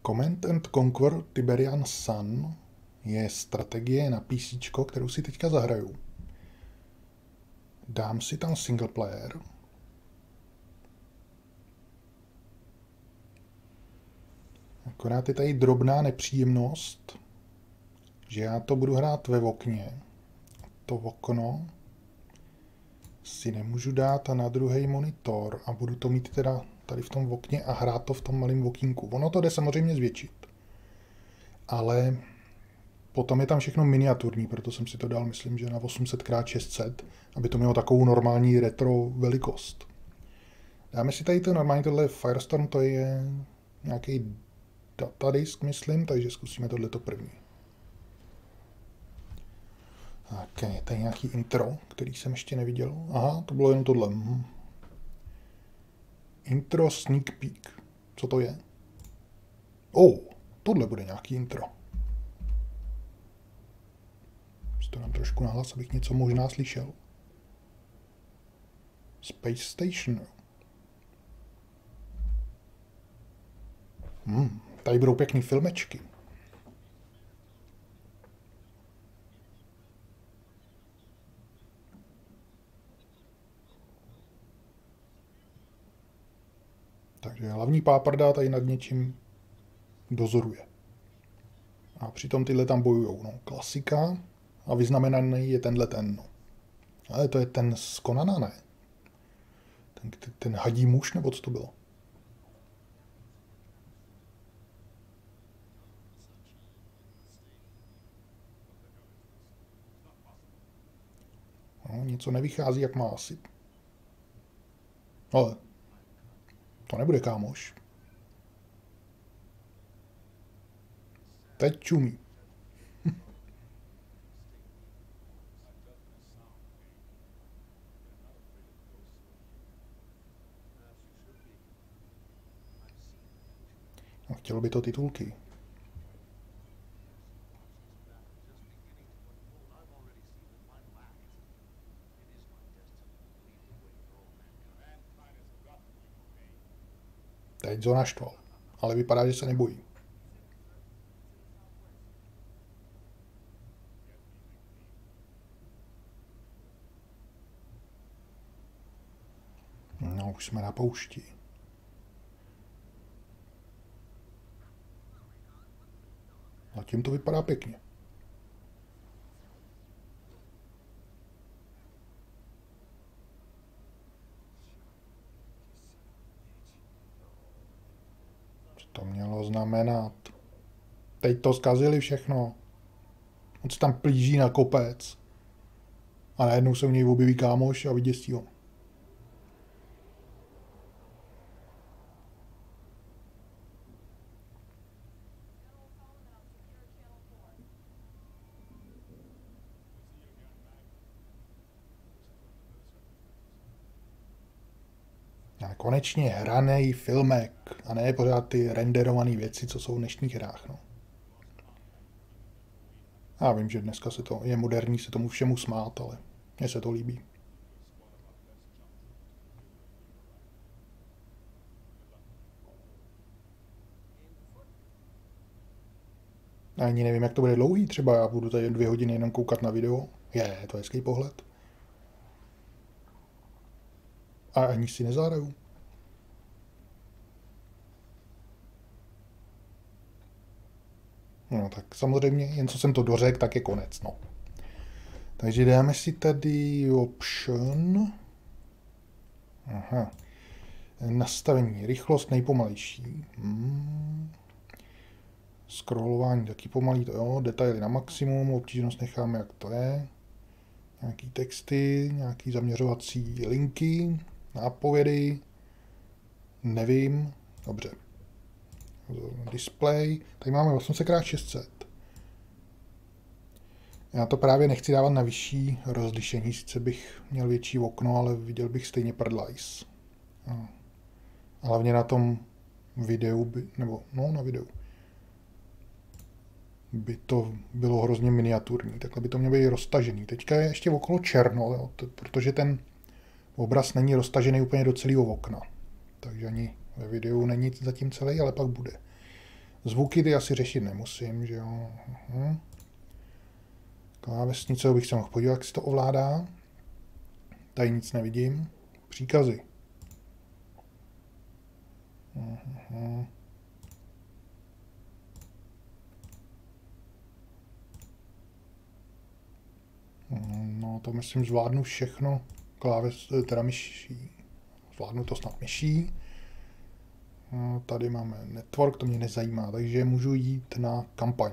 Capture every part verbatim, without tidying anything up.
Command and Conquer Tiberian Sun je strategie na P C, kterou si teďka zahraju. Dám si tam single player. Akorát je tady drobná nepříjemnost, že já to budu hrát ve okně. To okno si nemůžu dát na druhý monitor a budu to mít teda tady v tom okně a hrát to v tom malém okýnku. Ono to jde samozřejmě zvětšit, ale potom je tam všechno miniaturní, proto jsem si to dal, myslím, že na osm set krát šest set, aby to mělo takovou normální retro velikost. Dáme si tady to normální, tohle Firestorm, to je nějaký datadisk, myslím, takže zkusíme tohleto první. Tak, je tady nějaký intro, který jsem ještě neviděl. Aha, to bylo jenom tohle. Hm. Intro sneak peek. Co to je? Oh, tohle bude nějaký intro. To nám trošku nahlas, abych něco možná slyšel. Space Station. Hmm, tady budou pěkný filmečky. Takže hlavní páprda tady nad něčím dozoruje. A přitom tyhle tam bojujou. No, klasika. A vyznamenaný je tenhle ten. No. Ale to je ten z Conana, ne? Ten, ten, ten hadí muž, nebo co to bylo? No, něco nevychází, jak má asi. Ale to nebude kámoš. Teď čumí. A chtělo by to titulky. Teď ho naštval, ale vypadá, že se nebojí. No, už jsme na poušti. Zatím to vypadá pěkně. Co to mělo znamenat? Teď to zkazili všechno. On se tam plíží na kopec. A najednou se u něj objeví kámoš a vyděsí ho. A konečně hranej filmek a ne pořád ty renderované věci, co jsou v dnešních hrách. No. Já vím, že dneska se to, je moderní se tomu všemu smát, ale mně se to líbí. Já ani nevím, jak to bude dlouhý, třeba já budu tady dvě hodiny jenom koukat na video. Je, to je hezký pohled. A ani si nezahraju. No tak samozřejmě, jen co jsem to dořekl, tak je konec, no. Takže dáme si tady option. Aha. Nastavení, rychlost nejpomalejší. Hmm. Scrollování taky pomalý, to jo. Detaily na maximum, obtížnost necháme, jak to je. Nějaký texty, nějaký zaměřovací linky, nápovědy. Nevím. Dobře. Display. Tady máme osm set krát šest set. Já to právě nechci dávat na vyšší rozlišení, sice bych měl větší okno, ale viděl bych stejně prdlajs. A hlavně na tom videu, by, nebo no na videu, by to bylo hrozně miniaturní, takhle by to mělo být roztažený. Teďka je ještě okolo černo, jo, to, protože ten obraz není roztažený úplně do celého okna. Takže ani ve videu není zatím celý, ale pak bude. Zvuky ty asi řešit nemusím, že jo. Hm. Klávesnice bych se mohl podívat, jak si to ovládá. Tady nic nevidím. Příkazy. Uhum. No to myslím zvládnu všechno. Kláves, teda myší. Zvládnu to snad myší. No, tady máme network, to mě nezajímá, takže můžu jít na kampaň.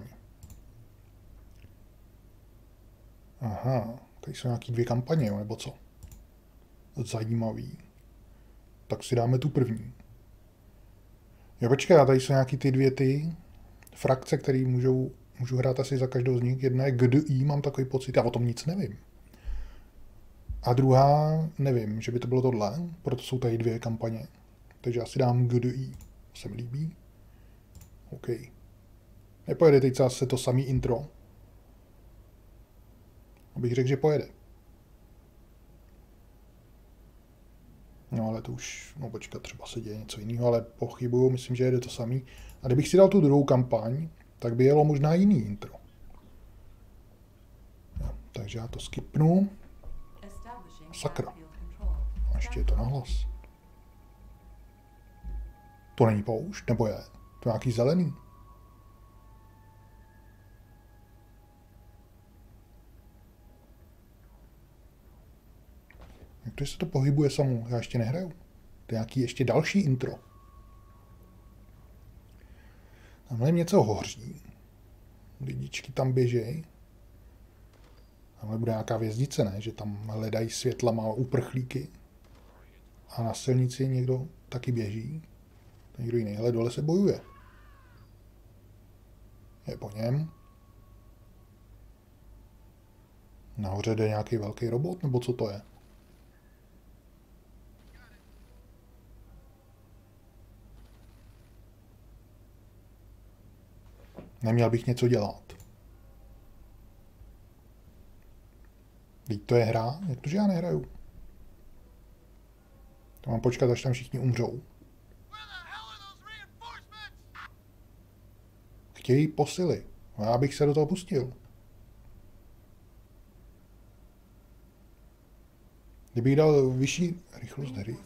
Aha, tady jsou nějaký dvě kampaně, nebo co? Zajímavý. Tak si dáme tu první. Jo, počkej, a tady jsou nějaký ty dvě ty frakce, které můžou, můžu hrát asi za každou z nich. Jedna je G D I, mám takový pocit, já o tom nic nevím. A druhá, nevím, že by to bylo tohle, proto jsou tady dvě kampaně. Takže já si dám G D I. To se mi líbí. OK. Nepojede teď zase to samý intro. Abych řekl, že pojede. No ale to už, no počkat, třeba se děje něco jiného, ale pochybuju, myslím, že jede to samý. A kdybych si dal tu druhou kampaň, tak by jelo možná jiný intro. No, takže já to skipnu. Sakra. A ještě je to nahlas. To není poušť, nebo je? To je nějaký zelený. Jak to se to pohybuje samo? Já ještě nehraju. To je nějaký ještě další intro. Tamhle něco hoří. Lidičky tam běžejí. Tamhle bude nějaká vězdice, ne? Že tam hledají světlama uprchlíky. A na silnici někdo taky běží. Někdo jiný, ale dole se bojuje. Je po něm. Nahoře jde nějaký velký robot, nebo co to je? Neměl bych něco dělat. Teď to je hra? Jak to, že já nehraju? To mám počkat, až tam všichni umřou. Chtějí posily. A já bych se do toho pustil. Kdybych dal vyšší rychlost hry.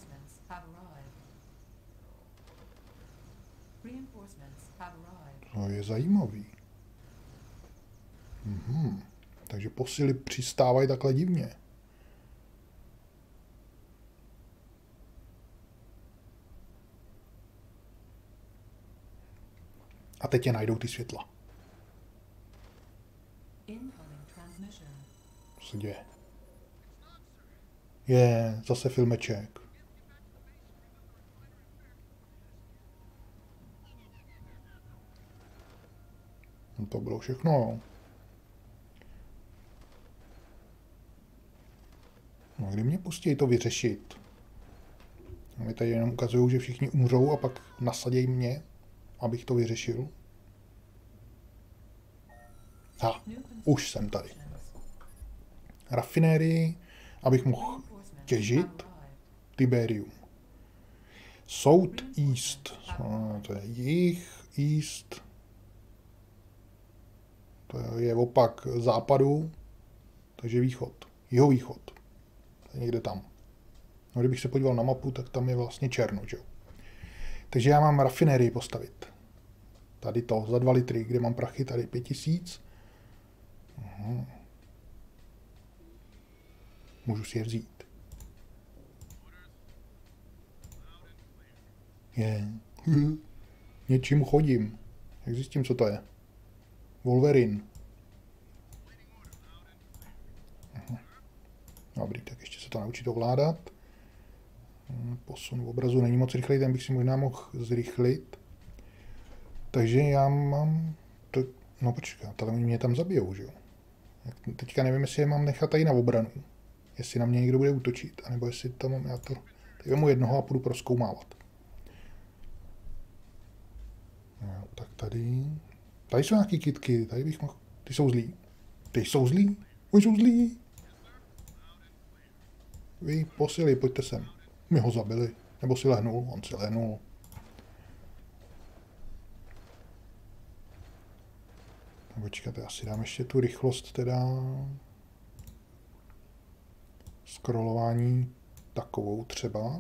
To je zajímavý. Mhm. Takže posily přistávají takhle divně. A teď je najdou ty světla. Co se děje? Je, zase filmeček. No to bylo všechno. No kdy mě pustí to vyřešit? A mi tady jenom ukazují, že všichni umřou a pak nasadějí mě, abych to vyřešil. Ha, už jsem tady. Rafinérii, abych mohl těžit Tiberium. South East, no, to je jih, East, to je opak západu, takže východ, jihovýchod, to je někde tam. No, kdybych se podíval na mapu, tak tam je vlastně černo, že jo. Takže já mám rafinérii postavit. Tady to, za dva litry, kde mám prachy, tady pět tisíc. Uhum. Můžu si je vzít. Je. Něčím chodím. Jak zjistím, co to je? Wolverine. Aha. Dobrý, tak ještě se to naučit ovládat. Posun v obrazu není moc rychlej, ten bych si možná mohl zrychlit. Takže já mám... To... No počkat, ale mě tam zabijou, že jo? Teďka nevím, jestli je mám nechat tady na obranu. Jestli na mě někdo bude útočit, anebo jestli to mám já to... Teď vemu jednoho a půjdu prozkoumávat. No, tak tady... Tady jsou nějaký kytky, tady bych mohl... Ty jsou zlí. Ty jsou zlí? Oni jsou zlí. Vy posily, pojďte sem. My ho zabili. Nebo si lehnul, on si lehnul. Počkejte, asi dám ještě tu rychlost teda scrollování takovou třeba.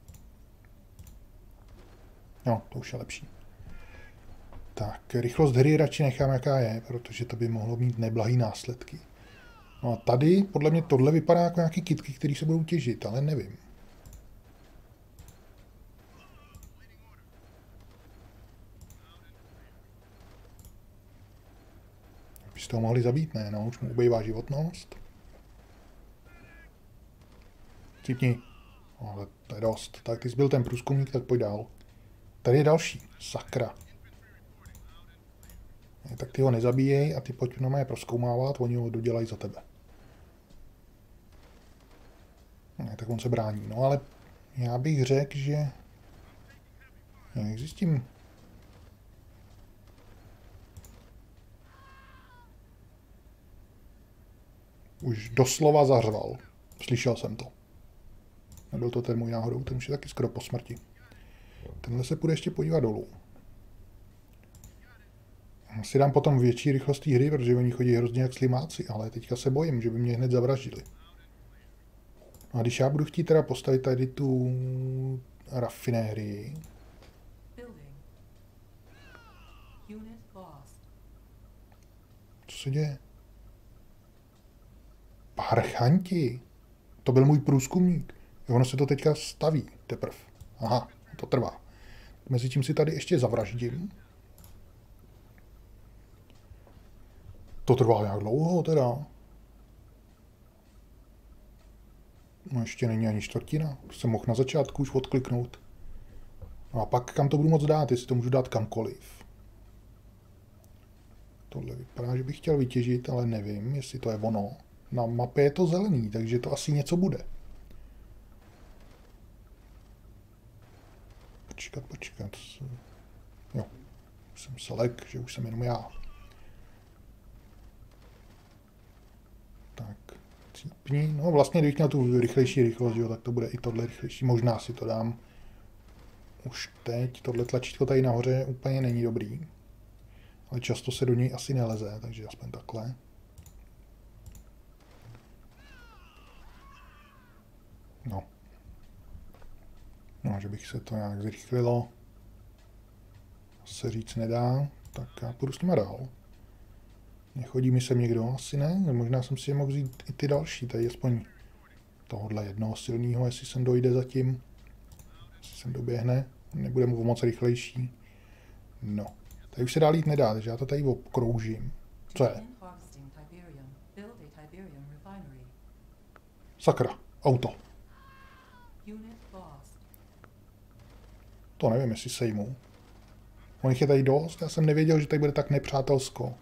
No, to už je lepší. Tak, rychlost hry radši nechám, jaká je, protože to by mohlo mít neblahý následky. No a tady, podle mě, tohle vypadá jako nějaký kitky, které se budou těžit, ale nevím. Byste toho mohli zabít, ne? No, už mu ubejvá životnost. Cipni. No, ale to je dost. Tak ty jsi byl ten průzkumník, tak pojď dál. Tady je další. Sakra. Ne, tak ty ho nezabíjej a ty pojď na mě prozkoumávat, oni ho dodělají za tebe. Ne, tak on se brání. No ale já bych řekl, že... Jak zjistím... Už doslova zařval. Slyšel jsem to. Nebyl to ten můj náhodou, ten už je taky skoro po smrti. Tenhle se půjde ještě podívat dolů. Si dám potom větší rychlost té hry, protože oni chodí hrozně jak slimáci, ale teďka se bojím, že by mě hned zavraždili. No a když já budu chtít teda postavit tady tu rafinérii. Co se děje? Parchanti. To byl můj průzkumník. Ono se to teďka staví teprv. Aha, to trvá. Mezitím si tady ještě zavraždím. To trvá nějak dlouho teda. No ještě není ani čtvrtina. To jsem mohl na začátku už odkliknout. No a pak kam to budu moc dát, jestli to můžu dát kamkoliv. Tohle vypadá, že bych chtěl vytěžit, ale nevím, jestli to je ono. Na mapě je to zelený, takže to asi něco bude. Počkat, počkat. Jo, už jsem selek, že už jsem jenom já. Tak, cípni. No vlastně, kdybych měl tu rychlejší rychlost, jo, tak to bude i tohle rychlejší. Možná si to dám už teď. Tohle tlačítko tady nahoře úplně není dobrý. Ale často se do něj asi neleze, takže aspoň takhle. No. No, že bych se to nějak zrychlilo, se říct nedá, tak já půjdu s nima dál. Nechodí mi sem někdo? Asi ne, možná jsem si je mohl vzít i ty další, tady aspoň tohohle jednoho silného, jestli sem dojde zatím, jestli sem doběhne, nebude mu moc rychlejší. No, tady už se dál jít nedá, takže já to tady obkroužím. Co je? Sakra, auto. To nevím, jestli sejmu. On jich je tady dost, já jsem nevěděl, že tady bude tak nepřátelsko.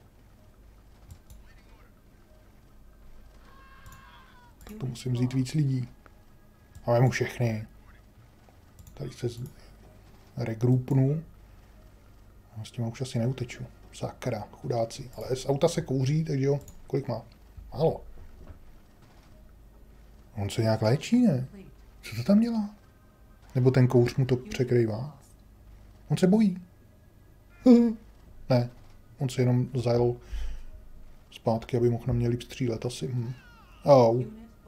Tak to musím vzít víc lidí. A vemu všechny. Tady se regroupnu. A s tím už asi neuteču. Sakra, chudáci. Ale z auta se kouří, takže jo. Kolik má? Málo. On se nějak léčí, ne? Co to tam dělá? Nebo ten kouř mu to překrývá? On se bojí. Ne, on se jenom zajel zpátky, aby mohl na mě líp střílet asi. Hm. Au.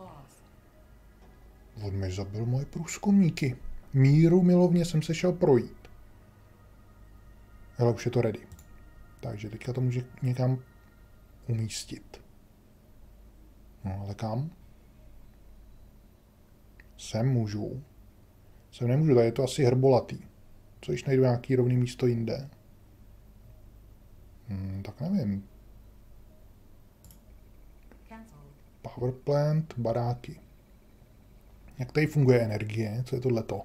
On mi zabil moje průzkumníky. Míru milovně jsem se šel projít. Hele, už je to ready. Takže teďka to může někam umístit. No, ale kam? Sem můžu. Sem nemůžu, tady je to asi hrbolatý. Co když najdu nějaký rovný místo jinde? Hmm, tak nevím. Power plant, baráky. Jak tady funguje energie? Co je tohleto?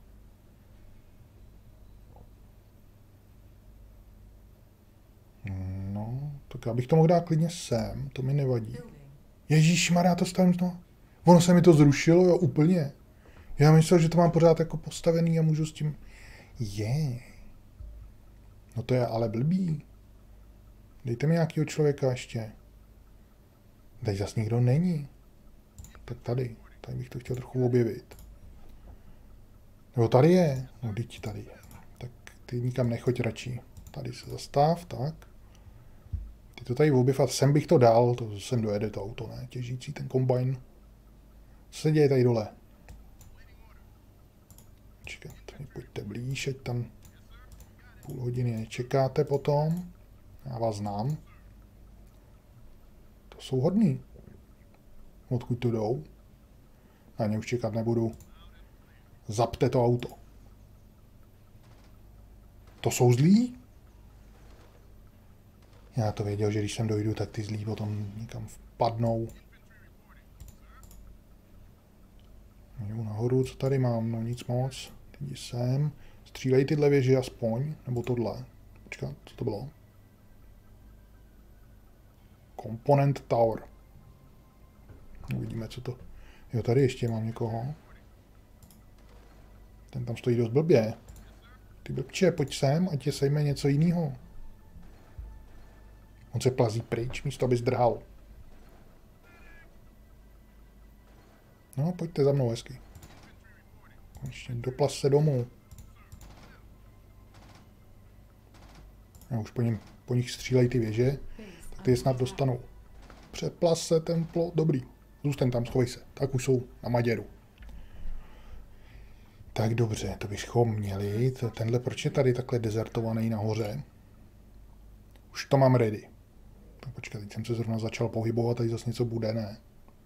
No, tak já bych to mohl dát klidně sem, to mi nevadí. Ježíšmarja, já to stavím znovu. Ono se mi to zrušilo, jo, úplně. Já myslel, že to mám pořád jako postavený a můžu s tím... Je. No to je ale blbý. Dejte mi nějakýho člověka ještě. Tady zase nikdo není. Tak tady. Tady bych to chtěl trochu objevit. Nebo tady je. No teď tady je. Tak ty nikam nechoď radši. Tady se zastav, tak. Ty Ty to tady objevat, sem bych to dal, to sem dojede to auto, ne? Těžící ten kombajn. Co se děje tady dole? Čekat, pojďte blíž, ať tam půl hodiny nečekáte potom. Já vás znám. To jsou hodný. Odkud to jdou? Na ně už čekat nebudu. Zapte to auto. To jsou zlí? Já to věděl, že když sem dojdu, tak ty zlí potom někam vpadnou. Jdu nahoru, co tady mám? No nic moc. Jdi sem. Střílej tyhle věži aspoň. Nebo tohle. Počkat, co to bylo? Component Tower. Uvidíme, co to... Jo, tady ještě mám někoho. Ten tam stojí dost blbě. Ty blbče, pojď sem, ať tě sejme něco jiného. On se plazí pryč, místo aby zdrhal. No, pojďte za mnou hezky. Konečně doplas se domů. Já už po, něm, po nich střílej ty věže, tak ty je snad dostanou. Přeplas se ten plot, dobrý. Zůstaň tam, schovej se. Tak už jsou na Maděru. Tak dobře, to bychom měli. Tenhle, proč je tady takhle dezertovaný nahoře? Už to mám ready. Tak počkej, teď jsem se zrovna začal pohybovat, tady zase něco bude, ne?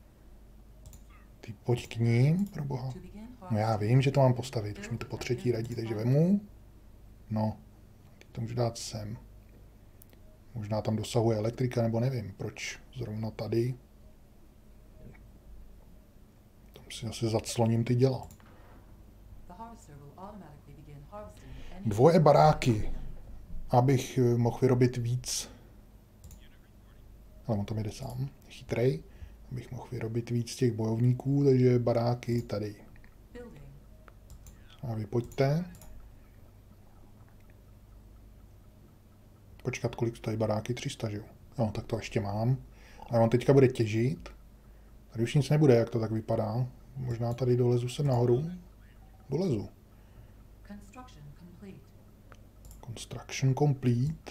Ty pojď k ním, pro boha. No já vím, že to mám postavit, už mi to po třetí radí, takže vemu. No, to můžu dát sem. Možná tam dosahuje elektrika, nebo nevím, proč zrovna tady. Tam si zase zacloním ty děla. Dvoje baráky, abych mohl vyrobit víc. Ale on tam jde sám, chytrej. Abych mohl vyrobit víc těch bojovníků, takže baráky tady. A vy pojďte. Počkat, kolik stojí baráky? tři sta, že jo? No, tak to ještě mám. A on teďka bude těžit. Tady už nic nebude, jak to tak vypadá. Možná tady dolezu sem nahoru. Dolezu. Construction complete.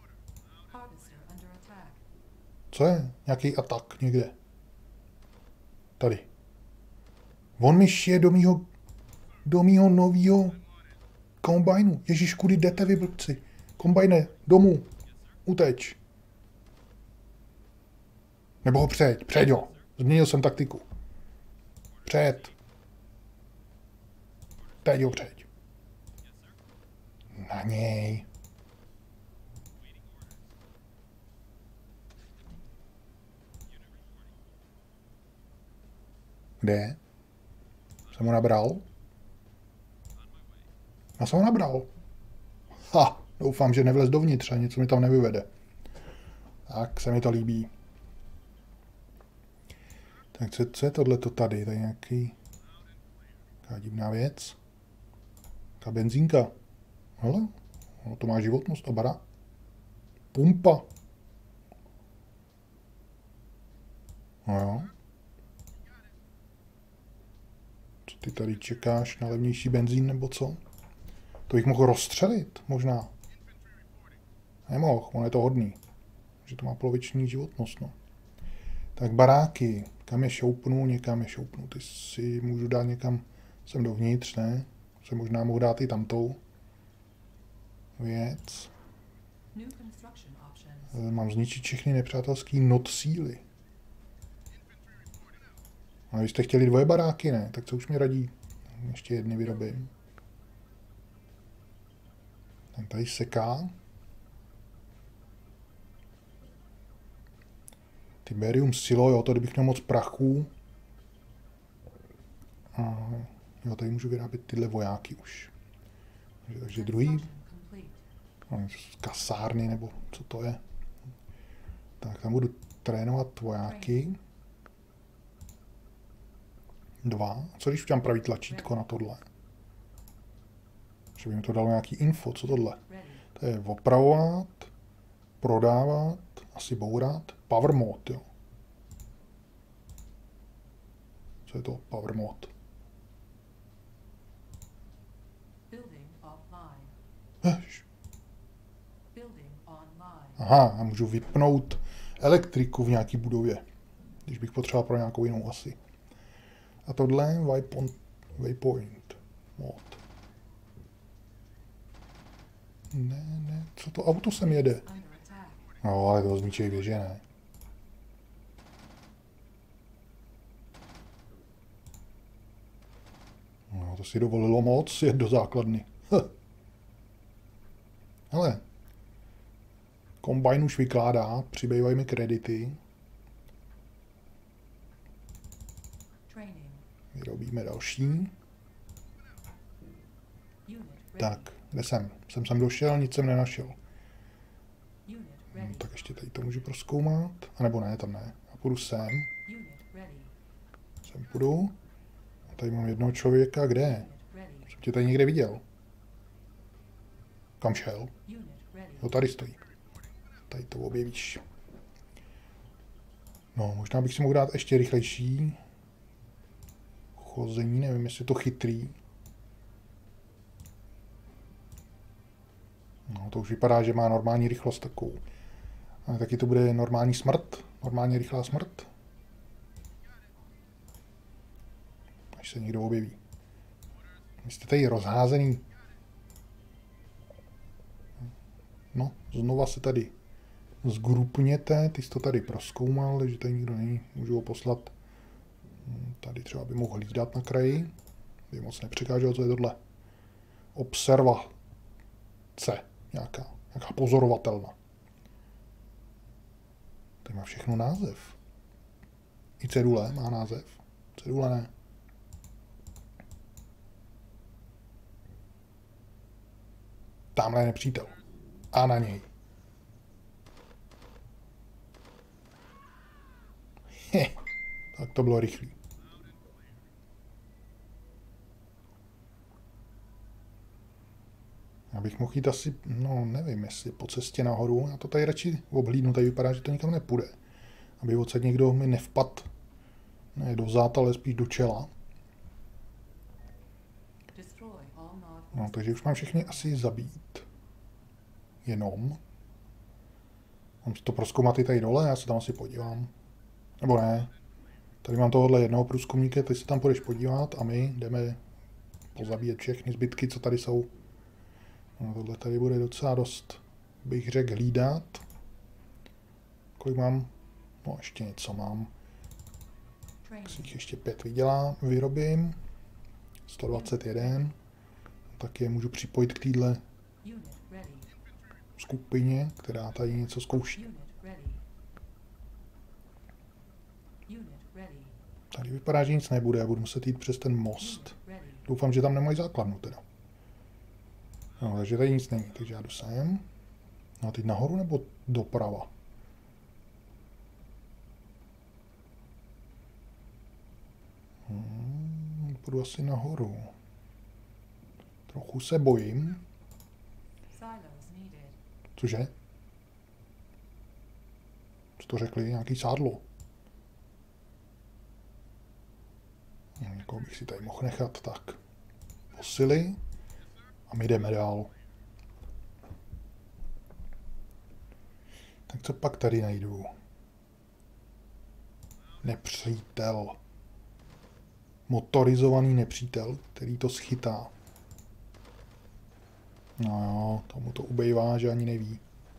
Co je? Nějaký atak někde. Tady. On mi šije do mýho, do mýho novýho kombajnu. Ježíš, kudy jdete vy blbci? Kombajne, domů. Uteč. Nebo ho přejď. Přejď ho. Změnil jsem taktiku. Přejď. Teď ho přejď. Na něj. Kde? Jsem ho nabral? Já jsem ho nabral. Ha, doufám, že nevlez dovnitř a něco mi tam nevyvede. Tak se mi to líbí. Tak co, co je tohleto tady? Tady nějaký... Taká divná věc. Taká benzínka. Hele, ono to má životnost, obara. Pumpa. No jo. Co ty tady čekáš na levnější benzín nebo co? To bych mohl rozstřelit, možná. Nemohl, on je to hodný. Že to má poloviční životnost, no. Tak baráky. Kam je šoupnu, někam je šoupnu. Ty si můžu dát někam sem dovnitř, ne? Se možná mohu dát i tamtou věc. Mám zničit všechny nepřátelský not síly. A když jste chtěli dvoje baráky, ne? Tak co už mi radí? Ještě jedny vyrobím. Ten tady seká. Tiberium silo, jo, tady bych měl moc prachů. A jo, tady můžu vyrábět tyhle vojáky už. Takže, takže druhý. Z kasárny, nebo co to je. Tak, tam budu trénovat vojáky. Dva. Co když tam praví tlačítko na tohle? Že by mi to dalo nějaký info, co tohle? To je opravovat, prodávat, asi bourat. Power mode, jo. Co je to power mode? Jež. Aha, já můžu vypnout elektriku v nějaký budově, když bych potřeboval pro nějakou jinou asi. A tohle je waypoint, waypoint mod. Ne, ne, co to auto sem jede? No, ale to zničí věže, ne. No, to si dovolilo moc jet do základny. Hele, kombajn už vykládá, přibývají mi kredity. Vyrobíme další. Tak, kde jsem? Jsem sem došel, nic jsem nenašel. No, tak ještě tady to můžu prozkoumat. A nebo ne, tam ne. A půjdu sem. Sem půjdu. A tady mám jednoho člověka, kde? Jsem tě tady někde viděl. Kam šel? No tady stojí. Tady to objevíš. No, možná bych si mohl dát ještě rychlejší chození, nevím, jestli je to chytrý. No, to už vypadá, že má normální rychlost takovou. Ale taky to bude normální smrt, normálně rychlá smrt. Až se někdo objeví. Vy jste tady rozházený. No, znova se tady zgrupněte, ty jsi to tady prozkoumal, že tady nikdo není, můžu ho poslat. Tady třeba by mohl hlídat na kraji, by moc nepřekážel, co je tohle. Observace, nějaká, nějaká pozorovatelna. Tady má všechno název. I cedule má název, cedule ne. Tamhle je nepřítel. A na něj. Heh, tak to bylo rychlý. Já bych mohl jít asi, no nevím, jestli po cestě nahoru. Já to tady radši obhlídnu, tady vypadá, že to nikam nepůjde. Aby odsaď někdo mi nevpad, ne do zad, ale spíš do čela. No, takže už mám všechny asi zabít. Jenom. Mám to prozkoumat i tady dole, já se tam asi podívám. Nebo ne. Tady mám tohohle jednoho průzkumníka, teď se tam půjdeš podívat a my jdeme pozabíjet všechny zbytky, co tady jsou. No, tohle tady bude docela dost, bych řekl, hlídat. Kolik mám? No, ještě něco mám. Tak si jich ještě pět vydělám, vyrobím. sto dvacet jedna. Tak je můžu připojit k téhle skupině, která tady něco zkouší. Tady vypadá, že nic nebude, já budu muset jít přes ten most. Doufám, že tam nemají základnu teda. No, takže tady nic není, takže já jdu sem. No a teď nahoru nebo doprava? Hmm, půjdu asi nahoru. Trochu se bojím. Cože? Co to řekli? Nějaký sádlo. Někoho bych si tady mohl nechat, tak. Posily. A my jdeme dál. Tak co pak tady najdu? Nepřítel. Motorizovaný nepřítel, který to schytá. No jo, tomu to ubejvá, že ani neví.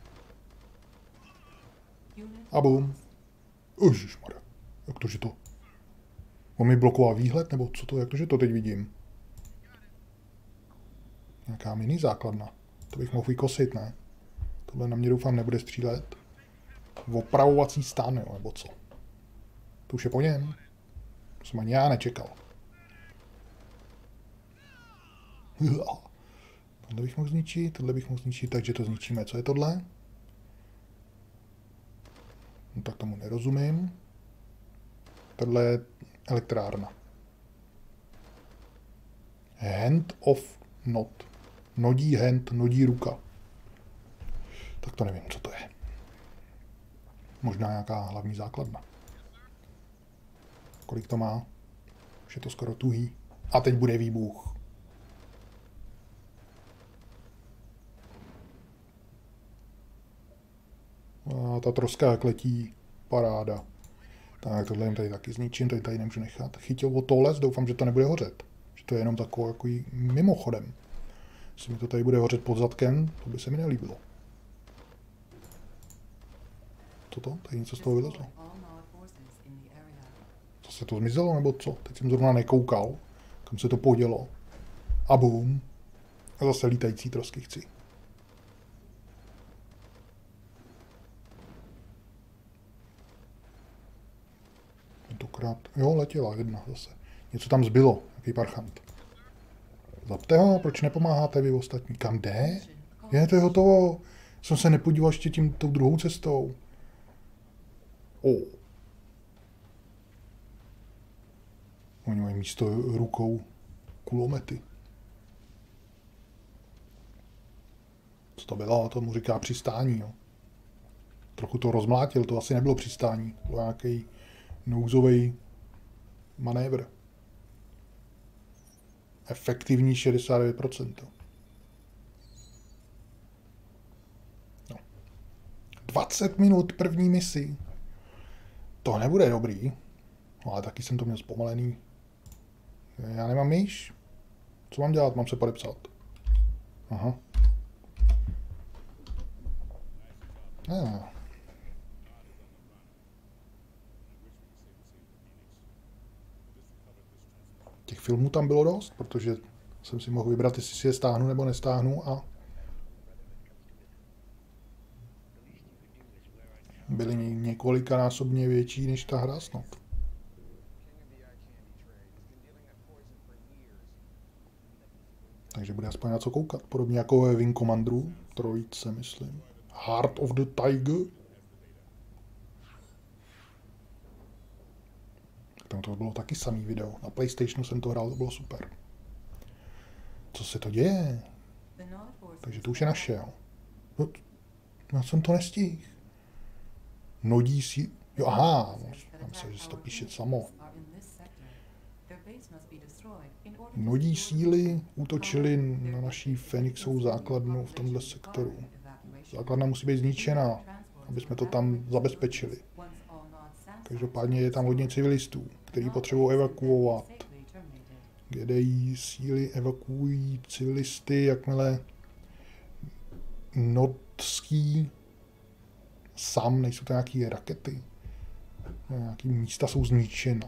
A bum. Ježišmarja, jak to, že to? On mi blokoval výhled, nebo co to, jak to, že to teď vidím? Nějaká mini základna. To bych mohl vykosit, ne? Tohle na mě doufám nebude střílet. Opravovací stán, jo, nebo co? To už je po něm. To jsem ani já nečekal. Tohle bych mohl zničit, tohle bych mohl zničit, takže to zničíme. Co je tohle? No tak tomu nerozumím. Tohle je elektrárna. Hand of not. Nodí hand, nodí ruka. Tak to nevím, co to je. Možná nějaká hlavní základna. Kolik to má? Už je to skoro tuhý. A teď bude výbuch. A ta troska jak letí, paráda. Tak tohle jim tady taky zničím, tady tady nemůžu nechat. Chytil o tohle, doufám, že to nebude hořet. Že to je jenom takový jako mimochodem. Jestli mi to tady bude hořet pod zadkem, to by se mi nelíbilo. Co to? Tady něco z toho vylezlo. Co se to zmizelo, nebo co? Teď jsem zrovna nekoukal, kam se to podělo. A bum. A zase lítající trosky chci. Tentokrát, jo, letěla jedna zase. Něco tam zbylo, jaký parchant. Zapte ho, proč nepomáháte vy ostatní? Kam jde? Je, to je hotovo. Jsem se nepodíval ještě tím tou druhou cestou. O. Oni mají místo rukou kulomety. Co to bylo? To mu říká přistání, jo. Trochu to rozmlátil, to asi nebylo přistání. To byl nějaký nouzový manévr. Efektivní šedesát devět procent. No. dvacet minut první misi. To nebude dobrý. No, ale taky jsem to měl zpomalený. Já nemám myš. Co mám dělat? Mám se podepsat. Aha. Ne. Těch filmů tam bylo dost, protože jsem si mohl vybrat, jestli si je stáhnu nebo nestáhnu a byly několikanásobně větší než ta hra snad. Takže bude aspoň na co koukat. Podobně jako ve Wing Commanderu, trojice, myslím. Heart of the Tiger. Tam to bylo taky samý video. Na PlayStationu jsem to hrál, to bylo super. Co se to děje? Takže to už je naše, jo. No, já jsem to nestihl. Nodí si... Jo, aha, mám se, že se to píše samo. Nodí síly útočily na naší Fenixovou základnu v tomhle sektoru. Základna musí být zničena, aby jsme to tam zabezpečili. Každopádně je tam hodně civilistů, kteří potřebují evakuovat. G D I síly evakuují civilisty, jakmile nordský sám, nejsou to nějaké rakety. Nějaké místa jsou zničena.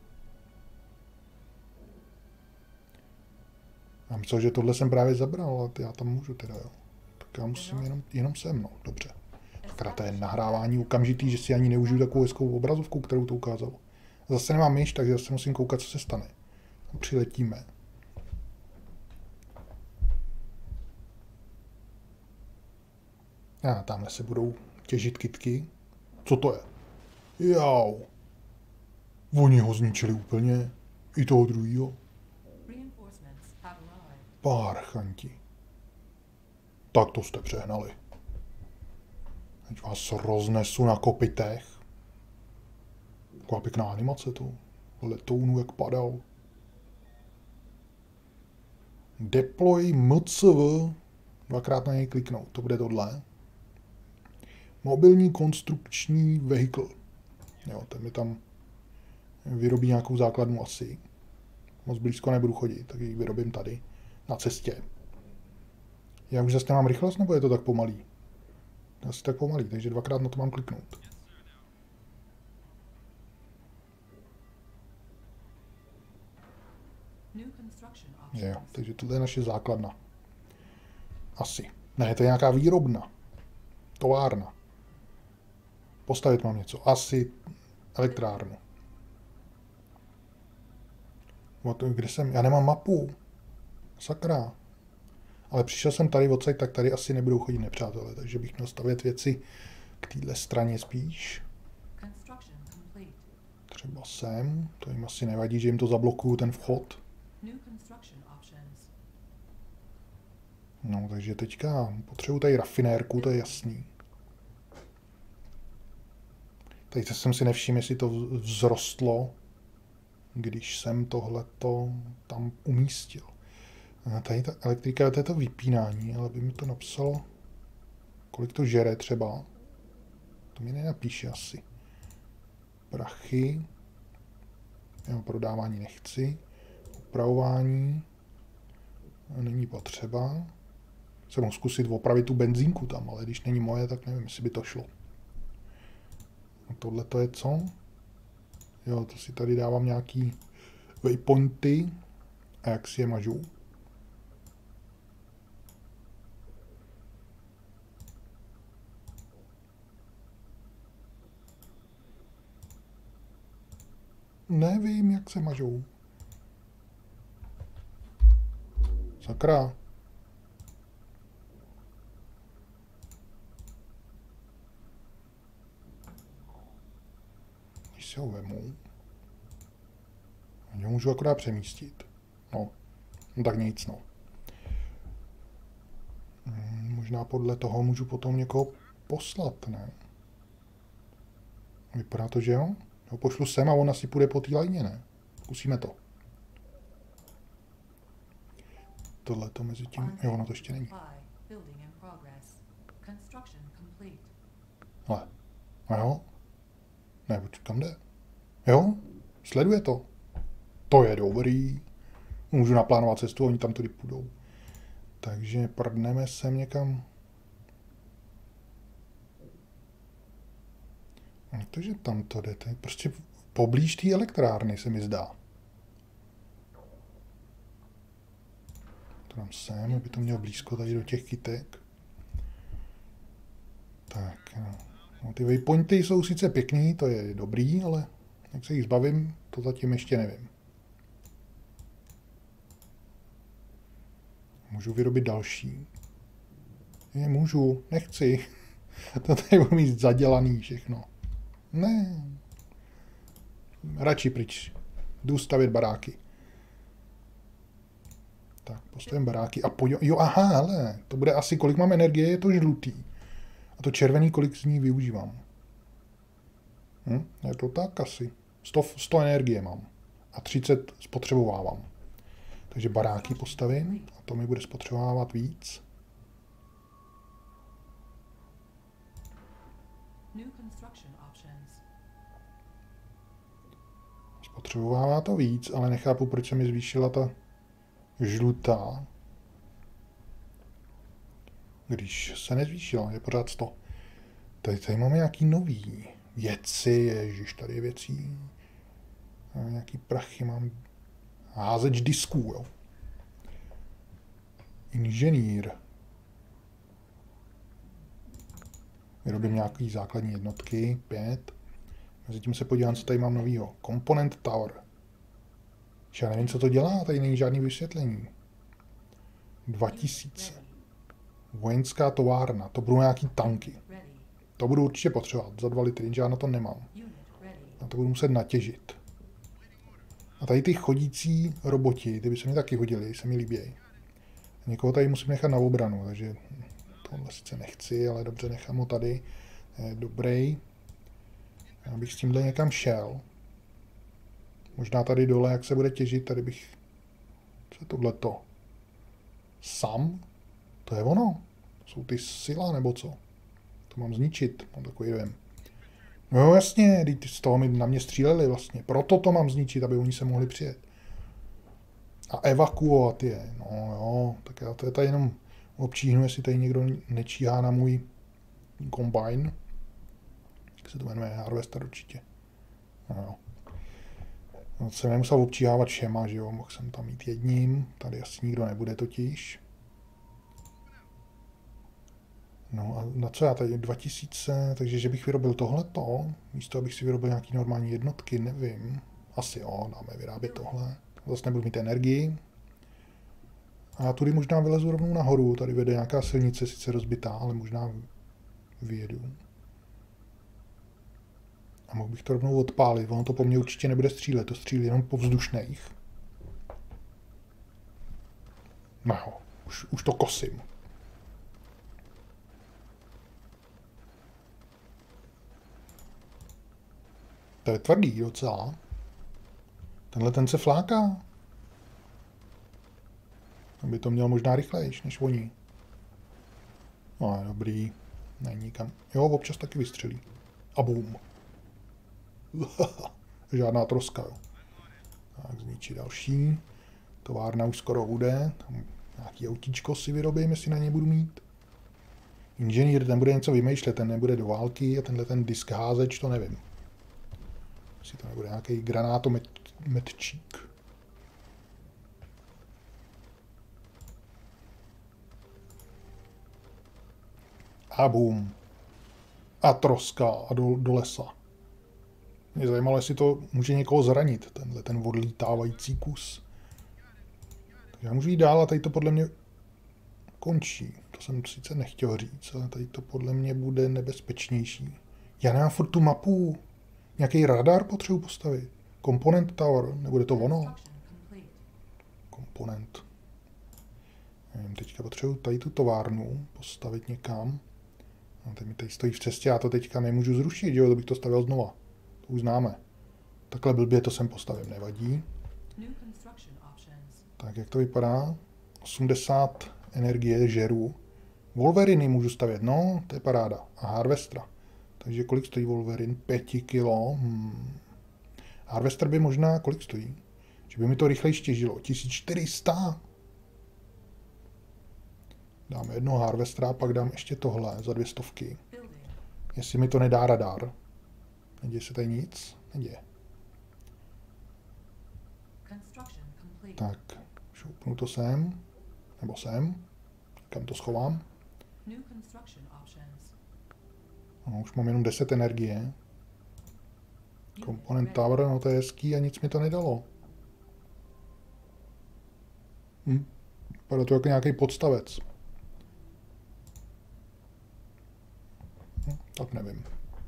Já myslel, že tohle jsem právě zabral, ale já tam můžu teda, jo. Tak já musím jenom, jenom sem, no, dobře. Takrát to je nahrávání okamžitý, že si ani neužiju takovou hezkou obrazovku, kterou to ukázalo. Zase nemám myš, takže zase musím koukat, co se stane. Přiletíme. A tamhle se budou těžit kytky. Co to je? Jau. Oni ho zničili úplně. I toho druhýho. Párchanti. Tak to jste přehnali. Teď vás roznesu na kopitech. Taková pěkná animace to. Letounu jak padal. Deploy M C V. Dvakrát na něj kliknout. To bude tohle. Mobilní konstrukční vehikl. Jo, ten mi tam vyrobí nějakou základnu asi. Moc blízko nebudu chodit, tak ji vyrobím tady. Na cestě. Já už zase nemám rychlost, nebo je to tak pomalý? Asi tak pomalý, takže dvakrát na to mám kliknout. Jo, takže tohle je naše základna. Asi. Ne, to je nějaká výrobna. Továrna. Postavit mám něco. Asi elektrárnu. Kde jsem? Já nemám mapu. Sakra. Ale přišel jsem tady odsaď, tak tady asi nebudou chodit nepřátelé, takže bych měl stavět věci k téhle straně spíš. Třeba sem. To jim asi nevadí, že jim to zablokuju ten vchod. No, takže teďka potřebuji tady rafinérku, to je jasný. Tady jsem si nevšiml, jestli to vzrostlo, když jsem tohleto tam umístil. A tady ta elektrika, to je to vypínání, ale by mi to napsalo, kolik to žere třeba. To mi nenapíše asi. Prachy. Jeho prodávání nechci. Upravování. Není potřeba. Se mohu zkusit opravit tu benzínku tam, ale když není moje, tak nevím, jestli by to šlo. A tohle to je co? Jo, to si tady dávám nějaký waypointy. A jak si je mažu? Nevím, jak se mažou. Sakra. Když si ho vemu, ho můžu akorát přemístit. No, no tak nic, no. Hmm, možná podle toho můžu potom někoho poslat, ne? Vypadá to, že jo? Ho pošlu sem a on asi půjde po té lajně, ne? Zkusíme to. Tohle to mezi tím... Jo, ono to ještě není. Ale. A jo? Ne, počkej, kam jde? Jo? Sleduje to. To je dobrý. Můžu naplánovat cestu, oni tam tudy půjdou. Takže prdneme sem někam. Takže tam to jde. To je prostě poblíž té elektrárny, se mi zdá. To dám sem, aby to mělo blízko tady do těch kytek. Tak, no. No, ty waypointy jsou sice pěkný, to je dobrý, ale jak se jich zbavím, to zatím ještě nevím. Můžu vyrobit další. Je, můžu, nechci. To tady budu mít zadělaný všechno. Ne. Radši pryč. Jdu stavět baráky. Tak, postavím baráky a pojď... Jo, aha, hele, to bude asi, kolik mám energie, je to žlutý. A to červený, kolik z ní využívám. Hm, je to tak asi. sto, sto energie mám. A třicet spotřebovávám. Takže baráky postavím a to mi bude spotřebovávat víc. Spotřebovává to víc, ale nechápu, proč se mi zvýšila ta žlutá. Když se nezvýšila, je pořád sto. Tady, tady máme nějaký nový věci, ježiš, tady je věcí. Máme nějaký prachy, mám házeč disků, jo. Inženýr. Vyrobím nějaký základní jednotky, pět. Mezitím se podívám, co tady mám novýho. Component Tower. Já nevím, co to dělá, tady není žádný vysvětlení. dva tisíce. Vojenská továrna, to budou nějaký tanky. To budu určitě potřebovat, za dva litry, jenže já na to nemám. A to budu muset natěžit. A tady ty chodící roboti, ty by se mi taky hodili, se mi líbějí. Někoho tady musím nechat na obranu, takže tohle sice nechci, ale dobře, nechám ho tady. Je dobrý. Já bych s tímhle někam šel. Možná tady dole, jak se bude těžit, tady bych... Co je tohleto? Sam? To je ono? Jsou ty sila, nebo co? To mám zničit, mám takový dojem. No jasně, ty z toho mi na mě stříleli vlastně. Proto to mám zničit, aby oni se mohli přijet. A evakuovat je. No jo, tak já to tady jenom občíhnu, jestli tady někdo nečíhá na můj kombajn. Jak se to jmenuje? Harvester určitě. No jo. No, jsem nemusel občíhávat všema, že jo, mohl jsem tam mít jedním. Tady asi nikdo nebude totiž. No a na co já tady? dva tisíce, takže že bych vyrobil tohleto, místo abych si vyrobil nějaký normální jednotky, nevím. Asi jo, dáme vyrábět tohle. Zase nebudu mít energii. A já tudy možná vylezu rovnou nahoru, tady vede nějaká silnice, sice rozbitá, ale možná vyjedu. A mohl bych to rovnou odpálit, ono to po mně určitě nebude střílet, to střílí jenom po vzdušných. No jo, už, už to kosím. To je tvrdý docela. Tenhle ten se fláká. Aby to měl možná rychlejš než oni. No, dobrý. Není kam. Jo, občas taky vystřelí. A bum. Žádná troska, jo. Tak zničí další. Továrna už skoro bude. Tam nějaký autíčko si vyrobím, jestli na ně budu mít. Inženýr, ten bude něco vymýšlet, ten nebude do války a tenhle ten disk házeč, to nevím. Jestli to nebude nějaký granátometčík. A bum. A troska a do, do lesa. Mě zajímalo, jestli to může někoho zranit, tenhle ten odlítávající kus. Takže já můžu jít dál a tady to podle mě končí. To jsem sice nechtěl říct, ale tady to podle mě bude nebezpečnější. Já nemám furt tu mapu. Nějaký radar potřebuji postavit. Komponent tower, nebude to ono? Komponent. Nevím, teďka potřebuji tady tu továrnu postavit někam. No, teď mi tady stojí v cestě, já to teďka nemůžu zrušit, jo, to bych to stavil znova. To už známe. Takhle blbě to sem postavím, nevadí. Tak, jak to vypadá? osmdesát energie žeru. Wolveriny můžu stavět, no, to je paráda. A Harvestra. Takže kolik stojí Wolverine? pět kilo. Hmm. Harvester by možná, kolik stojí? Že by mi to rychleji štěžilo. tisíc čtyři sta. Dáme jednoho Harvestra, pak dám ještě tohle za dvě stovky. Jestli mi to nedá radar. Neděje se tady nic? Neděje. Tak, šoupnu to sem. Nebo sem. Kam to schovám? No, už mám jenom deset energie. Komponent tower, no to je hezký a nic mi to nedalo. Hm. Vypadá to jako nějaký podstavec. Hm, tak nevím.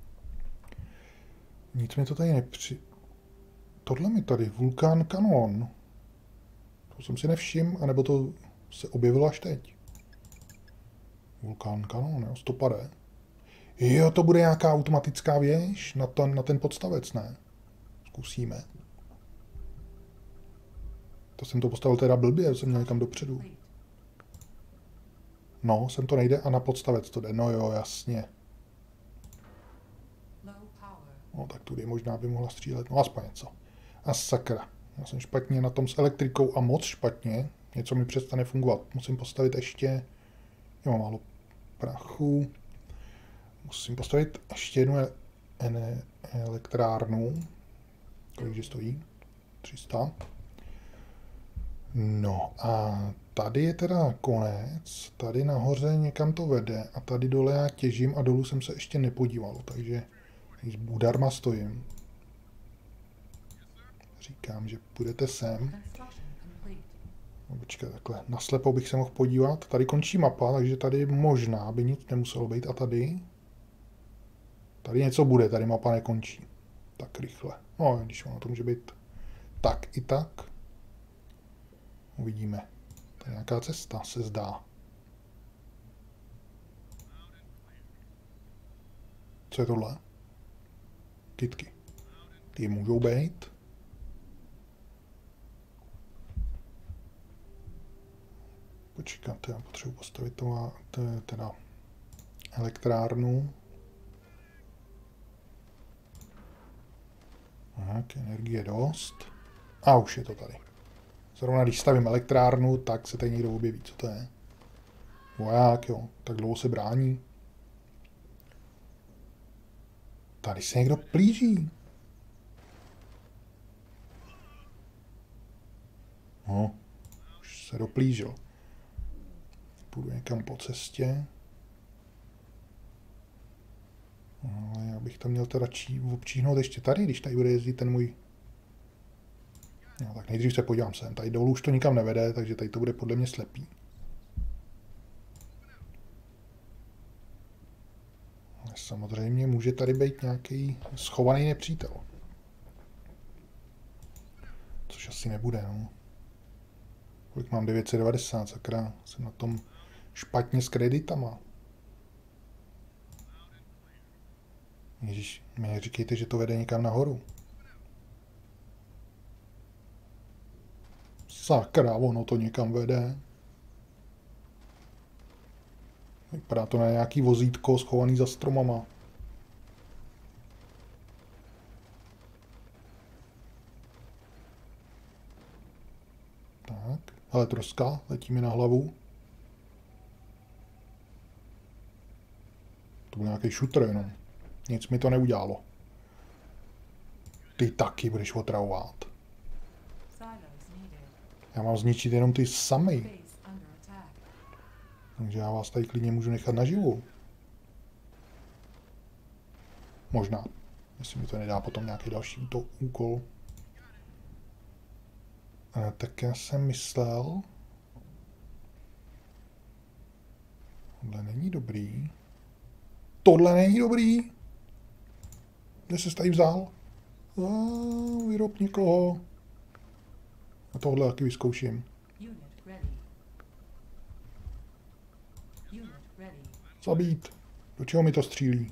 Nic mi to tady nepři... Tohle mi tady, vulkán kanon. To jsem si nevšiml, anebo to se objevilo až teď. Vulkán kanon, jo, stopadé. Jo, to bude nějaká automatická věž na ten, na ten podstavec, ne? Zkusíme. To jsem to postavil teda blbě, jsem měl někam dopředu. No, sem to nejde a na podstavec to jde. No jo, jasně. No, tak tudy možná by mohla střílet. No, aspoň něco. A sakra. Já jsem špatně na tom s elektrikou a moc špatně. Něco mi přestane fungovat. Musím postavit ještě... Jo, mám málo prachu. Musím postavit ještě jednu elektrárnu. Kolikže stojí? tři sta. No a tady je teda konec. Tady nahoře někam to vede. A tady dole já těžím a dolů jsem se ještě nepodíval. Takže s budarma stojím. Říkám, že půjdete sem. No, počkej, takhle. Naslepo bych se mohl podívat. Tady končí mapa, takže tady možná by nic nemuselo být. A tady? Tady něco bude, tady mapa nekončí. Tak rychle. No, když ono to může být tak i tak. Uvidíme. To je nějaká cesta, se zdá. Co je tohle? Kytky. Ty můžou být. Počkat, já potřebuji postavit to, teda elektrárnu. Tak, energie dost. A už je to tady. Zrovna když stavím elektrárnu, tak se tady někdo objeví. Co to je? Voják, jo. Tak dlouho se brání. Tady se někdo plíží. No, už se doplížil. Půjdu někam po cestě. Ale já bych to měl teda čí, občíhnout ještě tady, když tady bude jezdit ten můj... No, tak nejdřív se podívám sem. Tady dolů už to nikam nevede, takže tady to bude podle mě slepý. Ale samozřejmě může tady být nějaký schovaný nepřítel. Což asi nebude, no. Kolik mám? devět set devadesát, sakra. Jsem na tom špatně s kreditama. Ježíš, mě říkejte, že to vede někam nahoru. Sakra, ono to někam vede. Vypadá to na nějaký vozítko schovaný za stromama. Hele, troska, letí mi na hlavu. To byl nějaký shooter jenom. Nic mi to neudělalo. Ty taky budeš otravovat. Já mám zničit jenom ty samej. Takže já vás tady klidně můžu nechat naživu. Možná. Jestli mi to nedá potom nějaký další to úkol. A tak já jsem myslel... Tohle není dobrý. Tohle není dobrý. Kde se tady vzal? A, vyrob někoho. A tohle taky vyzkouším. Zabít. Do čeho mi to střílí?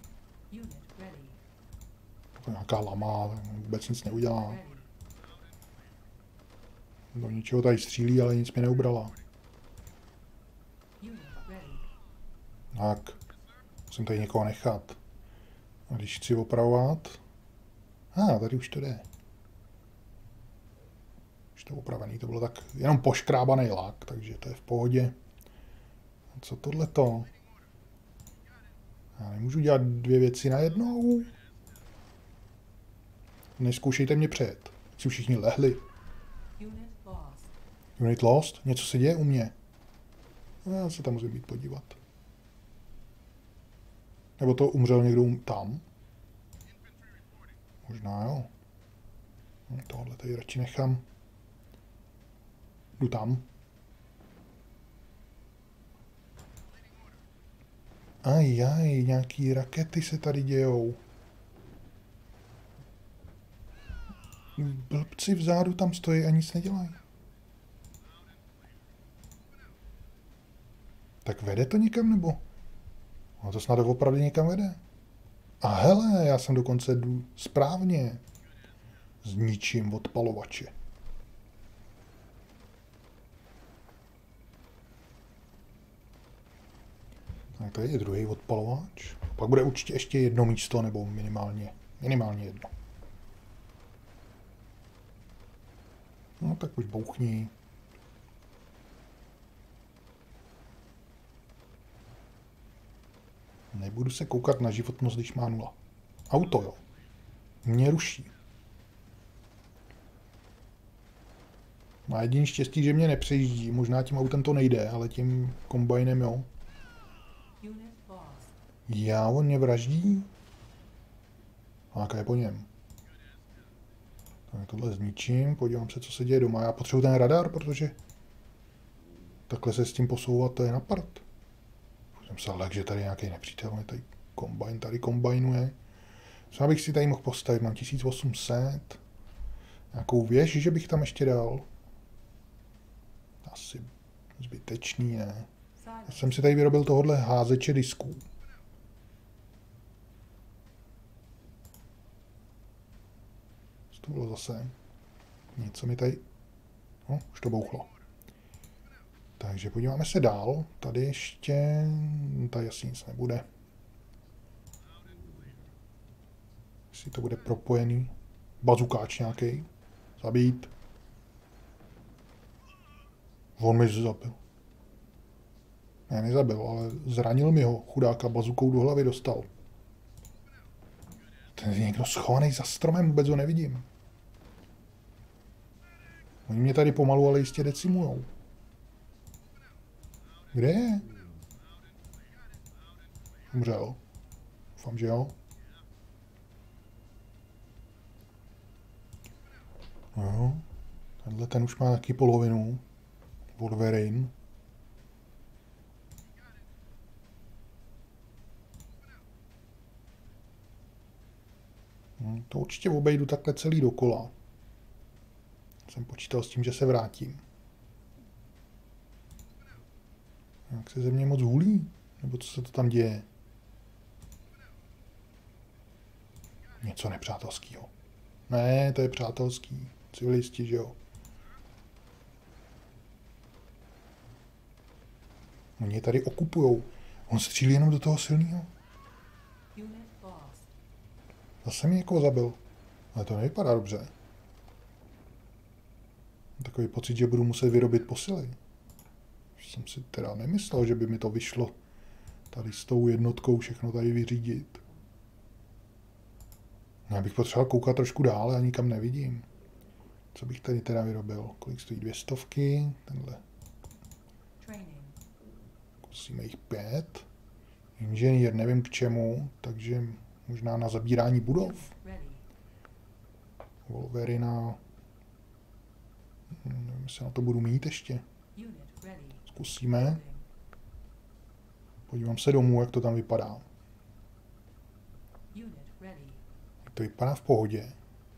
To je nějaká lama, vůbec nic neudělá. Do ničeho tady střílí, ale nic mi neubrala. Tak. Musím tady někoho nechat. A když chci opravovat... A, ah, tady už to jde. Už to opravený, to bylo tak jenom poškrábaný lak, takže to je v pohodě. A co tohleto? Já nemůžu dělat dvě věci najednou. Neskoušejte mě přejet. Si všichni lehli. Unit lost? Něco se děje u mě. Já se tam musím být podívat. Nebo to umřel někdo tam? Možná jo. Tohle tady radši nechám. Jdu tam. Ajaj, nějaký rakety se tady dějou. Blbci vzadu tam stojí a nic nedělají. Tak vede to někam, nebo? No to snad opravdu někam vede. A hele, já jsem dokonce jdu správně. Zničím odpalovače. Tak tady je druhý odpalovač. Pak bude určitě ještě jedno místo, nebo minimálně, minimálně jedno. No tak už bouchni. Nebudu se koukat na životnost, když má nula. Auto, jo. Mě ruší. Má jediný štěstí, že mě nepřejíždí. Možná tím autem to nejde, ale tím kombajnem, jo. Já, on mě vraždí? Láka je po něm. Tak tohle zničím, podívám se, co se děje doma. Já potřebuji ten radar, protože takhle se s tím posouvat, to je na prd. Jsem se lek, že tady nějaký nepřítel, je tady kombajn, tady kombajnuje. Co bych si tady mohl postavit? Mám tisíc osm set. Nějakou věž, že bych tam ještě dal? Asi zbytečný, ne. Já jsem si tady vyrobil tohohle házeče disků. Co to bylo zase? Něco mi tady... No, už to bouchlo. Takže podíváme se dál. Tady ještě... Tady asi nic nebude. Jestli to bude propojený. Bazukáč nějaký. Zabít. On mi zabil. Ne, nezabil, ale zranil mi ho. Chudáka bazukou do hlavy dostal. Ten je někdo schovaný za stromem, vůbec ho nevidím. Oni mě tady pomalu, ale jistě decimujou. Kde je? Umřel. Doufám, že jo. No, tenhle ten už má taky polovinu. Wolverine. No, to určitě obejdu takhle celý dokola. Jsem počítal s tím, že se vrátím. Jak se ze mě moc hulí? Nebo co se to tam děje? Něco nepřátelského. Ne, to je přátelský. Civilisti, že jo? Oni je tady okupujou. On střílí jenom do toho silného. Zase mi někoho zabil. Ale to nevypadá dobře. Takový pocit, že budu muset vyrobit posily. Jsem si teda nemyslel, že by mi to vyšlo tady s tou jednotkou všechno tady vyřídit. Já bych potřeboval koukat trošku dál, já nikam nevidím. Co bych tady teda vyrobil? Kolik stojí dvě stovky? Tenhle. Musíme jich pět. Inženýr, nevím k čemu, takže možná na zabírání budov. Wolverina. Nevím, jestli na to budu mít ještě. Zkusíme. Podívám se domů, jak to tam vypadá. To vypadá v pohodě.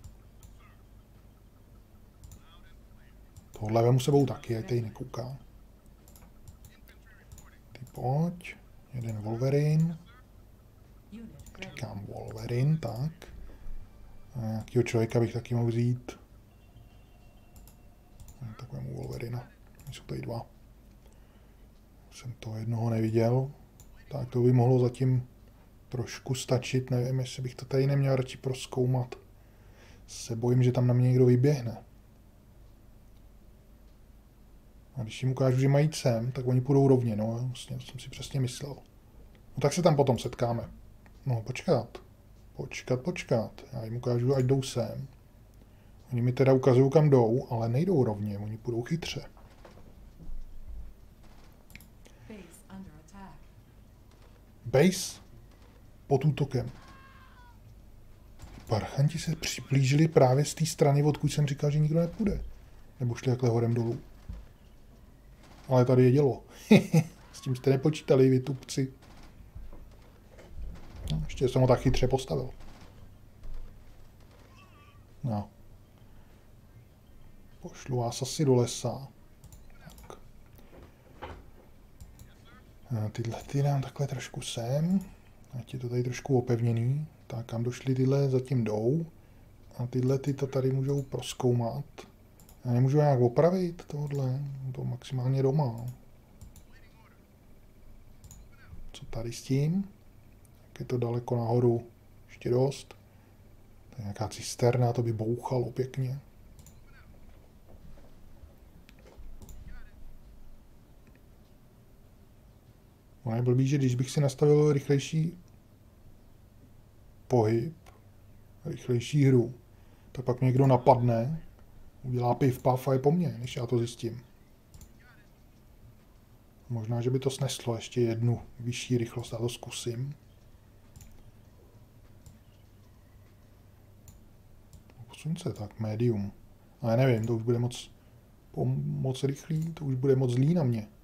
Tohle vemu sebou taky, jak tady nekouká. Ty pojď. Jeden Wolverine. Říkám Wolverine, tak. A nějakýho člověka bych taky mohl vzít. Tak vemu Wolverina. Jsou tady dva. Jsem toho jednoho neviděl. Tak to by mohlo zatím trošku stačit. Nevím, jestli bych to tady neměl radši prozkoumat. Se bojím, že tam na mě někdo vyběhne. A když jim ukážu, že mají sem, tak oni půjdou rovně. No, vlastně, to jsem si přesně myslel. No tak se tam potom setkáme. No, počkat. Počkat, počkat. Já jim ukážu, ať jdou sem. Oni mi teda ukazují, kam jdou, ale nejdou rovně. Oni půjdou chytře. Base pod útokem. Parchanti se přiblížili právě z té strany, odkud jsem říkal, že nikdo nepůjde. Nebo šli takhle horem dolů. Ale tady je dělo. S tím jste nepočítali, vy tupci. No, ještě jsem ho tak chytře postavil. No. Pošlu vás asi do lesa. Tak. A tyhle ty dám takhle trošku sem. Ať je to tady trošku opevněný. Tak kam došli tyhle, zatím jdou. A tyhle ty to tady můžou prozkoumat. Já nemůžu nějak opravit tohle. To maximálně doma. Co tady s tím? Jak je to daleko nahoru? Ještě dost. To je nějaká cisterna, to by bouchalo pěkně. No je blbý, že když bych si nastavil rychlejší pohyb, rychlejší hru, tak pak mě někdo napadne, udělá piv, paf a je po mně, než já to zjistím. Možná, že by to sneslo ještě jednu vyšší rychlost, já to zkusím. Posuň se, tak medium. Ale nevím, to už bude moc, moc rychlý, to už bude moc zlý na mě.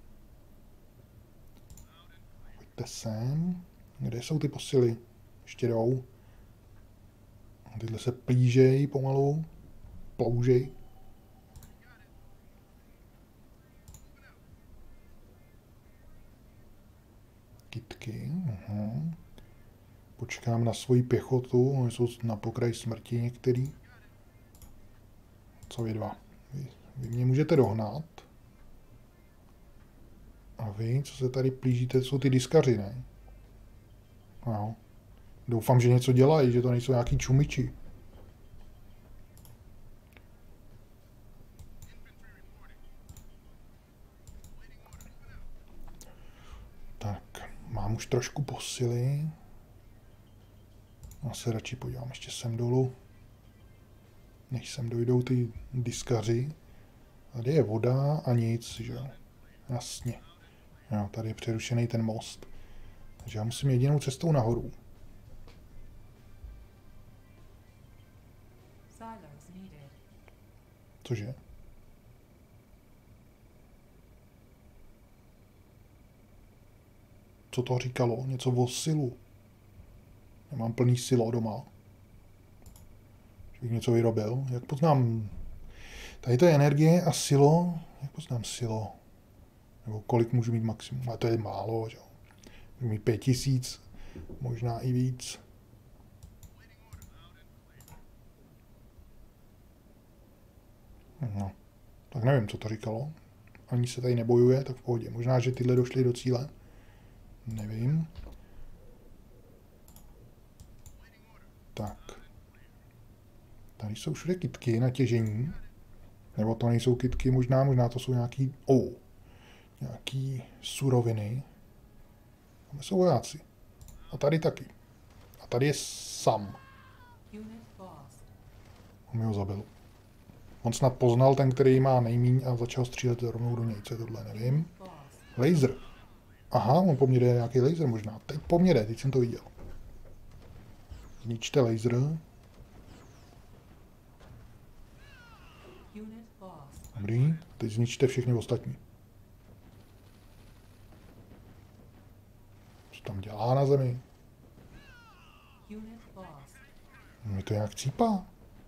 Pojďte sem. Kde jsou ty posily? Ještě jdou. A tyhle se plížej pomalu. Ploužej. Kytky. Uhum. Počkám na svoji pěchotu. Oni jsou na pokraji smrti některý. Co vy dva? Vy, vy mě můžete dohnat. A vy, co se tady plížíte, jsou ty diskaři, ne? No. Doufám, že něco dělají, že to nejsou nějaký čumiči. Tak, mám už trošku posily. Já se radši podívám ještě sem dolů. Než sem dojdou ty diskaři. Tady je voda a nic, že jo. Jasně. Jo, tady je přerušený ten most. Takže já musím jedinou cestou nahoru. Cože? Co to říkalo? Něco o silu. Nemám plný silo doma. Že bych něco vyrobil. Jak poznám... Tady to je energie a silo. Jak poznám silo? Nebo kolik můžu mít maximum? Ale to je málo, že jo. Můžu mít pět tisíc. Možná i víc. No. Tak nevím, co to říkalo. Ani se tady nebojuje, tak v pohodě. Možná, že tyhle došly do cíle. Nevím. Tak. Tady jsou všude kytky na těžení. Nebo to nejsou kytky, možná, možná to jsou nějaký, oh, nějaký suroviny. Tam jsou vojáci. A tady taky. A tady je Sam. On mi ho zabil. On snad poznal ten, který má nejmíň a začal střílet rovnou do něj. Co je tohle, nevím. Laser. Aha, on po mně jde nějaký laser možná. Teď po mně jde, teď jsem to viděl. Zničte laser. Dobrý, teď zničte všechny ostatní. Co tam dělá na zemi? Mi to nějak cípá.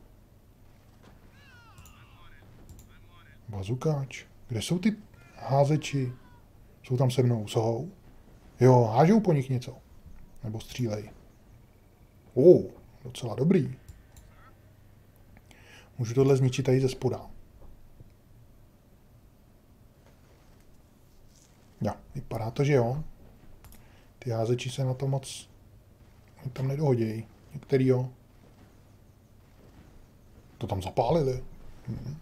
Bazukáč. Kde jsou ty házeči? Jsou tam se mnou, jsou? Jo, hážou po nich něco. Nebo střílej. O, oh, docela dobrý. Můžu tohle zničit tady ze spoda. Ja, vypadá to, že jo. Ty házeči se na to moc tam nedohodějí. Některý jo. To tam zapálili. Hm.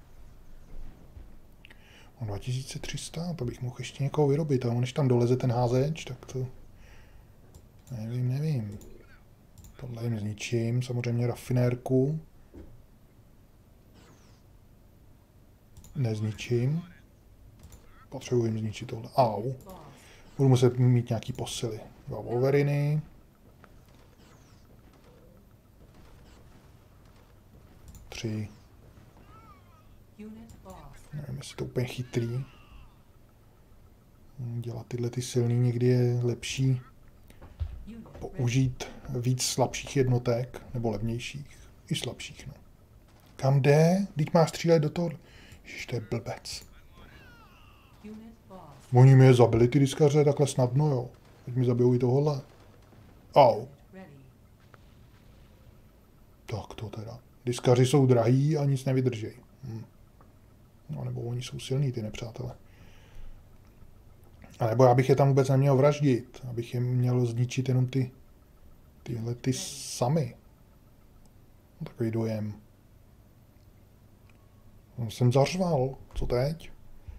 dva tisíce tři sta, to bych mohl ještě někoho vyrobit, ale než tam doleze ten házeč, tak to... Nevím, nevím. Tohle jim zničím, samozřejmě rafinérku. Nezničím. Potřebuji jim zničit tohle. Au. Budu muset mít nějaký posily. Dva Wolveriny. Tři. Nevím, jestli to úplně chytrý. Dělat tyhle ty silný někdy je lepší použít víc slabších jednotek, nebo levnějších, i slabších. No. Kam jde? Teď má střílet do toho. Ježiš, to je blbec. Oni mě zabili ty diskaře takhle snadno, jo. Teď mi zabijou i tohle. Au. Tak to teda. Diskaři jsou drahý a nic nevydrží. Hm. No nebo oni jsou silní, ty nepřátelé. A nebo já bych je tam vůbec neměl vraždit. Abych je měl zničit jenom ty tyhle ty samy. No, takový dojem. No, jsem zařval. Co teď?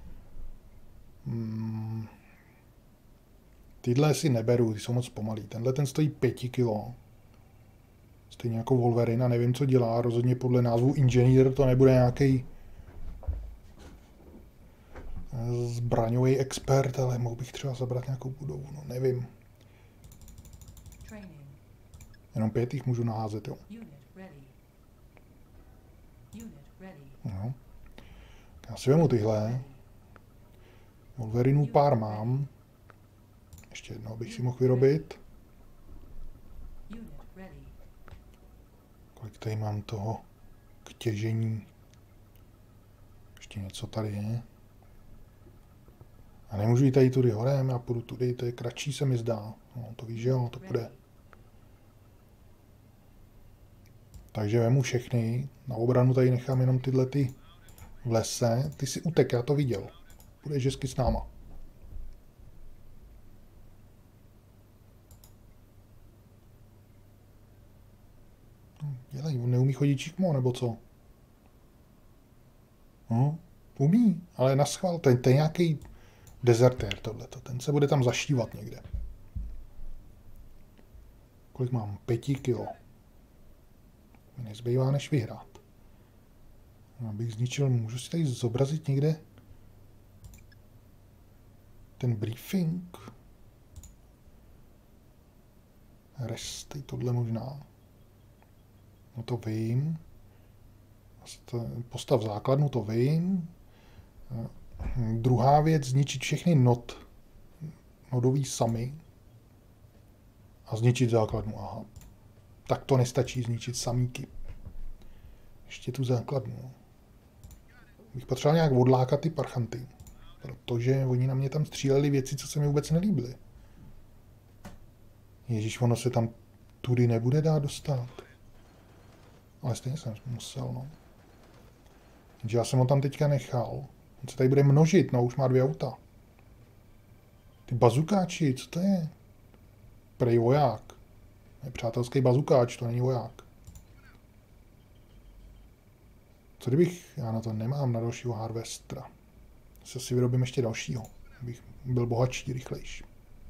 Hmm. Tyhle si neberu, ty jsou moc pomalý. Tenhle ten stojí pět kilo. Stejně jako Wolverine a nevím, co dělá. Rozhodně podle názvu Engineer to nebude nějaký zbraňový expert, ale mohl bych třeba zabrat nějakou budovu, no nevím. Jenom pět jich můžu naházet, jo. No. Já si vemu tyhle. Wolverinů pár mám. Ještě jednou bych si mohl vyrobit. Kolik tady mám toho k těžení? Ještě něco tady je. A nemůžu jít tady tudy horem, já půjdu tudy, to je kratší, se mi zdá. No, to víš, že jo, to půjde. Takže vemu všechny, na obranu tady nechám jenom tyhle ty v lese. Ty si utek, já to viděl. Budeš hezky s náma. No, dělej, on neumí chodit čikmo, nebo co? No, umí, ale naschvál, ten, ten nějaký dezertér tohleto, ten se bude tam zašívat někde. Kolik mám? Pěti kilo. Mi nezbývá než vyhrát. Abych zničil, můžu si tady zobrazit někde ten briefing. Resty, tohle možná. No to vím. Postav základnu, to vím. Druhá věc, zničit všechny nod. Nodový samy. A zničit základnu, aha. Tak to nestačí zničit samíky. Ještě tu základnu. Bych potřeboval nějak odlákat ty parchanty. Protože oni na mě tam stříleli věci, co se mi vůbec nelíbily. Ježíš, ono se tam tudy nebude dát dostat. Ale stejně jsem musel, no. Takže já jsem ho tam teďka nechal. On se tady bude množit, no už má dvě auta. Ty bazukáči, co to je? Prej voják. Je přátelský bazukáč, to není voják. Co kdybych, já na to nemám na dalšího harvestera. Se si vyrobím ještě dalšího, abych byl bohatší, rychlejší.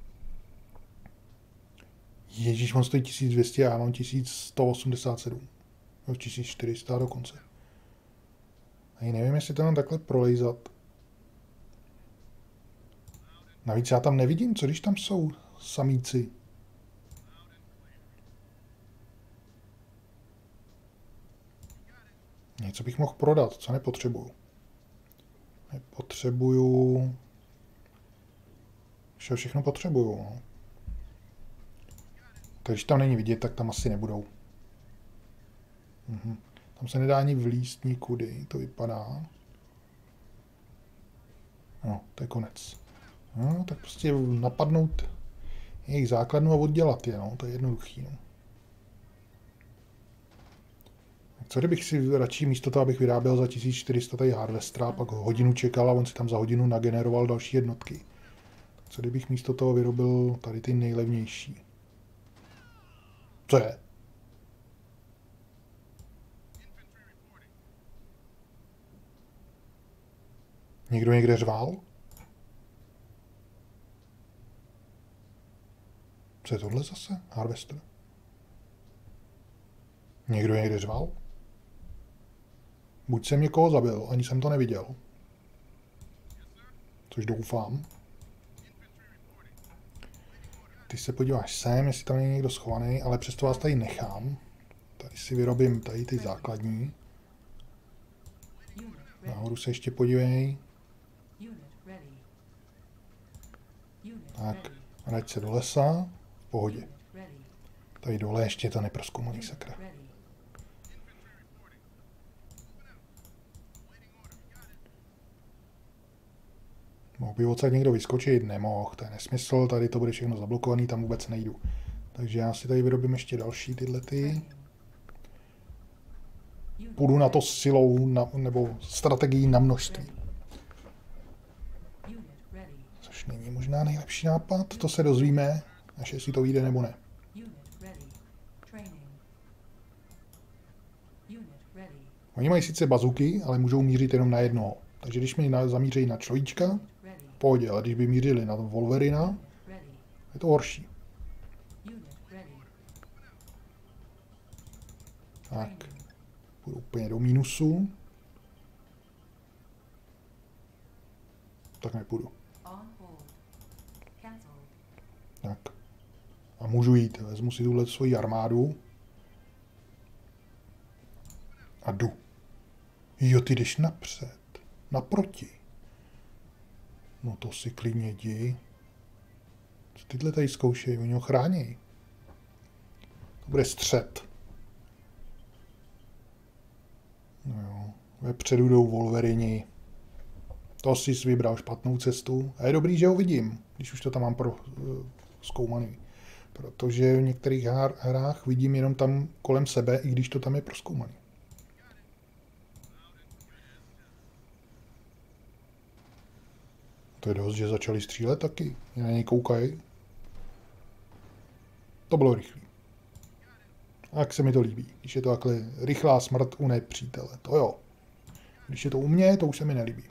Ježíš, on stojí tisíc dvě stě a já mám tisíc sto osmdesát sedm. No, tisíc čtyři sta dokonce. A nevím, jestli to mám takhle prolejzat. Navíc já tam nevidím, co když tam jsou samíci. Něco bych mohl prodat, co nepotřebuju. Nepotřebuju... Vše všechno potřebuju. No. Tak když tam není vidět, tak tam asi nebudou. Mhm. Tam se nedá ani vlíst nikudy, to vypadá. No, to je konec. No, tak prostě napadnout jejich základnu a oddělat je, no, to je jednoduchý. No. Co kdybych si radši místo toho, abych vyráběl za tisíc čtyři sta tady harvestera, pak hodinu čekal a on si tam za hodinu nageneroval další jednotky. Co kdybych místo toho vyrobil tady ty nejlevnější? Co je? Někdo někde řval? Co je tohle zase? Harvester? Někdo někde řval? Buď jsem někoho zabil, ani jsem to neviděl. Což doufám. Ty se podíváš sem, jestli tam není někdo schovaný, ale přesto vás tady nechám. Tady si vyrobím tady ty základní. Nahoru se ještě podívej. Tak, vrať se do lesa. V pohodě. Tady dole ještě je to neprozkoumaný, sakra. Mohl by odsaď někdo vyskočit? Nemohl, to je nesmysl, tady to bude všechno zablokovaný, tam vůbec nejdu. Takže já si tady vyrobím ještě další tyhle ty. Půjdu na to silou, na, nebo strategií na množství. Což není možná nejlepší nápad, to se dozvíme, až jestli to vyjde nebo ne. Oni mají sice bazuky, ale můžou mířit jenom na jednoho. Takže když mi zamířejí na človíčka, v pohodě, ale když by mířili na Wolverina, je to horší. Tak, půjdu úplně do mínusu. Tak nepůjdu. Tak. A můžu jít, vezmu si tuhle svoji armádu. A jdu. Jo, ty jdeš napřed. Naproti. No to si klidně jdi. Co tyhle tady zkoušejí? Oni ho chrání. To bude střet. No jo. Vepředu jdou Wolverini. To si vybral špatnou cestu. A je dobrý, že ho vidím, když už to tam mám pro, uh, zkoumaný. Protože v některých hrách vidím jenom tam kolem sebe, i když to tam je prozkoumaný. To je dost, že začali střílet taky. Na něj koukají. To bylo rychlý. A jak se mi to líbí. Když je to takhle rychlá smrt u nepřítele. To jo. Když je to u mě, to už se mi nelíbí.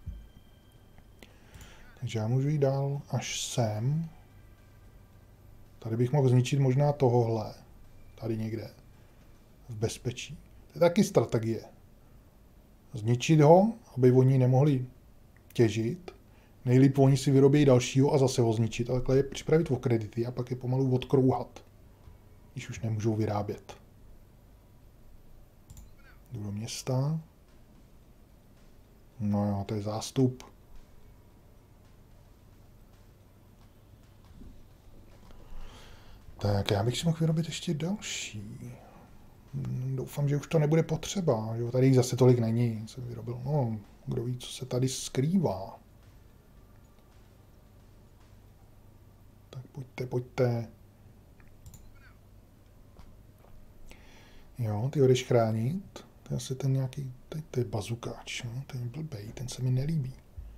Takže já můžu jít dál až sem. Tady bych mohl zničit možná tohohle. Tady někde. V bezpečí. To je taky strategie. Zničit ho, aby oni nemohli těžit. Nejlíp oni si vyrobí dalšího a zase ho zničit. A takhle je připravit o kredity a pak je pomalu odkrouhat. Když už nemůžou vyrábět. Jdu do města. No jo, to je zástup. Tak já bych si mohl vyrobit ještě další. Doufám, že už to nebude potřeba. Že tady jich zase tolik není. Jsem vyrobil. No, kdo ví, co se tady skrývá. Tak pojďte, pojďte. Jo, ty ho jdeš chránit. To je asi ten nějaký, teď to je bazukáč, no? Ten je blbej, ten se mi nelíbí.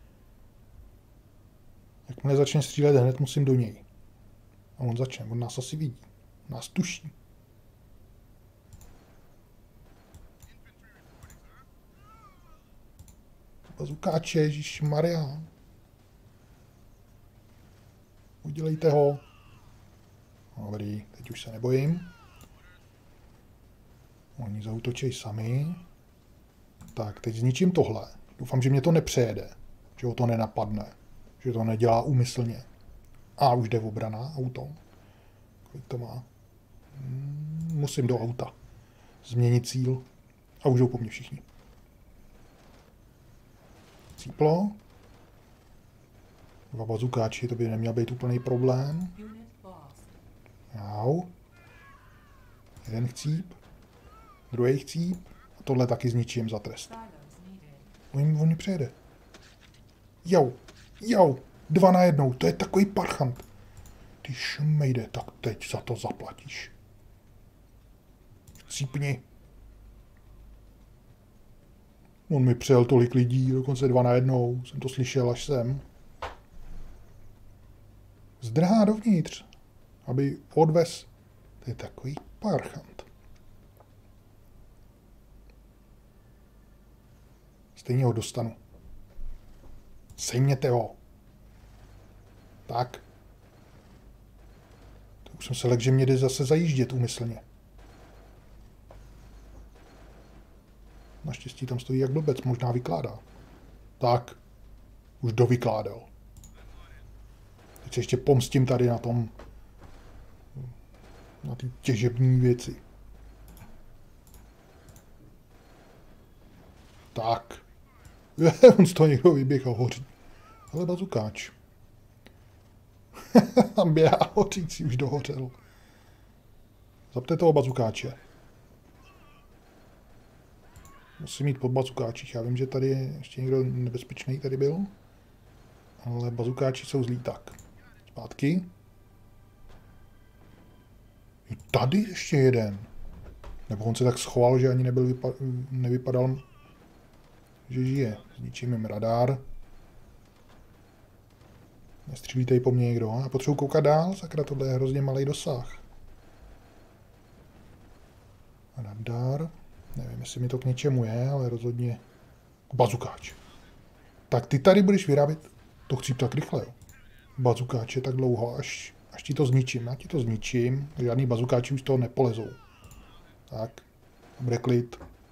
Jakmile začne střílet, hned musím do něj. A on začne, on nás asi vidí. Nás tuší. Bazukáče, ježišmarja. Udělejte ho. Dobrý, teď už se nebojím. Oni zaútočí sami. Tak, teď zničím tohle. Doufám, že mě to nepřejede. Že ho to nenapadne. Že to nedělá úmyslně. A už jde v obrana auto. Kolik to má? Musím do auta. Změnit cíl. A už jdou po mně všichni. Cíplo. Dva bazukáči, to by neměl být úplný problém. Jau. Jeden chcíp. Druhý chcíp. A tohle taky zničím za trest. On, on mě přejede. Jau. Jau. Dva na jednou. To je takový parchant. Ty šmejde, tak teď za to zaplatíš. Cípni. On mi přejel tolik lidí, dokonce dva na jednou. Jsem to slyšel až sem. Zdrhá dovnitř, aby odvez. To je takový parchant. Stejně ho dostanu. Sejměte ho. Tak. To už jsem se lek, že mě jde zase zajíždět úmyslně. Naštěstí tam stojí jak blbec, možná vykládá. Tak. Už dovykládal. Teď se ještě pomstím tady na tom. Na ty těžební věci. Tak. On z toho někdo vyběh a hoří. Ale bazukáč. Tam běhá hořící, už dohořel. Zapte toho bazukáče. Musím mít pod bazukáčích. Já vím, že tady je ještě někdo nebezpečný tady byl. Ale bazukáči jsou zlí tak. Zpátky. Je tady ještě jeden. Nebo on se tak schoval, že ani nebyl vypa nevypadal, že žije. Zničím jim radar. Nestřílíte po mně někdo. Já potřebuji koukat dál, sakra, tohle je hrozně malý dosah. Radar. Nevím, jestli mi to k něčemu je, ale rozhodně bazukáč. Tak ty tady budeš vyrábět. To chci tak rychle, jo. Bazukáče tak dlouho, až, až ti to zničím. Já ti to zničím. Žádný bazukáči už toho nepolezou. Tak. Bude klid.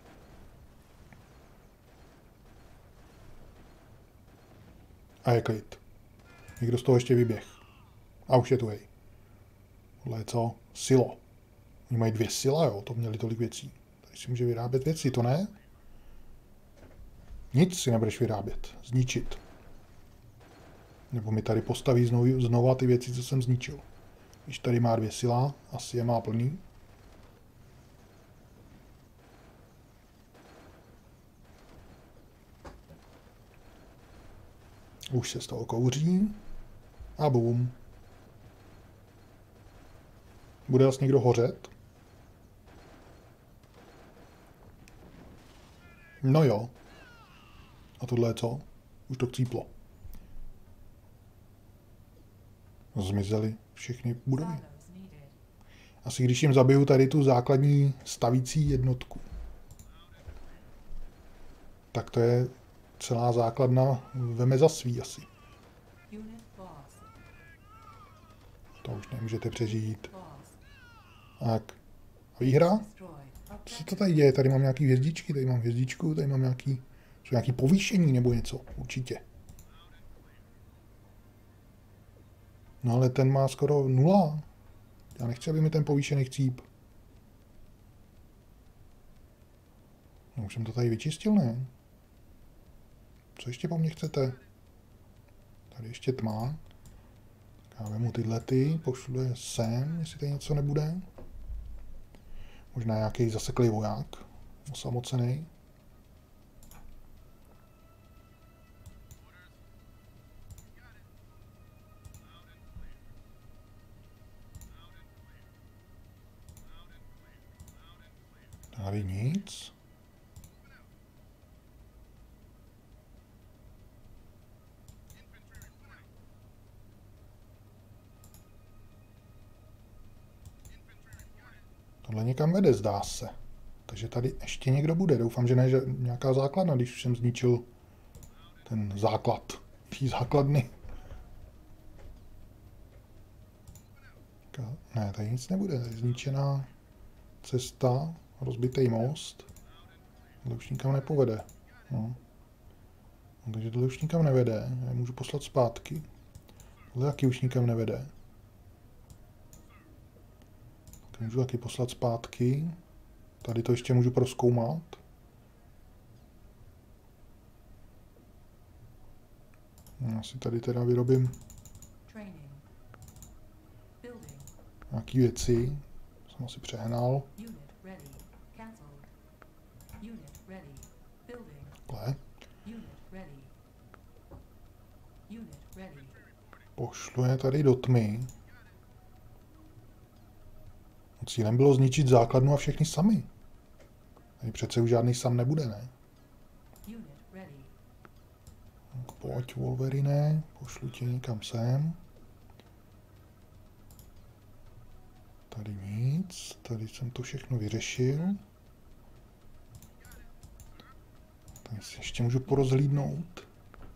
A je klid. Někdo z toho ještě vyběh. A už je tu, hej. Tohle je co? Silo. Oni mají dvě sila, jo. To měli tolik věcí. Tady si může vyrábět věci, to ne? Nic si nebudeš vyrábět. Zničit. Nebo mi tady postaví znovu, znova ty věci, co jsem zničil. Když tady má dvě sila, asi je má plný. Už se z toho kouří. A bum. Bude zase někdo hořet? No jo. A tohle je co? Už to chcíplo. Zmizely všechny budovy. Asi když jim zabiju tady tu základní stavící jednotku. Tak to je celá základna veme za svý asi. To už nemůžete přežít. Tak. Výhra? Co se to tady děje? Tady mám nějaký hvězdičky, tady mám hvězdičku, tady mám nějaký, jsou nějaký povýšení nebo něco, určitě. No ale ten má skoro nula. Já nechci, aby mi ten povýšený chcíp. No už jsem to tady vyčistil, ne? Co ještě po mně chcete? Tady ještě tma. Tak já vemu tyhle ty, pošlu je sem, jestli tady něco nebude. Možná nějaký zaseklý voják, osamocený. Tady nic. Tohle někam vede, zdá se. Takže tady ještě někdo bude. Doufám, že ne že nějaká základna, když už jsem zničil ten základ, tý základny. Ne, tady nic nebude, tady je zničená cesta, rozbitý most. Tohle už nikam nepovede. No. No, takže tohle už nikam nevede, já můžu poslat zpátky. Tohle taky už nikam nevede. Tak můžu taky poslat zpátky. Tady to ještě můžu prozkoumat. Já si tady teda vyrobím nějaký věci. Jsem asi přehnal. Takhle. Pošlu je tady do tmy. Cílem bylo zničit základnu a všechny samy. Tady přece už žádný sam nebude, ne? Pojď, Wolverine, pošlu tě někam sem. Tady nic, tady jsem to všechno vyřešil. Tady si ještě můžu porozhlídnout.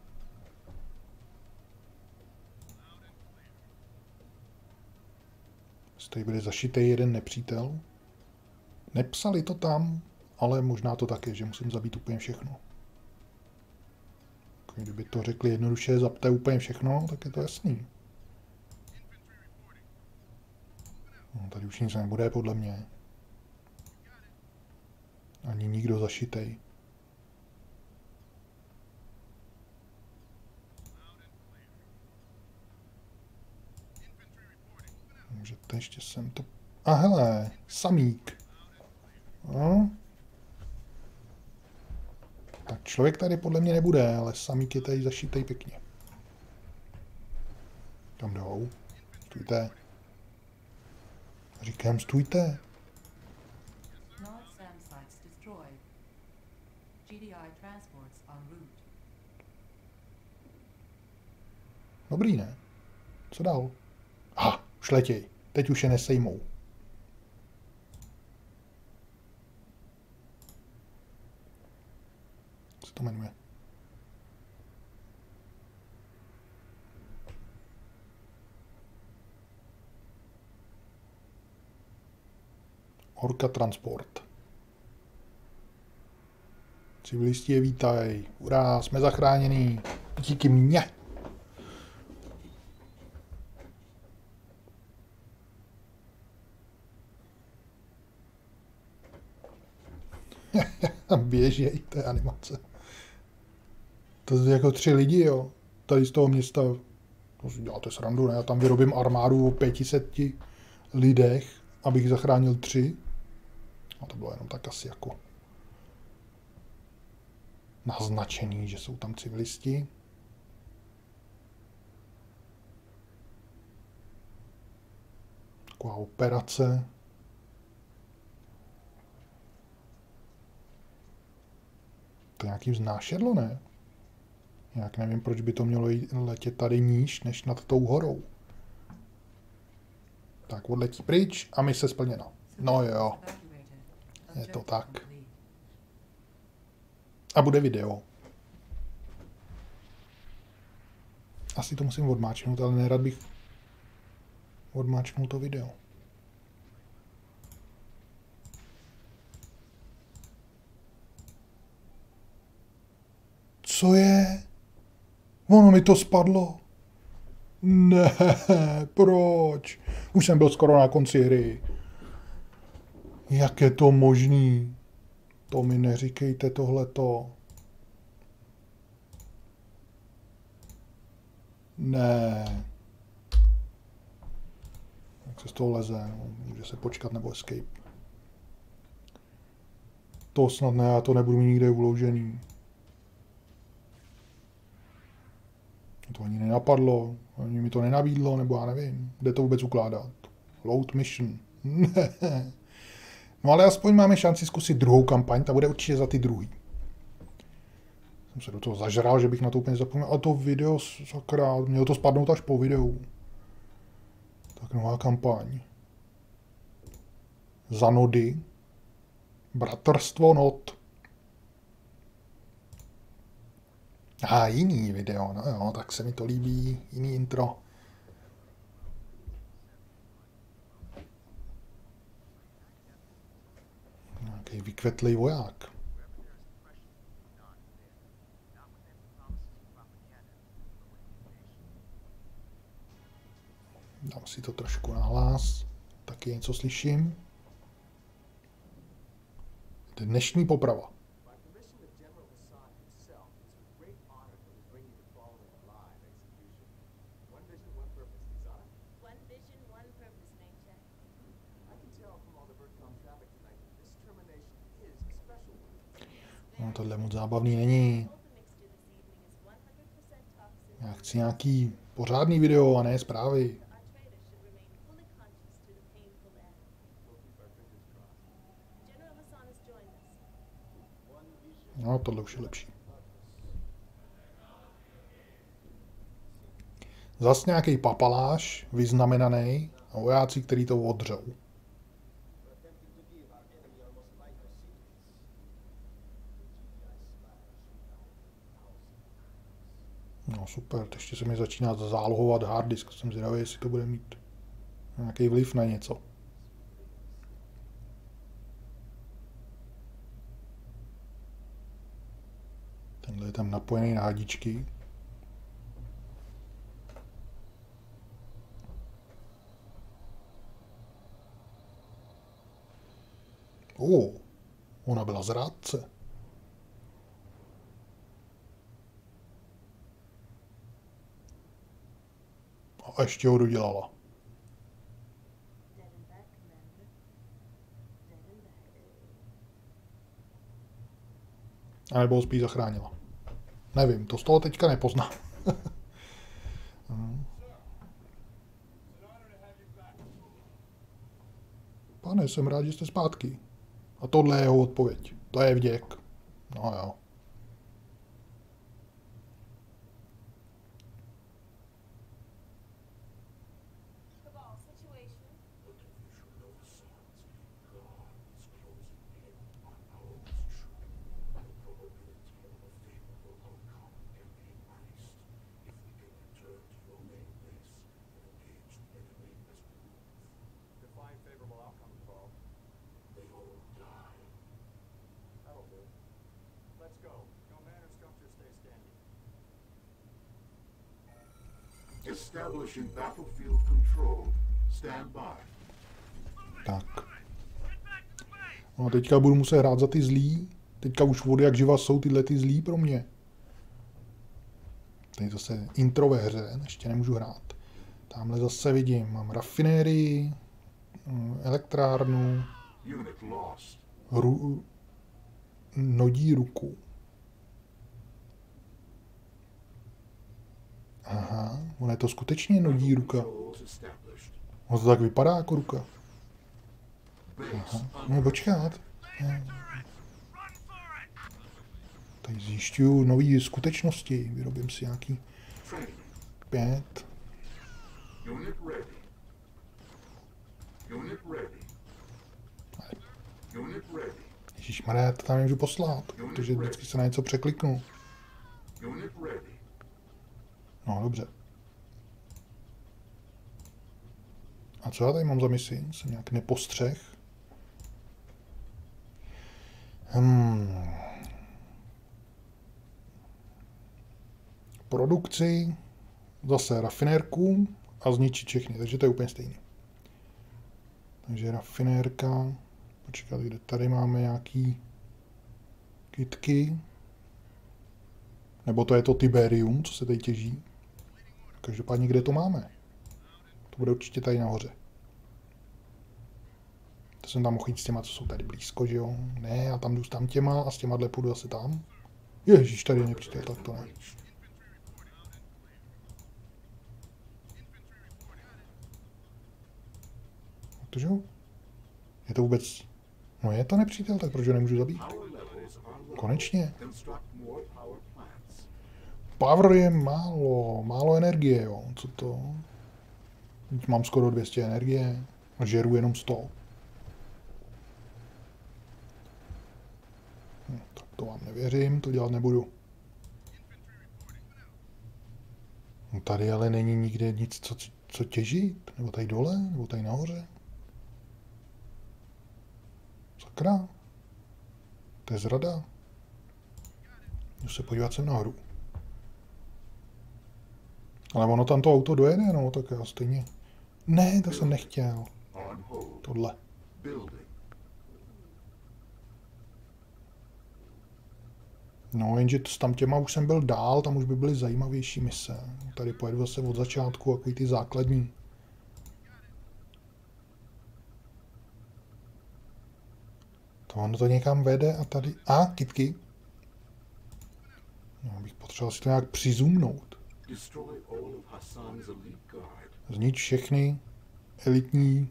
Tady bude zašitý jeden nepřítel. Nepsali to tam, ale možná to tak je, že musím zabít úplně všechno. Kdyby to řekli jednoduše, zapte úplně všechno, tak je to jasný. No, tady už nic nebude, podle mě. Ani nikdo zašitej. Můžete ještě sem to... A hele, samík. No. Tak člověk tady podle mě nebude, ale samík je tady zašitej pěkně. Tam jdou. Stůjte. Říkám, stůjte. Dobrý, ne? Co dál? Aha, už letěj. Teď už je nesejmou. Co se to jmenuje? Orca Transport. Civilisti je vítají. Urá, jsme zachránění. Díky mně. Běžej, to je animace. To je jako tři lidi, jo. Tady z toho města. To si děláte srandu, ne? Já tam vyrobím armádu o pětiseti lidech, abych zachránil tři. A to bylo jenom tak asi jako naznačený, že jsou tam civilisti. Taková operace. To je nějaký vznášedlo, ne? Jak nevím, proč by to mělo letět tady níž, než nad tou horou. Tak odletí pryč a mise splněna. No jo. Je to tak. A bude video. Asi to musím odmáčknout, ale nerad bych odmáčknul to video. Co je? Ono mi to spadlo. Ne, proč? Už jsem byl skoro na konci hry. Jak je to možný? To mi neříkejte tohleto. Ne. Jak se z toho leze? No, může se počkat nebo escape. To snad ne, já to nebudu mít nikde uložený. To ani nenapadlo, ani mi to nenabídlo, nebo já nevím, kde to vůbec ukládat. Load mission. Ne. No ale aspoň máme šanci zkusit druhou kampaň, ta bude určitě za ty druhý. Jsem se do toho zažral, že bych na to úplně zapomněl, ale to video, sakra, mělo to spadnout až po videu. Tak nová kampaň. Za nody. Bratrstvo not. A ah, jiný video, no jo, tak se mi to líbí, jiný intro. Nějaký vykvetlý voják. Dám si to trošku na hlas, taky něco slyším. Dnešní poprava. No, tohle moc zábavný není. Já chci nějaký pořádný video a ne zprávy. No, tohle už je lepší. Zas nějaký papaláš, vyznamenaný, a vojáci, který to odřou. No super, ještě se mi začíná zálohovat harddisk, jsem zvědavý, jestli to bude mít nějaký vliv na něco. Tenhle je tam napojený na hadičky. O, oh, ona byla zrádce. A ještě ho dodělala. A nebo ho spíš zachránila. Nevím, to z toho teďka nepoznám. Pane, jsem rád, že jste zpátky. A tohle je jeho odpověď. To je vděk. No jo. Establishing battlefield control. Stand by. Tak. No a teďka budu muset hrát za ty zlý. Teďka už vody jak živa jsou tyhle ty zlý pro mě. Tady zase intro ve hře, ještě nemůžu hrát. Tamhle zase vidím, mám rafinérii, elektrárnu, ru, nodí ruku. Aha, ona je to skutečně nodí ruka. Ono to tak vypadá jako ruka. Aha, no počkat. Tady zjišťuju nový skutečnosti. Vyrobím si nějaký pět. Ježišmarja, to tam nemůžu poslat, protože vždycky se na něco překliknu. No, dobře. A co já tady mám za misi? Jsem nějak nepostřeh. Hmm. Produkci, zase rafinérku a zničit všechny, takže to je úplně stejný. Takže rafinérka, počkat, kde tady máme nějaký kytky, nebo to je to Tiberium, co se tady těží. Každopádně kde to máme? To bude určitě tady nahoře. To jsem tam mohl jít s těma, co jsou tady blízko, že jo? Ne, já tam jdu s tam těma a s těma půjdu zase tam. Ježíš, tady je nepřítel, tak to ne. Protože je to vůbec... No je to nepřítel, tak proč ho nemůžu zabít? Konečně. Power je málo, málo energie, jo. Co to? Teď mám skoro dvě stě energie a žeru jenom sto. Hm, tak to vám nevěřím, to dělat nebudu. No tady ale není nikde nic, co, co těžit. Nebo tady dole, nebo tady nahoře. Sakra. To je zrada. Jdu se podívat sem nahoru. Ale ono tam to auto dojede, no, tak já stejně. Ne, to jsem nechtěl. Tohle. No, jenže tam těma už jsem byl dál, tam už by byly zajímavější mise. Tady pojedu zase od začátku, jako ty základní. To ono to někam vede a tady... A, kytky. No, bych potřeboval si to nějak přizumnout. Znič všechny elitní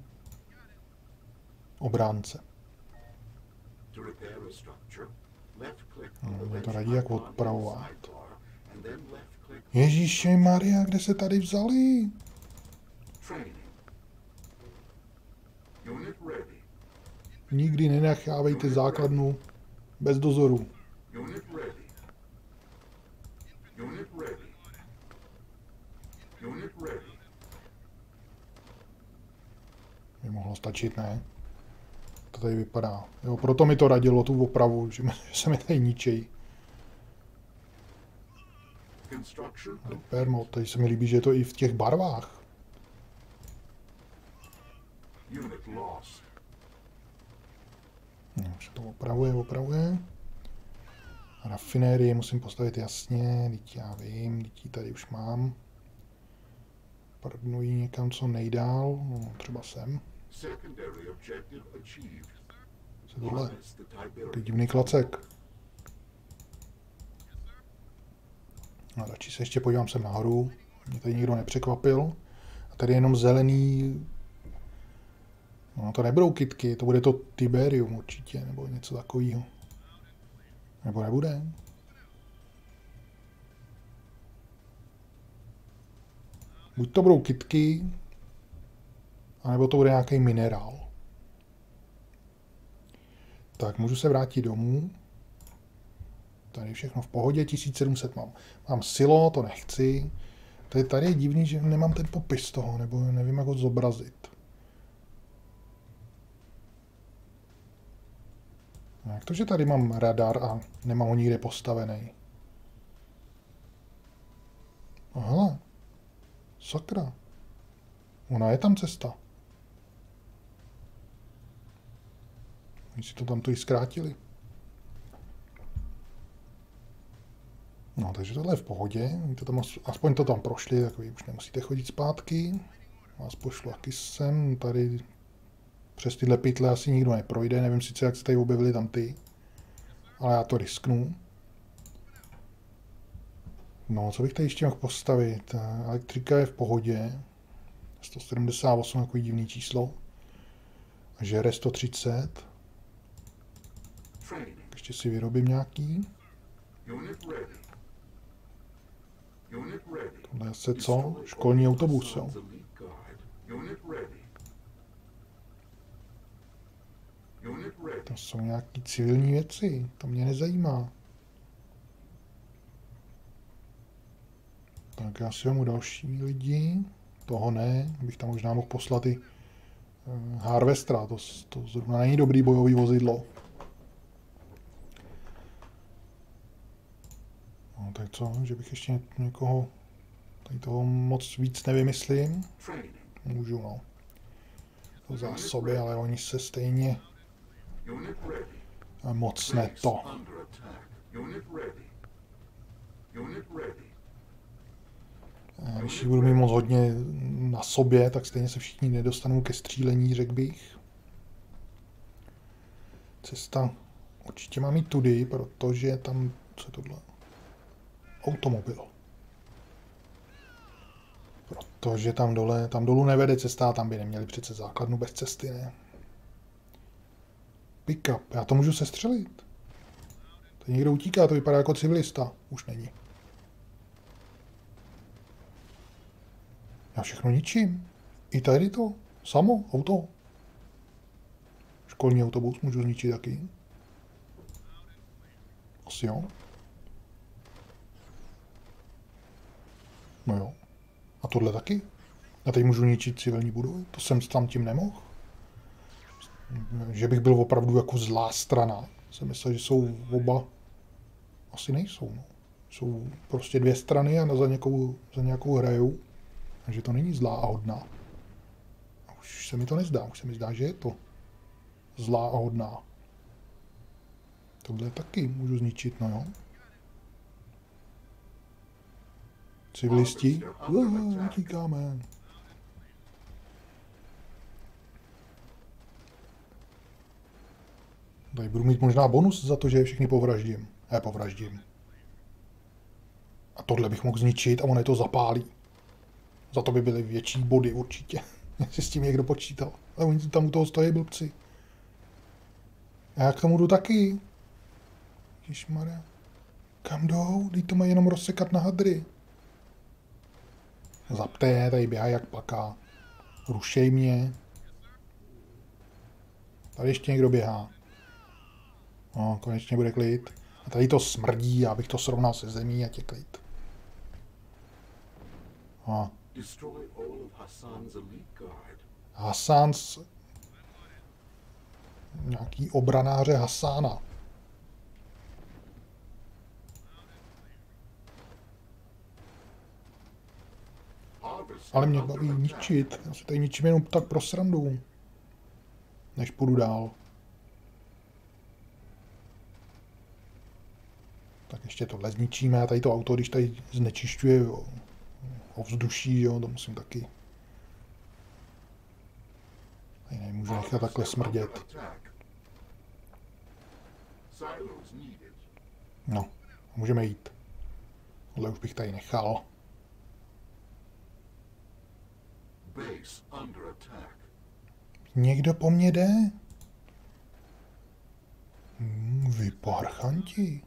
obránce. No, mě to radí, jak odpravovat. Ježíši Maria, kde se tady vzali? Nikdy nenechávejte základnu bez dozoru. By mohlo stačit, ne? To tady vypadá. Jo, proto mi to radilo tu opravu, že se mi tady ničejí. Repair mode, tady se mi líbí, že je to i v těch barvách. No, už to opravuje, opravuje. Rafinérii musím postavit jasně, teď já vím, teď tady už mám. Prdnu ji někam co nejdál, no, třeba sem. Co tohle? Ty divný klacek. No, radši se ještě podívám sem nahoru. Mě tady nikdo nepřekvapil. A tady je jenom zelený... No to nebudou kytky, to bude to Tiberium určitě, nebo něco takového. Nebo nebude. Buď to budou kytky, anebo to bude nějaký minerál. Tak, můžu se vrátit domů. Tady všechno v pohodě, tisíc sedm set mám. Mám silo, to nechci. Tady, tady je divný, že nemám ten popis toho, nebo nevím, jak ho zobrazit. Jak to, že tady mám radar a nemám ho nikde postavený? Aha. Sakra. Ona je tam cesta. Oni si to tam to i zkrátili. No, takže tohle je v pohodě. To tam, aspoň to tam prošli, tak vy už nemusíte chodit zpátky. Vás pošlu taky sem. Tady přes tyhle pytle asi nikdo neprojde. Nevím sice, jak se tady objevili tam ty. Ale já to risknu. No, co bych tady ještě mohl postavit? Elektrika je v pohodě. sto sedmdesát osm, takový divný číslo. Žere sto třicet. Ještě si vyrobím nějaký. Tohle je se co? Školní autobus, jo. To jsou nějaký civilní věci. To mě nezajímá. Tak já si vezmu další lidi. Toho ne, bych tam možná mohl poslat i uh, Harvestera, to, to zrovna není dobrý bojový vozidlo. No tak co, že bych ještě někoho, tady toho moc víc nevymyslím. Můžu, no. To zásoby, ale oni se stejně moc ne to. Když budu mít moc hodně na sobě, tak stejně se všichni nedostanou ke střílení, řekl bych. Cesta určitě mám jít tudy, protože tam, co je tohle? Automobil. Protože tam dole, tam dolů nevede cesta, tam by neměli přece základnu bez cesty, ne? Pick-up, já to můžu sestřelit. To někdo utíká, to vypadá jako civilista. Už není. Já všechno ničím. I tady to. Samo, auto. Školní autobus můžu zničit taky. Asi jo. No jo. A tohle taky? A teď můžu ničit civilní budovy? To jsem tam tím nemohl? Že bych byl opravdu jako zlá strana. Jsem myslel, že jsou oba... Asi nejsou, no. Jsou prostě dvě strany a za nějakou, za nějakou hrajou. Takže to není zlá a hodná. A už se mi to nezdá. Už se mi zdá, že je to zlá a hodná. Tohle taky můžu zničit, no jo. Civilisti. Uh, utíkáme. Tady budu mít možná bonus za to, že je všechny povraždím. Já povraždím. A tohle bych mohl zničit a on je to zapálí. Za to by byly větší body určitě. Jestli s tím někdo počítal. Ale oni tam u toho stojí blbci. A já k tomu jdu taky. Ježišmarja. Kam jdou? Teď to mají jenom rozsekat na hadry. Zapté, tady běhá jak paká. Rušej mě. Tady ještě někdo běhá. No, konečně bude klid. A tady to smrdí, abych to srovnal se zemí, ať je klid. A. Hassans... Nějaký obranáře Hassána. Ale mě baví ničit. Já si tady ničím jenom tak pro srandu. Než půjdu dál. Tak ještě tohle zničíme. A tady to auto, když tady znečišťuje ovzduší, jo, to musím taky. Tady nemůžu nechat takhle smrdět. No, můžeme jít. Tohle už bych tady nechal. Někdo po mně jde? Hmm, vy parchanti.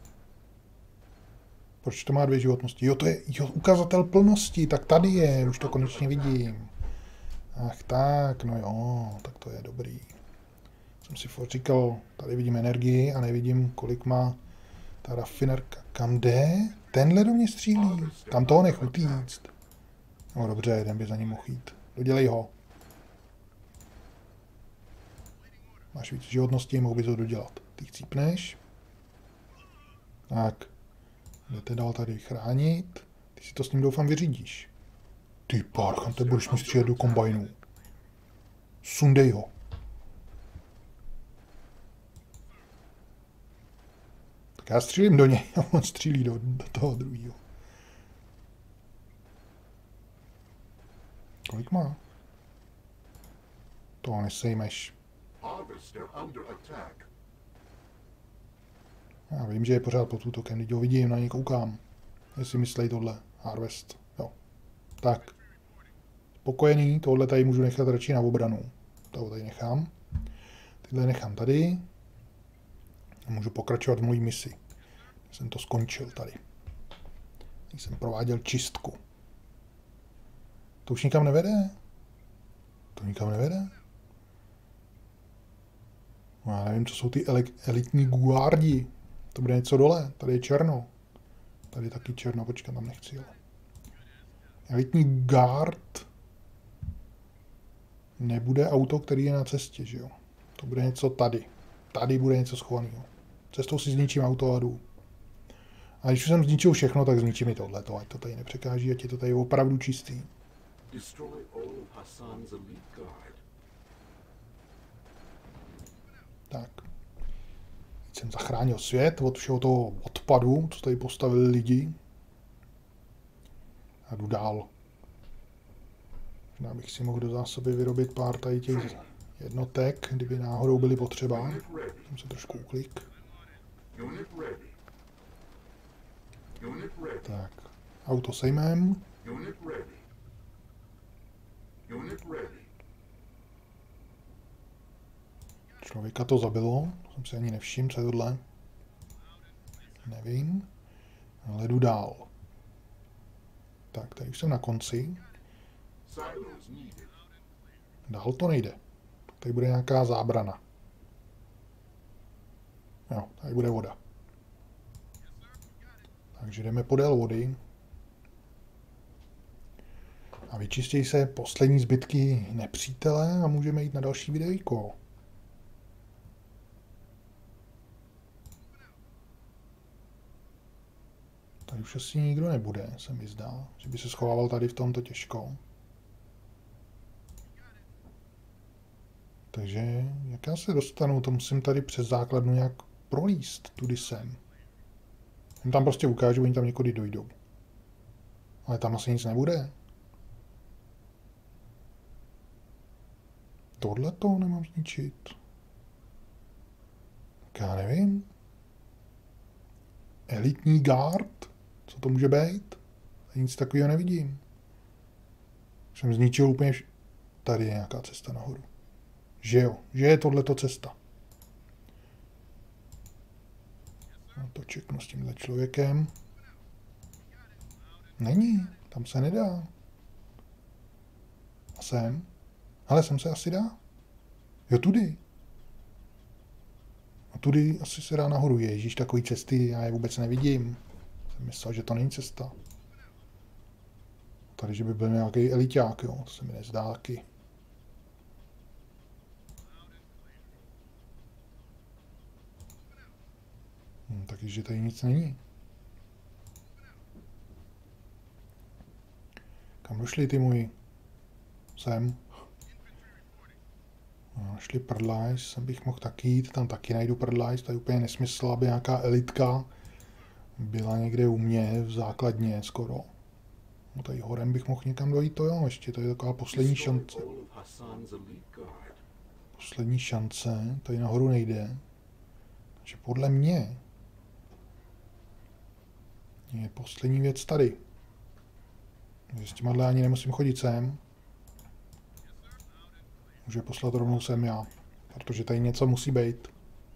Proč to má dvě životnosti? Jo, to je jo, ukazatel plnosti, tak tady je, už to konečně vidím. Ach tak, no jo, tak to je dobrý. Jsem si furt říkal, tady vidím energii a nevidím, kolik má ta rafinerka. Kam jde? Tenhle do mě střílí. Tam toho nech utíct. No dobře, jeden by za ním mohl jít. Dodělej ho. Máš víc životností, mohl bys ho dodělat. Ty chcípneš. Tak. Jdete dál tady chránit. Ty si to s ním doufám vyřídíš. Ty parchante, budeš mi střílet do kombajnu. Sundej ho. Tak já střílím do něj a on střílí do, do toho druhého. Kolik má? Toho nesejmeš. Já vím, že je pořád pod útokem, teď ho vidím, na něj koukám. Jestli myslej tohle. Harvest. Jo. Tak. Spokojený, tohle tady můžu nechat radši na obranu. Toho tady nechám. Tyhle nechám tady. A můžu pokračovat v mojí misi. Jsem to skončil tady. Teď jsem prováděl čistku. To už nikam nevede? To nikam nevede? No, já nevím, co jsou ty elitní guardi. To bude něco dole. Tady je černo. Tady je taky černo. Počkat, tam nechci. Jo. Elitní guard nebude auto, který je na cestě, že jo? To bude něco tady. Tady bude něco schovaného. Cestou si zničím auto a jdu. A když už jsem zničil všechno, tak zničím i tohleto, ať to tady nepřekáží, ať je to tady opravdu čistý. Tak. Teď jsem zachránil svět od všeho toho odpadu, co tady postavili lidi. A jdu dál. Já bych si mohl do zásoby vyrobit pár tady těch jednotek, kdyby náhodou byly potřeba. Jsem se trošku uklik. Tak. Auto sejmem. Člověka to zabilo. Jsem si ani nevšiml, co je tohle. Nevím. Ale jdu dál. Tak, tady už jsem na konci. Dál to nejde. Tady bude nějaká zábrana. Jo, tady bude voda. Takže jdeme podél vody. A vyčistějí se poslední zbytky nepřítele a můžeme jít na další videjko. Tady už asi nikdo nebude, se mi zdá, že by se schovával tady v tomto těžko. Takže jak já se dostanu, to musím tady přes základnu nějak prolíst, tudy sem. Jim tam prostě ukážu, oni tam někudy dojdou. Ale tam asi nic nebude. Tohle to nemám zničit. Tak já nevím. Elitní guard? Co to může být? Nic takového nevidím. Jsem zničil úplně vš... Tady je nějaká cesta nahoru. Že jo, že je tohleto cesta. No to čeknu s tímhle člověkem. Není, tam se nedá. A sem? Ale sem se asi dá. Jo, tudy. A tudy asi se dá nahoru. Ježíš, takový cesty já je vůbec nevidím. Jsem myslel, že to není cesta. Tady, že by byl nějaký eliťák, jo, to se mi nezdá taky. Hm, takže tady nic není. Kam došli ty můj? Sem. No, šli prdlajs, sem bych mohl taky jít, tam taky najdu prdlajs, to je úplně nesmysl, aby nějaká elitka byla někde u mě v základně skoro. No tady horem bych mohl někam dojít, to jo, ještě to je taková poslední šance. Poslední šance, tady nahoru nejde. Takže podle mě je poslední věc tady. S těma ani nemusím chodit sem. Může poslat rovnou sem já, protože tady něco musí být.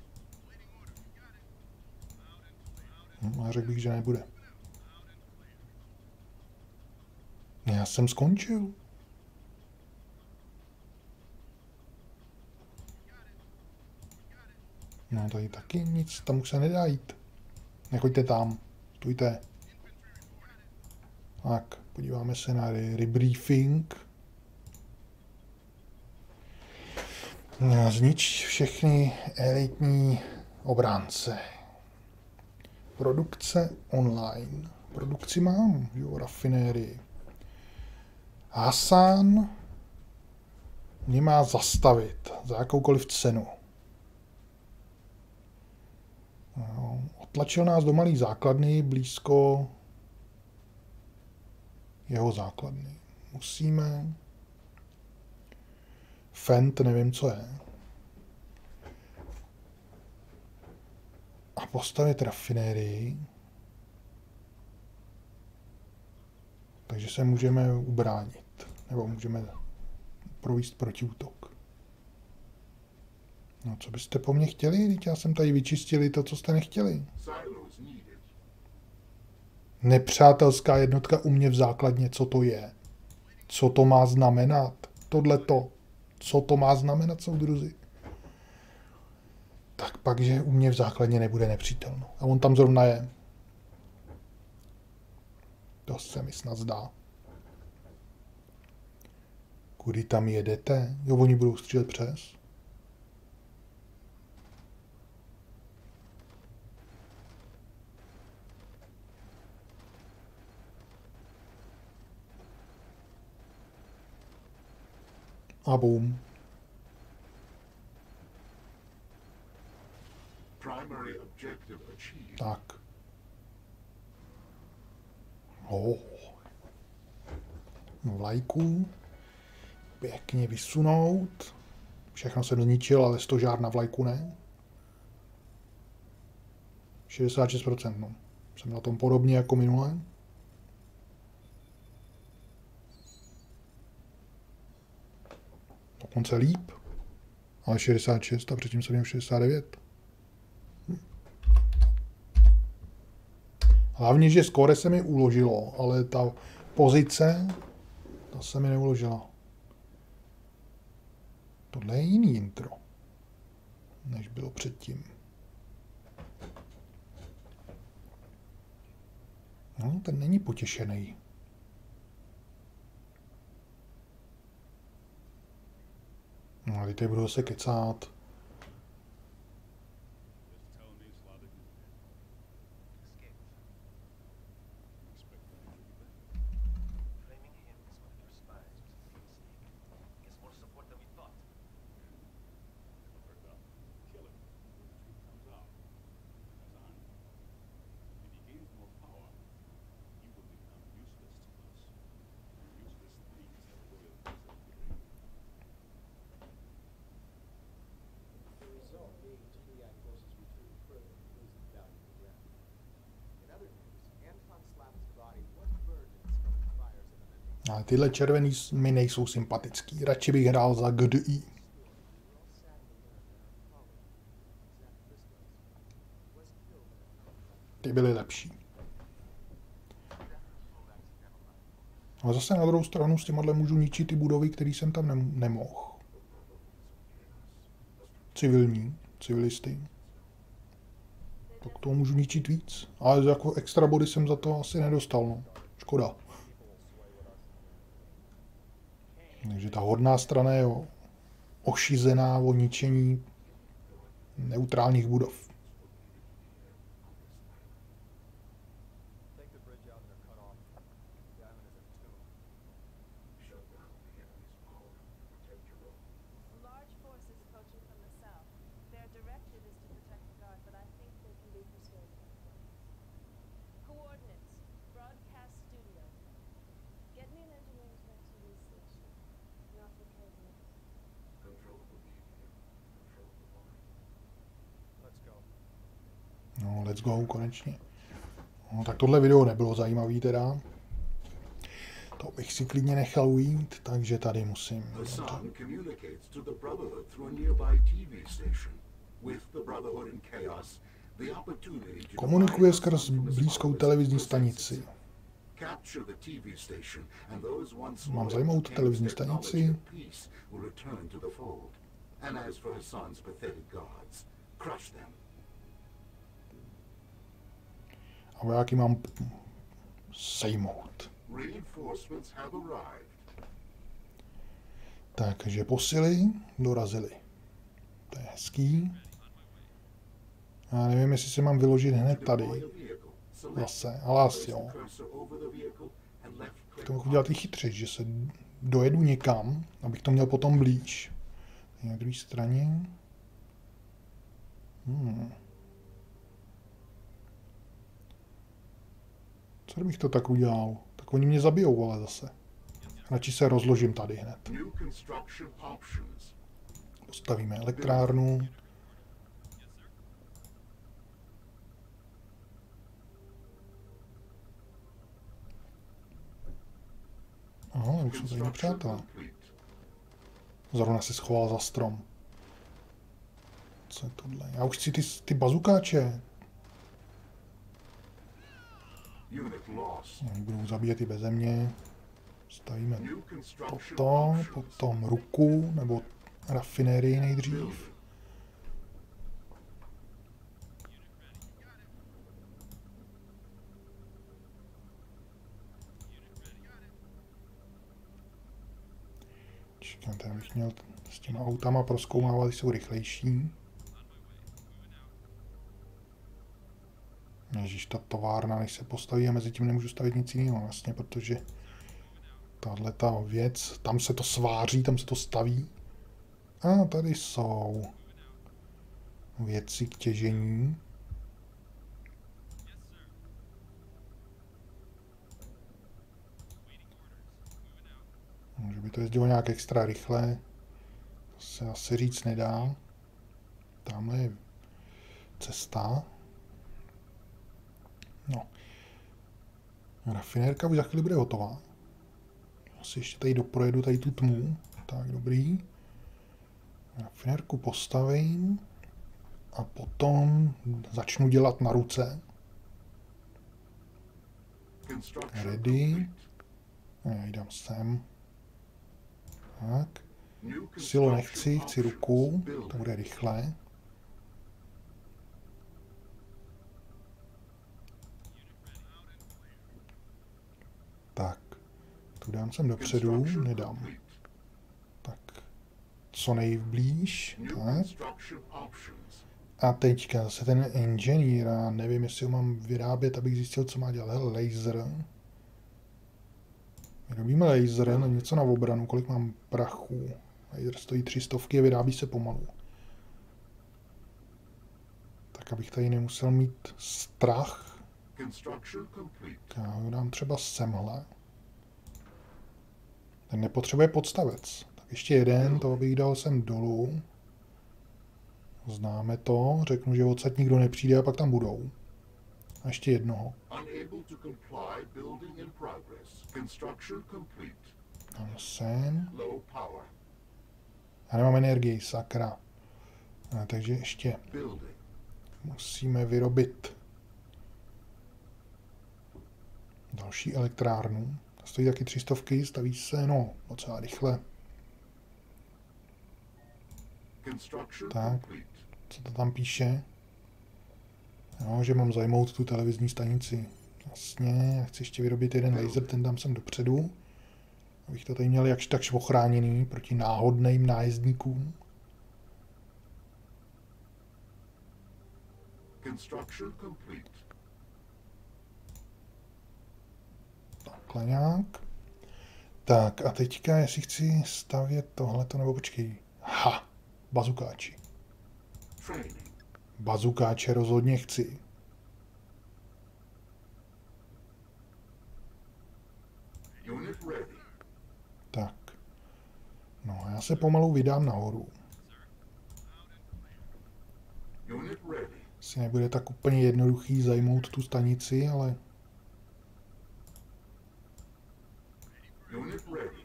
Hm, a řekl bych, že nebude. Já jsem skončil. No tady taky nic, tam už se nedá jít. Nechoďte tam, stůjte. Tak, podíváme se na rebriefing. Znič všechny elitní obránce. Produkce online. Produkci mám, jo, rafinérii. Hasan mě má zastavit za jakoukoliv cenu. No, otlačil nás do malý základny blízko jeho základny. Musíme... Fent, nevím, co je. A postavit rafinérii. Takže se můžeme ubránit. Nebo můžeme provést protiútok. No, co byste po mně chtěli? Teď já jsem tady vyčistili to, co jste nechtěli. Nepřátelská jednotka u mě v základně, co to je? Co to má znamenat? Tohleto. Co to má znamenat, soudruzi? Tak pak, že u mě v základně nebude nepřítel. A on tam zrovna je. To se mi snad zdá. Kudy tam jedete? Jo, oni budou střílet přes. A boom. Tak. Oh. Vlajku. Pěkně vysunout. Všechno jsem zničil, ale stožár na vlajku ne. šedesát šest procent, no. Jsem na tom podobně jako minule. Dokonce líp. Ale šedesát šest a předtím jsem měl šedesát devět. Hm. Hlavně, že skóre se mi uložilo, ale ta pozice, ta se mi neuložila. Tohle je jiný intro, než bylo předtím. No, ten není potěšený. A teď budu se kecát. A tyhle červený mi nejsou sympatický. Radši bych hrál za G D I. Ty byly lepší. Ale zase na druhou stranu s těmahle můžu ničit ty budovy, které jsem tam nem- nemohl. Civilní, civilisty. Tak toho můžu ničit víc. Ale jako extra body jsem za to asi nedostal, no. Škoda. Takže ta hodná strana je ošizená o ničení neutrálních budov. No, let's go, konečně. No, tak tohle video nebylo zajímavý teda. To bych si klidně nechal ujít, takže tady musím. Hassan communicates to the Brotherhood through a nearby T V station. With the Brotherhood in chaos, the opportunity to Komunikuje skrz blízkou televizní stanici. capture the T V station and those once Mám loyal zajímavou to tu televizní Kang's technology stanici. of peace will return to the fold. And as for Hassan's pathetic gods, crush them. A vojáky mám sejmout. Reinforcements have arrived. Takže posily dorazily. To je hezký. Já nevím, jestli se mám vyložit hned tady. Zase, ale asi jo. To mohu dělat i chytře, že se dojedu někam, abych to měl potom blíž. Na druhé straně. Hmm. Co bych to tak udělal? Tak oni mě zabijou, ale zase. Radši se rozložím tady hned. Postavíme elektrárnu. Aha, už jsou tady nepřátelé. Zrovna se schoval za strom. Co je tohle? Já už chci ty, ty bazukáče. Oni budou zabíjet i beze mě. Stavíme toto, potom ruku, nebo rafinérii nejdřív. Čekám, tady bych měl s těma autama prozkoumávat, když jsou rychlejší. Ježíš, ta továrna, než se postaví a mezi tím nemůžu stavit nic jiného vlastně, protože tahle ta věc, tam se to sváří, tam se to staví. A tady jsou věci k těžení. Že by to jezdilo nějak extra rychle, to se asi říct nedá. Tamhle je cesta. No. Rafinérka už za chvíli bude hotová. Asi ještě tady doprojedu tady tu tmu. Tak, dobrý. Rafinérku postavím a potom začnu dělat na ruce. Ready. Já ji dám sem. Tak. Silu nechci, chci ruku. To bude rychle. Tak. Tu dám sem dopředu, nedám. Tak. co nejblíž. New Tak. construction options. A teďka zase ten inženýr, já nevím, jestli ho mám vyrábět, abych zjistil, co má dělat. Hele, laser. Vyrobíme laser, no něco na obranu, kolik mám prachu. Laser stojí tři stovky a vyrábí se pomalu. Tak abych tady nemusel mít strach. Construction complete. Já ho dám třeba semhle. Ten nepotřebuje podstavec. Tak ještě jeden, toho bych dal sem dolů. Známe to, řeknu, že odsaď nikdo nepřijde a pak tam budou. A ještě jednoho. Unable to comply. Building in progress. Construction complete. Tam sem. Low power. Já nemám energii, sakra. A, takže ještě Building. musíme vyrobit další elektrárnu. To stojí taky tři stovky, staví se, no, docela rychle. Construction Tak. complete. Co to tam píše? No, že mám zajmout tu televizní stanici. Jasně, já chci ještě vyrobit jeden laser, ten dám sem dopředu. Abych to tady měl jakž takž ochráněný proti náhodným nájezdníkům. Construction complete. Takhle nějak. Tak a teďka, jestli chci stavět tohleto, nebo počkej. Ha! Bazukáči. Training. Bazukáče rozhodně chci. Unit ready. Tak. No a já se pomalu vydám nahoru. Unit ready. Asi nebude tak úplně jednoduchý zajmout tu stanici, ale Unit ready.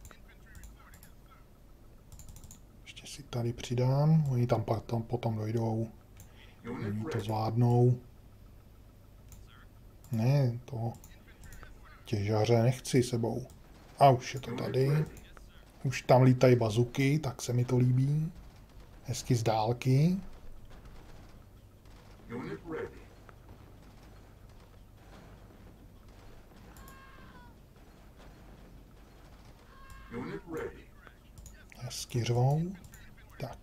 ještě si tady přidám. Oni tam pak tam potom dojdou. Unit Oni to ready. zvládnou. Ne, to těžaře nechci sebou. A už je to tady. Už tam lítají bazuky, tak se mi to líbí. Hezky z dálky. Unit ready. Unit ready. Hezky řvou. Tak.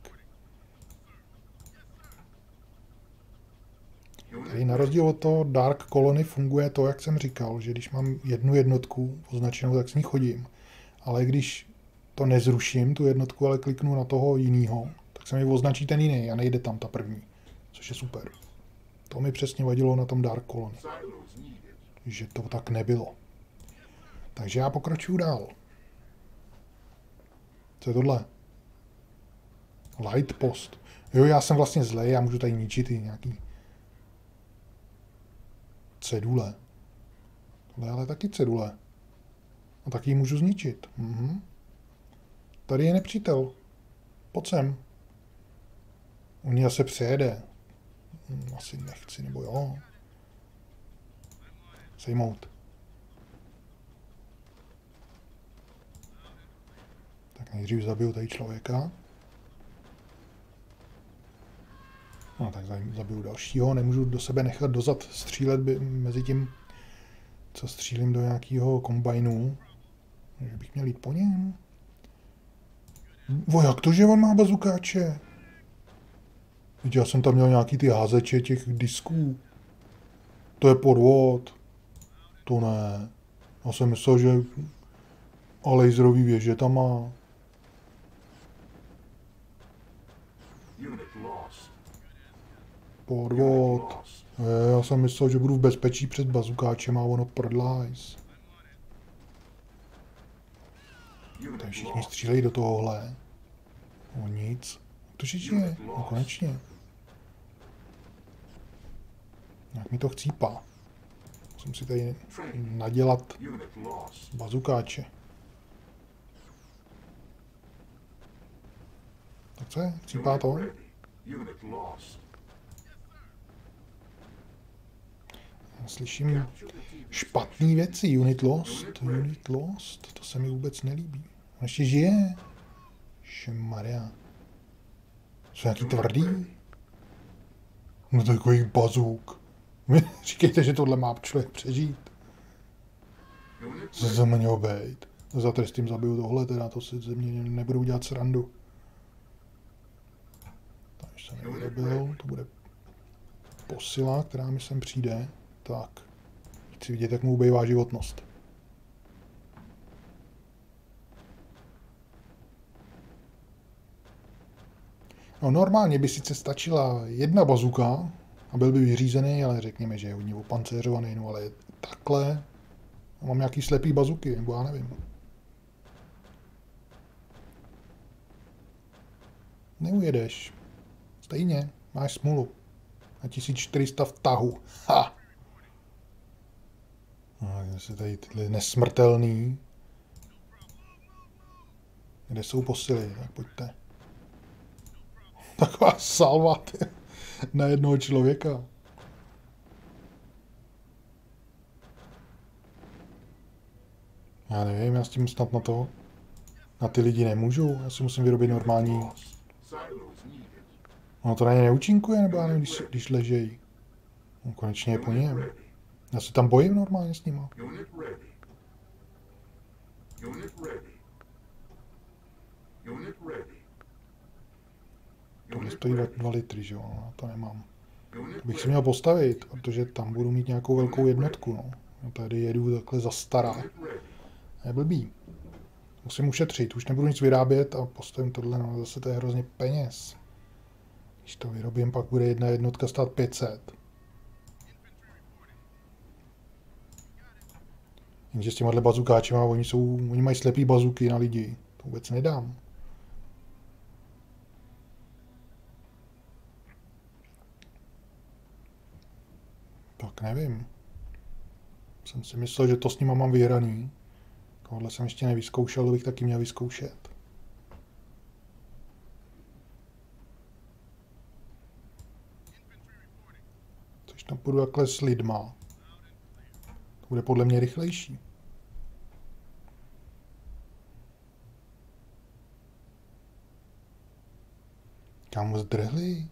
Tady na rozdíl od toho Dark Colony funguje to, jak jsem říkal, že když mám jednu jednotku označenou, tak s ní chodím. Ale když to nezruším, tu jednotku, ale kliknu na toho jinýho, tak se mi označí ten jiný a nejde tam ta první. Což je super. To mi přesně vadilo na tom Dark Colony, Silos needed. že to tak nebylo. Takže já pokračuju dál. Co je tohle? Light post. Jo, já jsem vlastně zlej, já můžu tady ničit i nějaký cedule. Tohle je ale taky cedule. A taky ji můžu zničit. Mhm. Tady je nepřítel. Pojď sem. Unia se přejede. Hm, asi nechci, nebo jo. Sejmout. Tak nejdřív zabiju tady člověka. No tak zabiju dalšího. Nemůžu do sebe nechat dozad střílet by, mezi tím, co střílím do nějakého kombajnu. Že bych měl jít po něm. O, jak to, že on má bazukáče? Víte, já jsem tam měl nějaký ty házeče těch disků. To je podvod. To ne. Já jsem myslel, že a laserový věže tam má. Unit lost. Podvod. Lost. Je, já jsem myslel, že budu v bezpečí před bazukáčem a ono prdlajs. Unit Tak všichni lost. střílejí do tohohle. O nic. To je, no konečně. Jak mi to chcípá. Musím si tady nadělat Unit lost. bazukáče. Tak co je? Chcípá Unit to? ready. Unit lost. Já slyším špatný věci. Unit lost, unit lost. To se mi vůbec nelíbí. On ještě žije. Šemaria. Jsou nějaký tvrdý? No takový bazuk. Říkejte, že tohle má člověk přežít. Unit Co se mělo být? Za trestím zabiju tohle, teda to si ze mě nebudou dělat srandu. se nevyrobil, to bude posila, která mi sem přijde. Tak, chci vidět, jak mu ubývá životnost. No normálně by sice stačila jedna bazuka a byl by vyřízený, ale řekněme, že je hodně opancéřovaný, no ale takhle. A mám nějaký slepý bazuky, nebo já nevím. Neujedeš. Stejně, máš smůlu. Na tisíc čtyři sta v tahu. Ha! No, se tady tyhle nesmrtelný. Kde jsou posily? Tak pojďte. Taková salva na jednoho člověka. Já nevím, já s tím snad na to, na ty lidi nemůžu. Já si musím vyrobit normální. No to na ně neúčinkuje, nebo já nevím, když, když ležejí. No, konečně je po něm. Já se tam bojím normálně s nima. Tohle stojí dva litry, že jo, no, to nemám. To bych si měl postavit, protože tam budu mít nějakou velkou jednotku, no. No tady jedu takhle za stará. Je blbý. Musím ušetřit, už nebudu nic vyrábět a postavím tohle, no zase to je hrozně peněz. Když to vyrobím, pak bude jedna jednotka stát pět set. Jenže s těmahle bazukáčima, oni, jsou, oni mají slepý bazuky na lidi. To vůbec nedám. Tak nevím. Jsem si myslel, že to s nima mám vyhraný. Tohle jsem ještě nevyzkoušel, to bych taky měl vyzkoušet. Což tam půjdu takhle s lidma. To bude podle mě rychlejší. Kam zdrhli?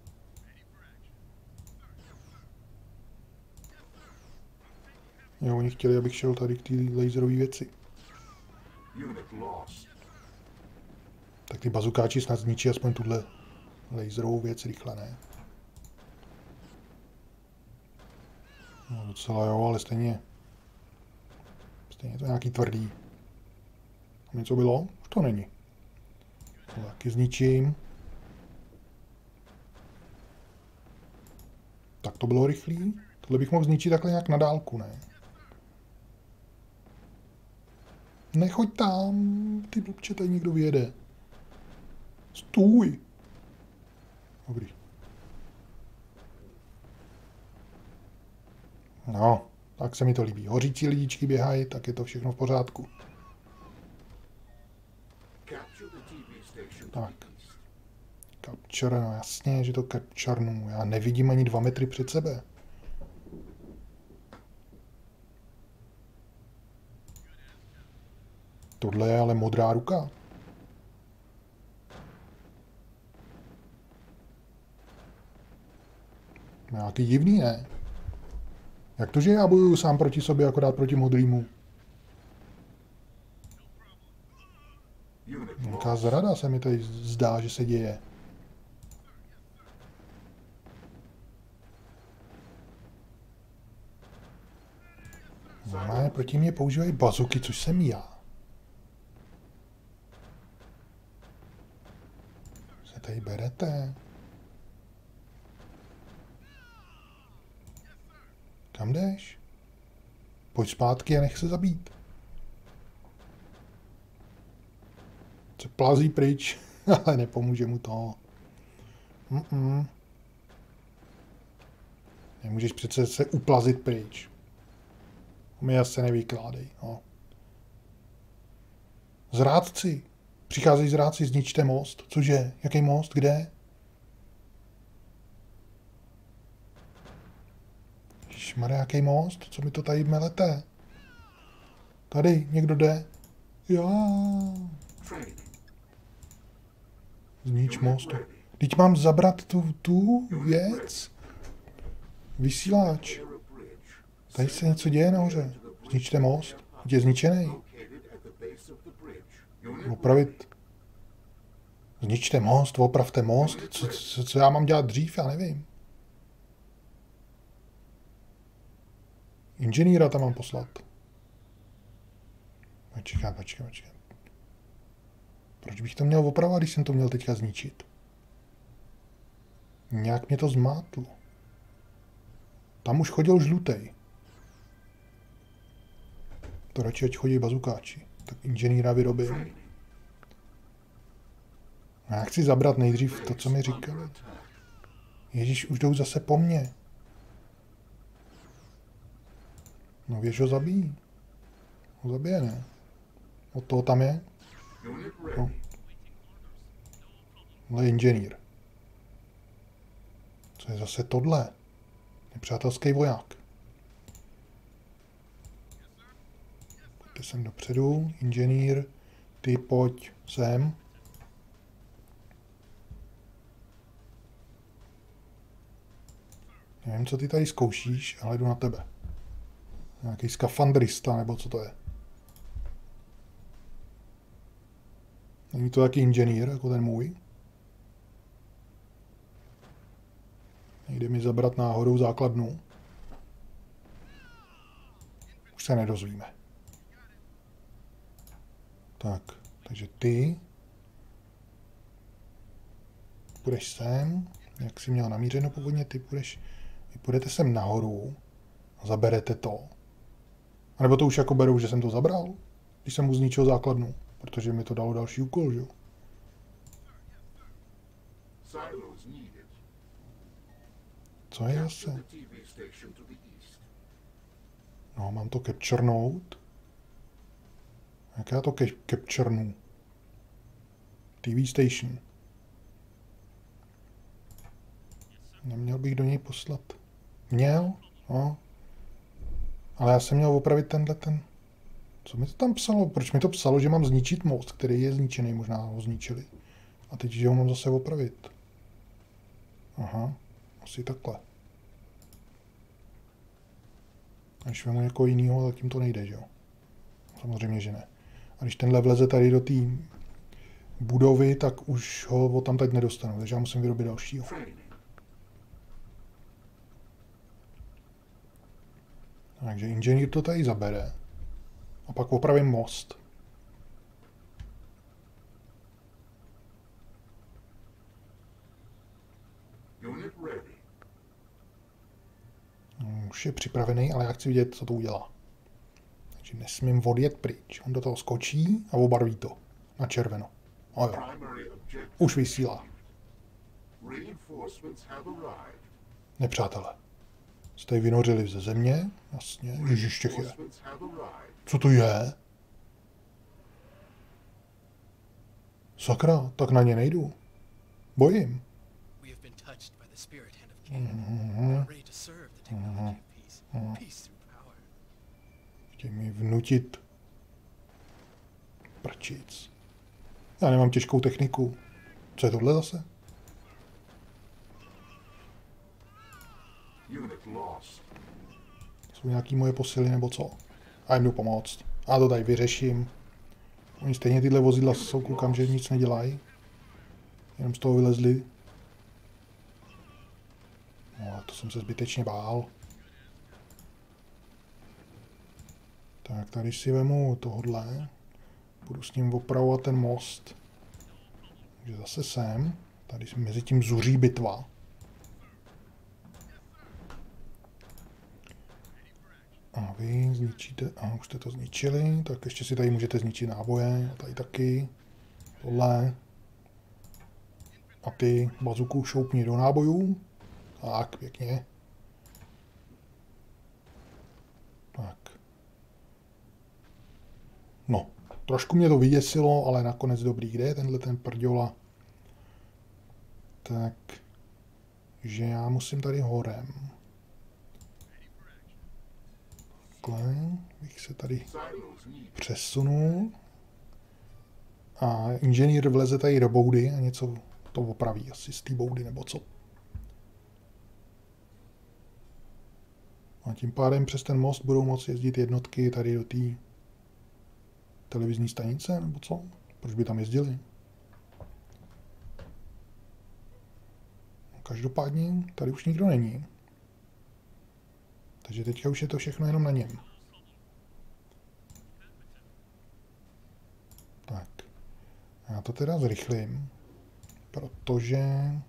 Jo, oni chtěli, abych šel tady k té laserové věci. Tak ty bazukáči snad zničí aspoň tuhle laserovou věc rychle, ne? No docela jo, ale stejně... Stejně to nějaký tvrdý. Tam něco bylo? Už to není. To taky zničím. Tak to bylo rychlý. Tohle bych mohl zničit takhle nějak na dálku, ne? Nechoď tam, ty blbče, tady někdo vyjede. Stůj. Dobrý. No, tak se mi to líbí. Hořící lidičky běhají, tak je to všechno v pořádku. Tak. Capture, no jasně, že to capturenu. Já nevidím ani dva metry před sebe. Tohle je ale modrá ruka. Nějaký divný, ne? Jak to, že já bojuju sám proti sobě, akorát proti modrýmu? Nějaká zrada se mi tady zdá, že se děje. No, proti mě používají bazuky, což jsem já. Se tady berete? Kam jdeš? Pojď zpátky a nech se zabít. Se plází pryč, ale nepomůže mu to. Mm-mm. Nemůžeš přece se uplazit pryč. Mi asi nevykládej, no. Zrádci. Přicházejí zrádci, zničte most. Cože? Jaký most? Kde? Ježišmarja, jaký most? Co mi to tady melete? Tady, někdo jde? Já. Znič most. Teď mám zabrat tu, tu věc. Vysíláč. Tady se něco děje nahoře. Zničte most. Je zničený. Opravit. Zničte most, opravte most. Co, co, co já mám dělat dřív, já nevím. Inženýra tam mám poslat. Počkat, počkat, počkat. Proč bych to měl opravovat, když jsem to měl teďka zničit? Nějak mě to zmátlo. Tam už chodil žlutej. To radši, ať chodí bazukáči. Tak inženýra vyrobím. Já chci zabrat nejdřív to, co mi říkali. Ježíš, už jdou zase po mně. No věž ho zabíjí. Ho zabije, ne? Od toho tam je? No. Ale inženýr. Co je zase tohle? Nepřátelský voják. Pojďte sem dopředu. Inženýr, ty pojď sem. Nevím, co ty tady zkoušíš, ale jdu na tebe. Nějaký skafandrista, nebo co to je. Není to taky inženýr, jako ten můj? Nejde mi zabrat náhodou základnu. Už se nedozvíme. Tak, takže ty půjdeš sem, jak jsi měl namířeno původně, ty půjdeš, vy půjdete sem nahoru a zaberete to. A nebo to už jako berou, že jsem to zabral, když jsem mu zničil základnu, protože mi to dalo další úkol, že jo? Co je zase? No, mám to capturenout. Jak já to capturenu? T V station. Neměl bych do něj poslat. Měl? No. Ale já jsem měl opravit tenhle ten... Co mi to tam psalo? Proč mi to psalo, že mám zničit most, který je zničený? Možná ho zničili. A teď, že ho mám zase opravit. Aha. Asi takhle. A když vemu někoho jinýho, tak tím to nejde, že jo? Samozřejmě, že ne. A když tenhle vleze tady do té budovy, tak už ho od tam teď nedostanu. Takže já musím vyrobit dalšího. Takže inženýr to tady zabere. A pak opravím most. Už je připravený, ale já chci vidět, co to udělá. Takže nesmím odjet pryč. On do toho skočí a obarví to na červeno. O jo. Už vysílá. Nepřátelé. Jste vynořili ze země? Jasně. Ježiš, těch je. Co to je? Sakra, tak na ně nejdu. Bojím. Mhm. Mhm. Mhm. Chtějí mi vnutit prčic. Já nemám těžkou techniku. Co je tohle zase? Jsou nějaký moje posily nebo co? A jim jdu pomoct. A to tady vyřeším. Oni stejně tyhle vozidla jsou, koukám, že nic nedělají. Jenom z toho vylezli. No, to jsem se zbytečně bál. Tak, tady si vemu tohodle. Budu s ním opravovat ten most. Takže zase sem. Tady mezi tím zuří bitva. A vy zničíte, a už jste to zničili, tak ještě si tady můžete zničit náboje, tady taky, tohle. A ty bazuku šoupni do nábojů. Tak, pěkně. Tak. No, trošku mě to vyděsilo, ale nakonec dobrý. Kde je tenhle ten prděla? Tak, že já musím tady horem. Takhle bych se tady přesunul. A inženýr vleze tady do boudy a něco to opraví asi z té boudy nebo co. A tím pádem přes ten most budou moci jezdit jednotky tady do té televizní stanice nebo co? Proč by tam jezdili? Každopádně tady už nikdo není. Takže teďka už je to všechno jenom na něm. Tak. Já to teda zrychlím, protože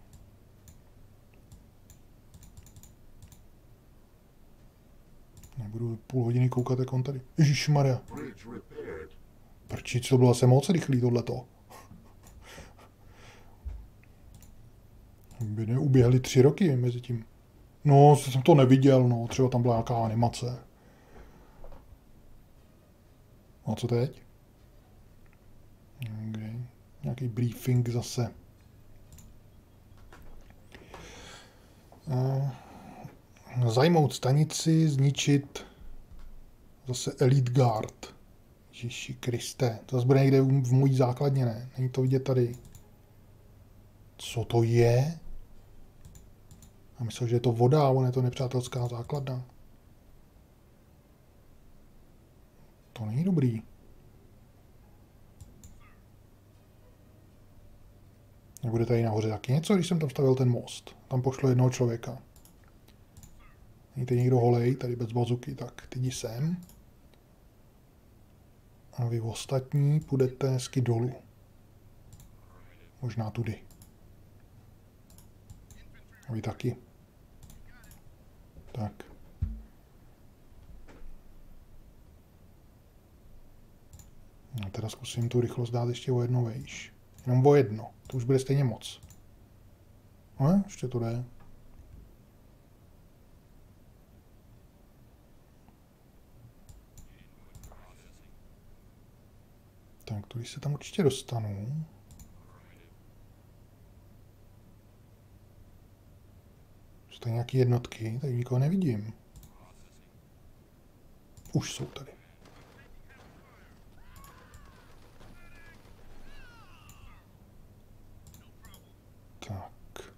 nebudu půl hodiny koukat, jak on tady. Ježišmarja. Prčic, to bylo asi moc rychlý tohleto. By neuběhly tři roky mezi tím. No, jsem to neviděl, no, třeba tam byla nějaká animace. A co teď? Okay. Nějaký briefing zase. Uh, zajmout stanici, zničit zase Elite Guard. Ježiši Kriste, to zase bude někde v mojí základně, ne? Není to vidět tady. Co to je? A myslel, že je to voda, a on je to nepřátelská základna. To není dobrý. Nebude tady nahoře taky něco, když jsem tam stavil ten most. Tam pošlo jednoho člověka. Není tady někdo holej, tady bez bazuky, tak ty jdi sem. A vy ostatní půjdete hezky dolů. Možná tudy. A vy taky. Tak. A teda zkusím tu rychlost dát ještě o jedno vejš. Jenom o jedno. To už bude stejně moc. No, ještě to jde. Tak, tudy se tam určitě dostanu. Jsou tady nějaké jednotky, tady nikoho nevidím. Už jsou tady. Tak.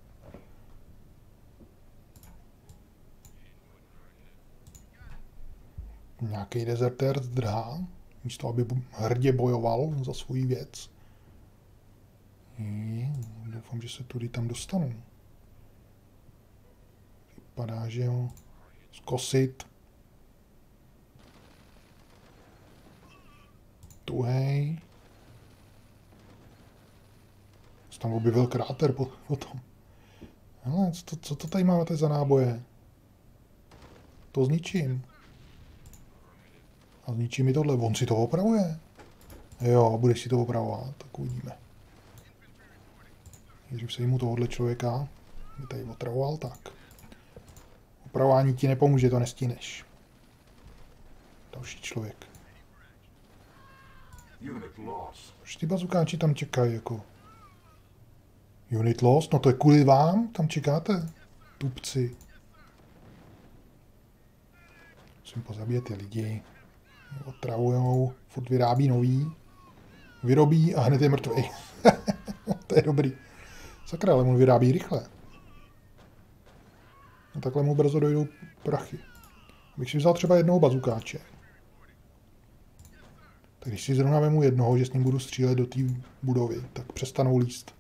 Nějaký dezertér zdrhá, místo aby hrdě bojoval za svou věc. Doufám, že se tudy tam dostanu. Vypadá, že ho zkosit. Tuhej. Se tam objevil kráter potom. Hele, co to, co to tady máte za náboje? To zničím. A zničí mi tohle. On si to opravuje. Jo, budeš si to opravovat, tak uvidíme. Když se mu tohohle člověka by tady otravoval, tak. Opravování ti nepomůže, to nestíneš. Další člověk. Proč ty bazukáči tam čekají, jako? Unit lost? No to je kvůli vám? Tam čekáte? Tupci. Musím pozabíjet ty lidi. Otravujou, furt vyrábí nový. Vyrobí a hned je mrtvej. To je dobrý. Sakra, ale mu vyrábí rychle. A takhle mu brzo dojdou prachy. Abych si vzal třeba jednoho bazukáče. Tak když si zrovna vemu jednoho, že s ním budu střílet do té budovy, tak přestanou líst.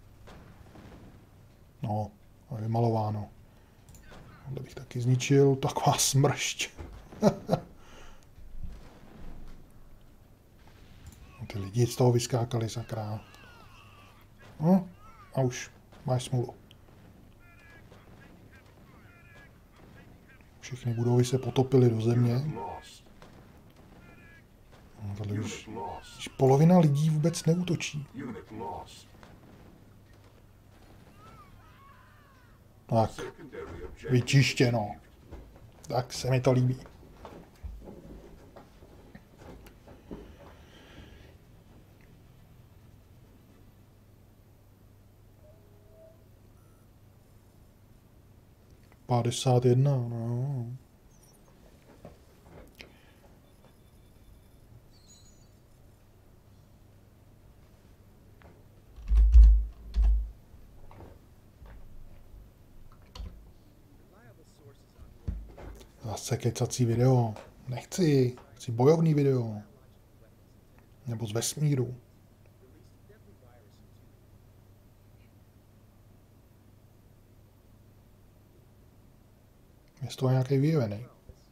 No, a vymalováno. Tohle bych taky zničil, taková smršť. No, ty lidi z toho vyskákali, sakra. No, a už máš smůlu. Všechny budovy se potopily do země. No, tady už, už polovina lidí vůbec neútočí. Tak, vyčištěno. Tak se mi to líbí. padesát jedna, no. Zase kecací video. Nechci. Chci bojovný video. Nebo z vesmíru. Je z toho nějaký vyjevený.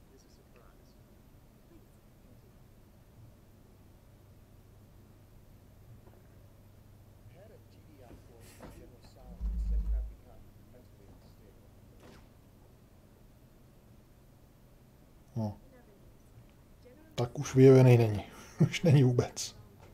No. Tak už vyjevený není. Už není vůbec.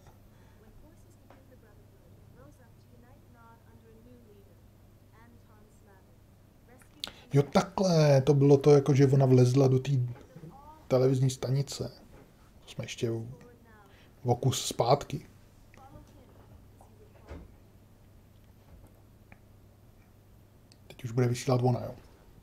Jo, takhle, to bylo to, jako že ona vlezla do té televizní stanice. To jsme ještě v, v kus zpátky. Teď už bude vysílat ona, jo.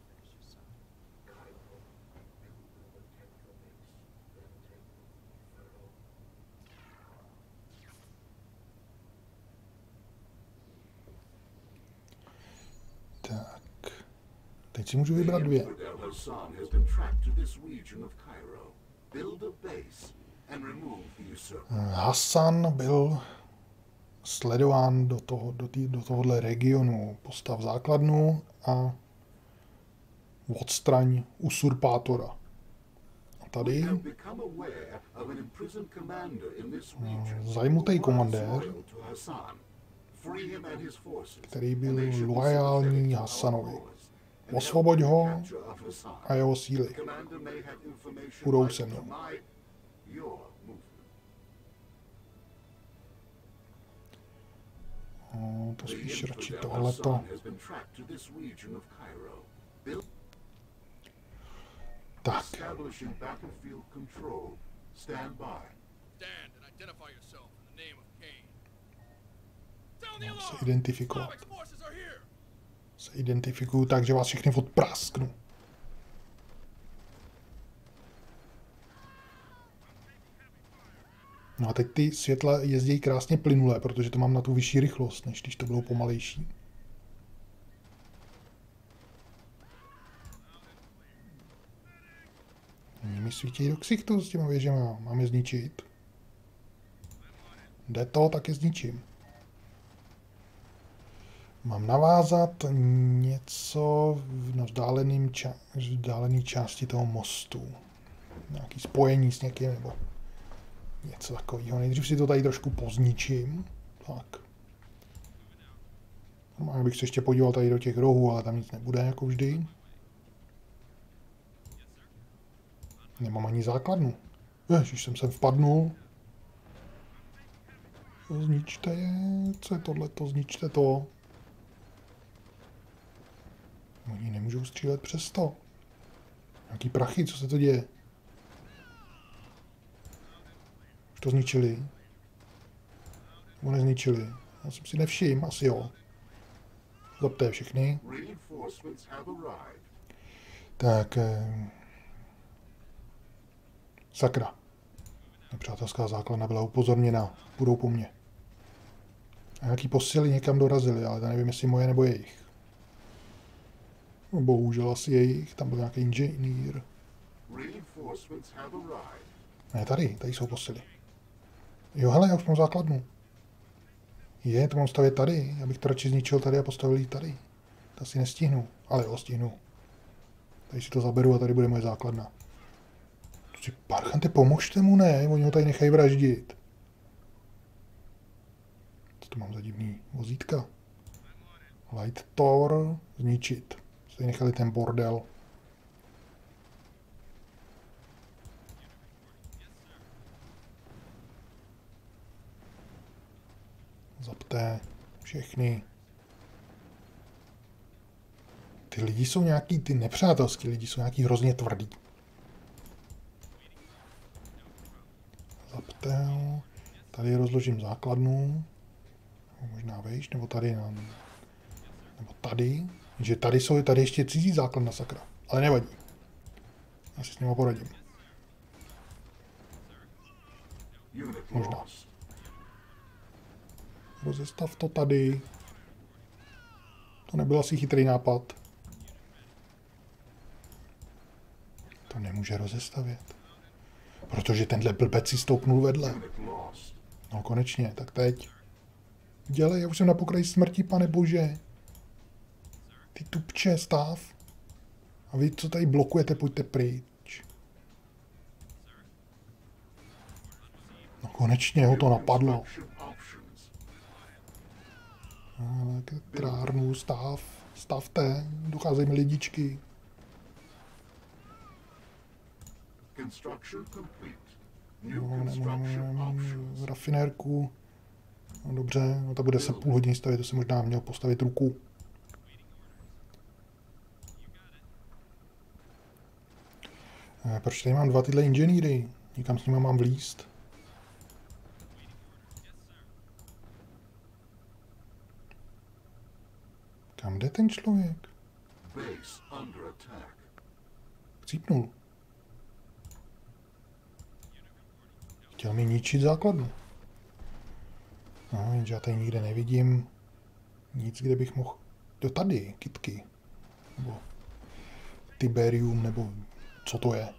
Teď si můžu vybrat dvě. Hasan byl sledován do, toho, do, tý, do tohohle regionu. Postav základnu a odstraň usurpátora. A tady zajmutý komandér, který byl loajální Hasanovi. Osvoboď ho a jeho síly. Budou se mnou. No, to spíš radši tohleto. Tak. Mám se identifikovat. Se identifikuju tak, že vás všechny odprasknu. No a teď ty světla jezdí krásně plynule, protože to mám na tu vyšší rychlost, než když to bylo pomalejší. Oni mi svítí do ksichtu s těma věžema. Mám je zničit. Jde to, tak je zničím. Mám navázat něco na vzdáleným ča- vzdálený části toho mostu. Nějaký spojení s někým nebo něco takového. Nejdřív si to tady trošku pozničím. Tak. Normálně bych se ještě podíval tady do těch rohů, ale tam nic nebude, jako vždy. Nemám ani základnu. Ježiš, jsem sem vpadnul. Zničte je. Co je tohleto? Zničte to. Oni nemůžou střílet přes to. Nějaký prachy, co se to děje? Už to zničili? Nebo nezničili? Já jsem si nevšiml, asi jo. Zapté všechny. Tak. Eh, sakra. Nepřátelská základna byla upozorněna. Půjdou po mně. A nějaký posily někam dorazili, ale to nevím, jestli moje nebo jejich. No, bohužel asi jejich. Tam byl nějaký inženýr. Ne, tady. Tady jsou posily. Jo, hele, já už mám základnu. Je, to mám stavět tady. Já bych to radši zničil tady a postavil ji tady. To asi nestihnu. Ale jo, stihnu. Tady si to zaberu a tady bude moje základna. Parchante, pomožte mu, ne? Oni ho tady nechají vraždit. Co to mám za divný vozítka? Light Tower zničit. Tady nechali ten bordel. Zapté všechny. Ty lidi jsou nějaký, ty nepřátelský lidi jsou nějaký hrozně tvrdý. Zapté. Tady rozložím základnu. Možná vejš, nebo tady na, nebo tady. Že tady jsou, tady ještě cizí základna, sakra. Ale nevadí. Já si s nima poradím. Možná. Rozestav to tady. To nebyl asi chytrý nápad. To nemůže rozestavět. Protože tenhle blbec si stoupnul vedle. No konečně, tak teď. Dělej, já už jsem na pokraji smrti, pane bože. Ty tupče, stav. A vy, co tady blokujete, pojďte pryč. No konečně ho to napadlo. Trárnu, stav, stavte, docházejí mi lidičky. No, nemám rafinérku. No, dobře, no to bude se půl hodiny stavit, to se možná měl postavit ruku. E, proč tady mám dva tyhle inženýry? Nikam s nimi mám vlízt. Kam jde ten člověk? Chcípnul. Chtěl mi ničit základnu. No, jenže já tady nikde nevidím nic, kde bych mohl... Jo, tady, kytky. Nebo Tiberium, nebo co to je.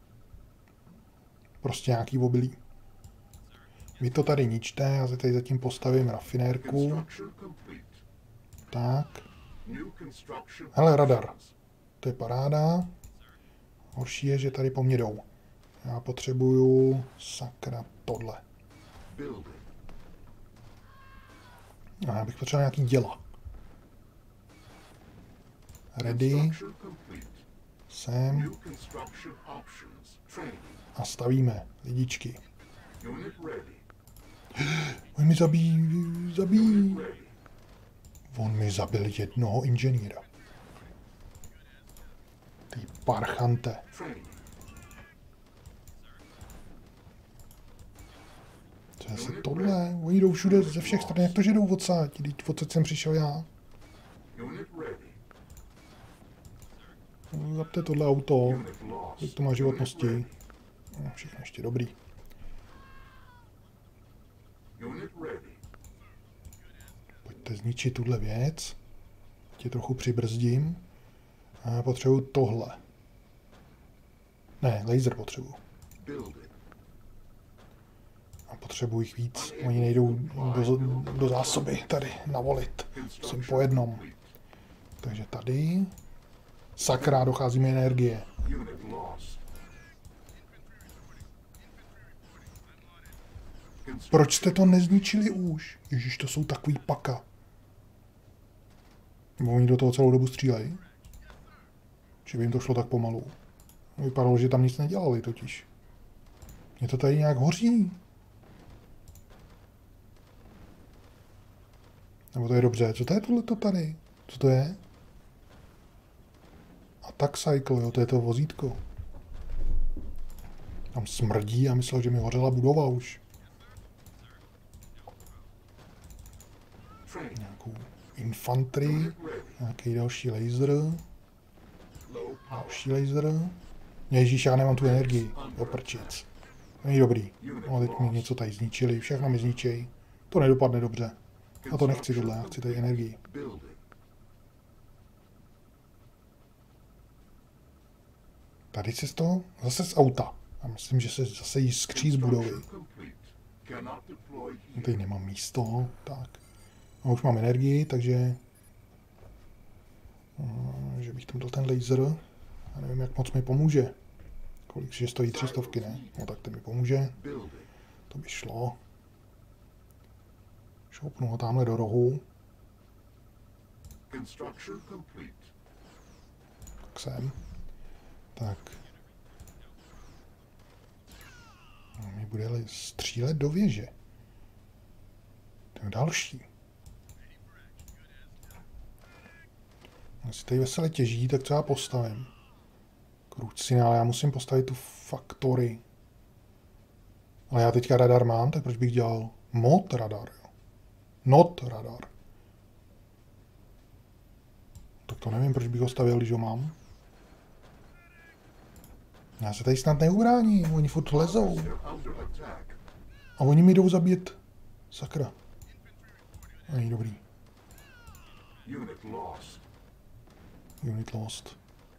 Prostě nějaký obilí. Vy to tady ničte, já se tady zatím postavím rafinérku. Tak. Hele, radar. To je paráda. Horší je, že tady po mně jdou. Já potřebuju sakra tohle. A já bych potřeboval nějaký děla. Ready. Sem. A stavíme lidičky. On mi zabíjí, zabíjí. On mi zabil jednoho inženýra. Ty parchante. Co je se tohle? Oni jdou všude ze všech stran, jak to, že jdou odsaď? Teď odsaď jsem přišel já. Zapte tohle auto. Jak to má životnosti. No, všechno ještě dobrý. Pojďte zničit tuhle věc. Tě trochu přibrzdím. A já potřebuju tohle. Ne, laser potřebuju. A potřebuji jich víc. Oni nejdou do, do zásoby tady navolit. Musím po jednom. Takže tady. Sakra, dochází mi energie. Proč jste to nezničili už? Ježíš, to jsou takový paka. Nebo oni do toho celou dobu střílejí? Či by jim to šlo tak pomalu? Vypadalo, že tam nic nedělali totiž. Mně to tady nějak hoří. Nebo to je dobře. Co to je tohleto tady? Co to je? Attack cycle, jo, to je to vozítko. Tam smrdí a myslel, že mi hořela budova už. Nějakou infantry, nějaký další laser. Další laser. Ježíš, já nemám tu energii. Oprčic. Není dobrý. No, teď mi něco tady zničili, všechno mi zničí. To nedopadne dobře. A to nechci tohle, já chci tady energii. Tady se z toho, zase z auta. Já myslím, že se zase jiskří z budovy. No, tady nemám místo, tak. No, už mám energii, takže... že bych tam dal ten laser. Já nevím, jak moc mi pomůže. Kolik, že stojí tři stovky, ne? No tak to mi pomůže. To by šlo. Šoupnu ho tamhle do rohu. Tak sem. Tak. No, mi bude střílet do věže. To je další. Jestli tady veselé těží, tak co já postavím? Krucina, ale já musím postavit tu faktory. Ale já teďka radar mám, tak proč bych dělal mod radar? Jo? Not radar. Tak to nevím, proč bych ho stavil, když ho mám. Já se tady snad neubrání, oni furt lezou. A oni mi jdou zabít. Sakra. Není dobrý. Unit lost.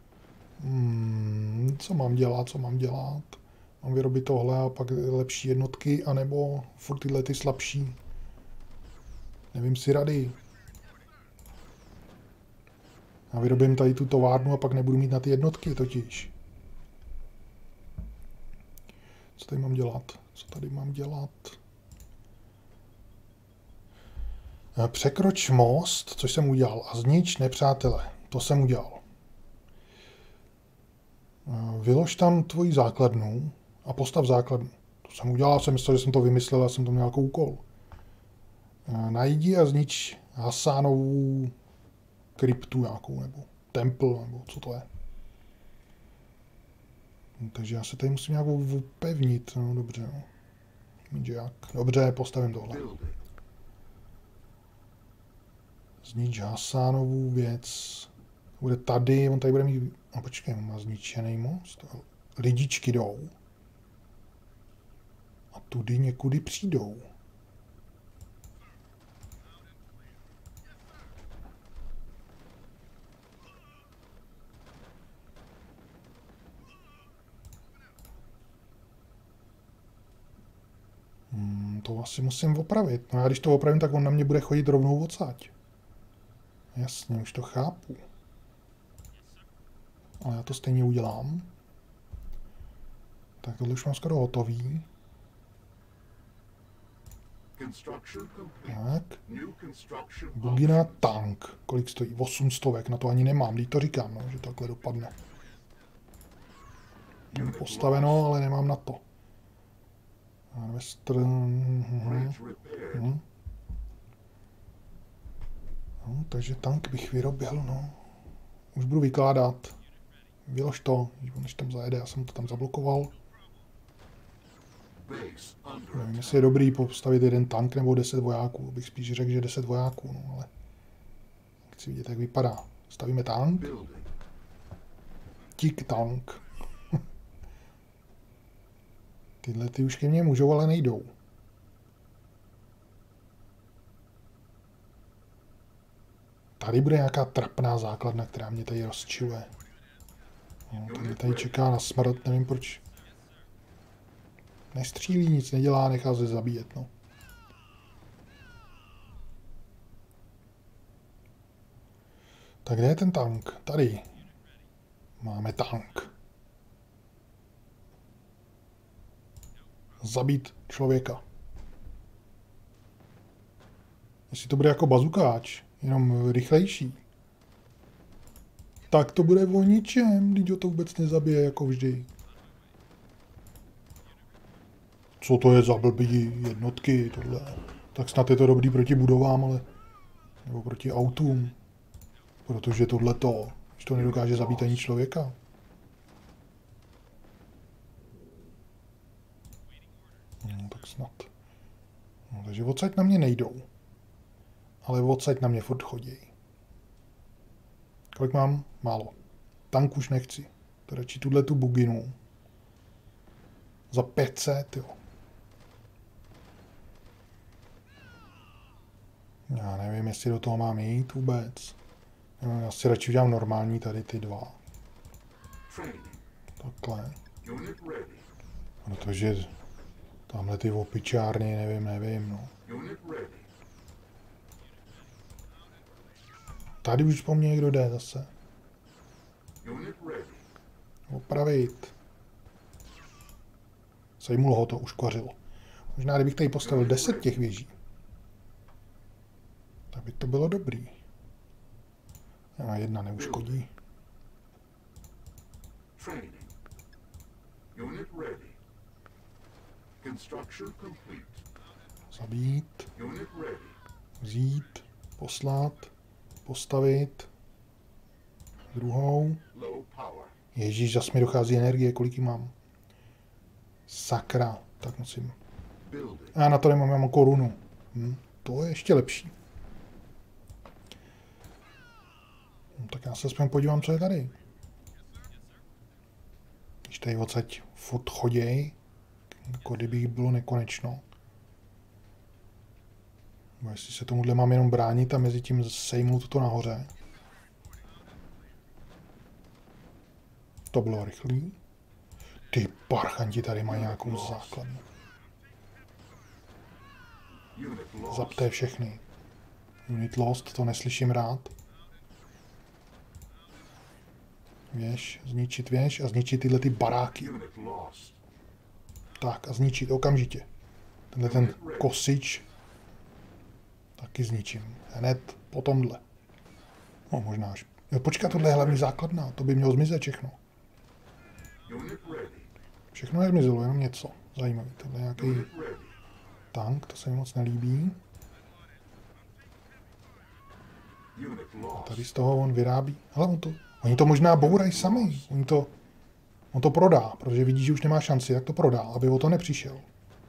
Hmm, co mám dělat, co mám dělat? Mám vyrobit tohle a pak lepší jednotky, anebo furt tyhle ty slabší. Nevím si rady. Já vyrobím tady tu továrnu a pak nebudu mít na ty jednotky totiž. Co tady mám dělat? Co tady mám dělat? Překroč most, což jsem udělal, a znič nepřátele. To jsem udělal. Vylož tam tvoji základnu a postav základnu. To jsem udělal, jsem myslel, že jsem to vymyslel a jsem to měl jako úkol. Najdi a znič Hasánovu kryptu nějakou, nebo templ, nebo co to je. No, takže já se tady musím nějak upevnit, no dobře, no. Jak? Dobře, postavím tohle. Znič Hasánovu věc. Bude tady, on tady bude mít... No počkej, on má zničený most. Lidičky jdou. A tudy někudy přijdou. Hmm, to asi musím opravit. No a když to opravím, tak on na mě bude chodit rovnou odsaď. Jasně, už to chápu. Ale já to stejně udělám. Tak tohle už mám skoro hotový. Tak. Bugina tank. Kolik stojí? osm stovek. Na to ani nemám. Teď to říkám, no, že takhle dopadne. Mám postaveno, ale nemám na to. Harvester. Mhm. Mhm. No, takže tank bych vyrobil, no. Už budu vykládat. Vylož to, než tam zajede, já jsem to tam zablokoval. Nevím, jestli je dobrý postavit jeden tank nebo deset vojáků. Bych spíš řekl, že deset vojáků, no, ale chci vidět, jak vypadá. Stavíme tank. Tik tank. Tyhle ty už ke mně můžou, ale nejdou. Tady bude nějaká trapná základna, která mě tady rozčiluje. No, tady, tady čeká na smrt, nevím proč. Nestřílí, nic nedělá, nechá se zabíjet, no. Tak kde je ten tank? Tady. Máme tank. Zabít člověka. Jestli to bude jako bazukáč, jenom rychlejší, tak to bude o ničem, když ho to vůbec nezabije, jako vždy. Co to je za blbý jednotky, tohle? Tak snad je to dobrý proti budovám, ale... Nebo proti autům. Protože tohle to, že to nedokáže zabít ani člověka. No, tak snad. No, takže odsaď na mě nejdou. Ale odsaď na mě furt chodí. Kolik mám? Málo. Tank už nechci. To radši tuhle tu buginu. Za pět set, jo. Já nevím, jestli do toho mám jít vůbec. Já si radši udělám normální tady ty dva. Takhle. Protože tamhle ty opičárny, nevím, nevím, no. Tady už po mně někdo jde zase. Opravit. Sejmul ho to, uškvařilo. Možná, kdybych tady postavil deset těch věží, tak by to bylo dobrý. A jedna neuškodí. Zabít. Vzít. Poslat. Postavit. Druhou. Ježíš, zas mi dochází energie, kolik jí mám. Sakra. Tak musím. A na to nemám, mám korunu. Hm, to je ještě lepší. No, tak já se aspoň podívám, co je tady. Když tady odsaď furt choděj, jako kdyby bylo nekonečno. Bo jestli se tomuhle mám jenom bránit a mezi tím sejmu toto nahoře. To bylo rychlý. Ty parchanti tady mají nějakou základnu. Zapté všechny. Unit lost, to neslyším rád. Věž, zničit věž a zničit tyhle ty baráky. Unit lost. Tak a zničit okamžitě. Tenhle ten kosič taky zničím. Hned po tomhle. No možná až. Jo, počkat, tohle je hlavní základna. To by mělo zmizet všechno. Unit ready. Všechno nezmizelo, jenom něco. Zajímavý. Tohle je nějaký Unit ready. tank, to se mi moc nelíbí. Unit A lost. tady z toho on vyrábí. Ale on to, oni to možná bourají sami. Oni to, on to prodá, protože vidí, že už nemá šanci, tak to prodá, aby o to nepřišel.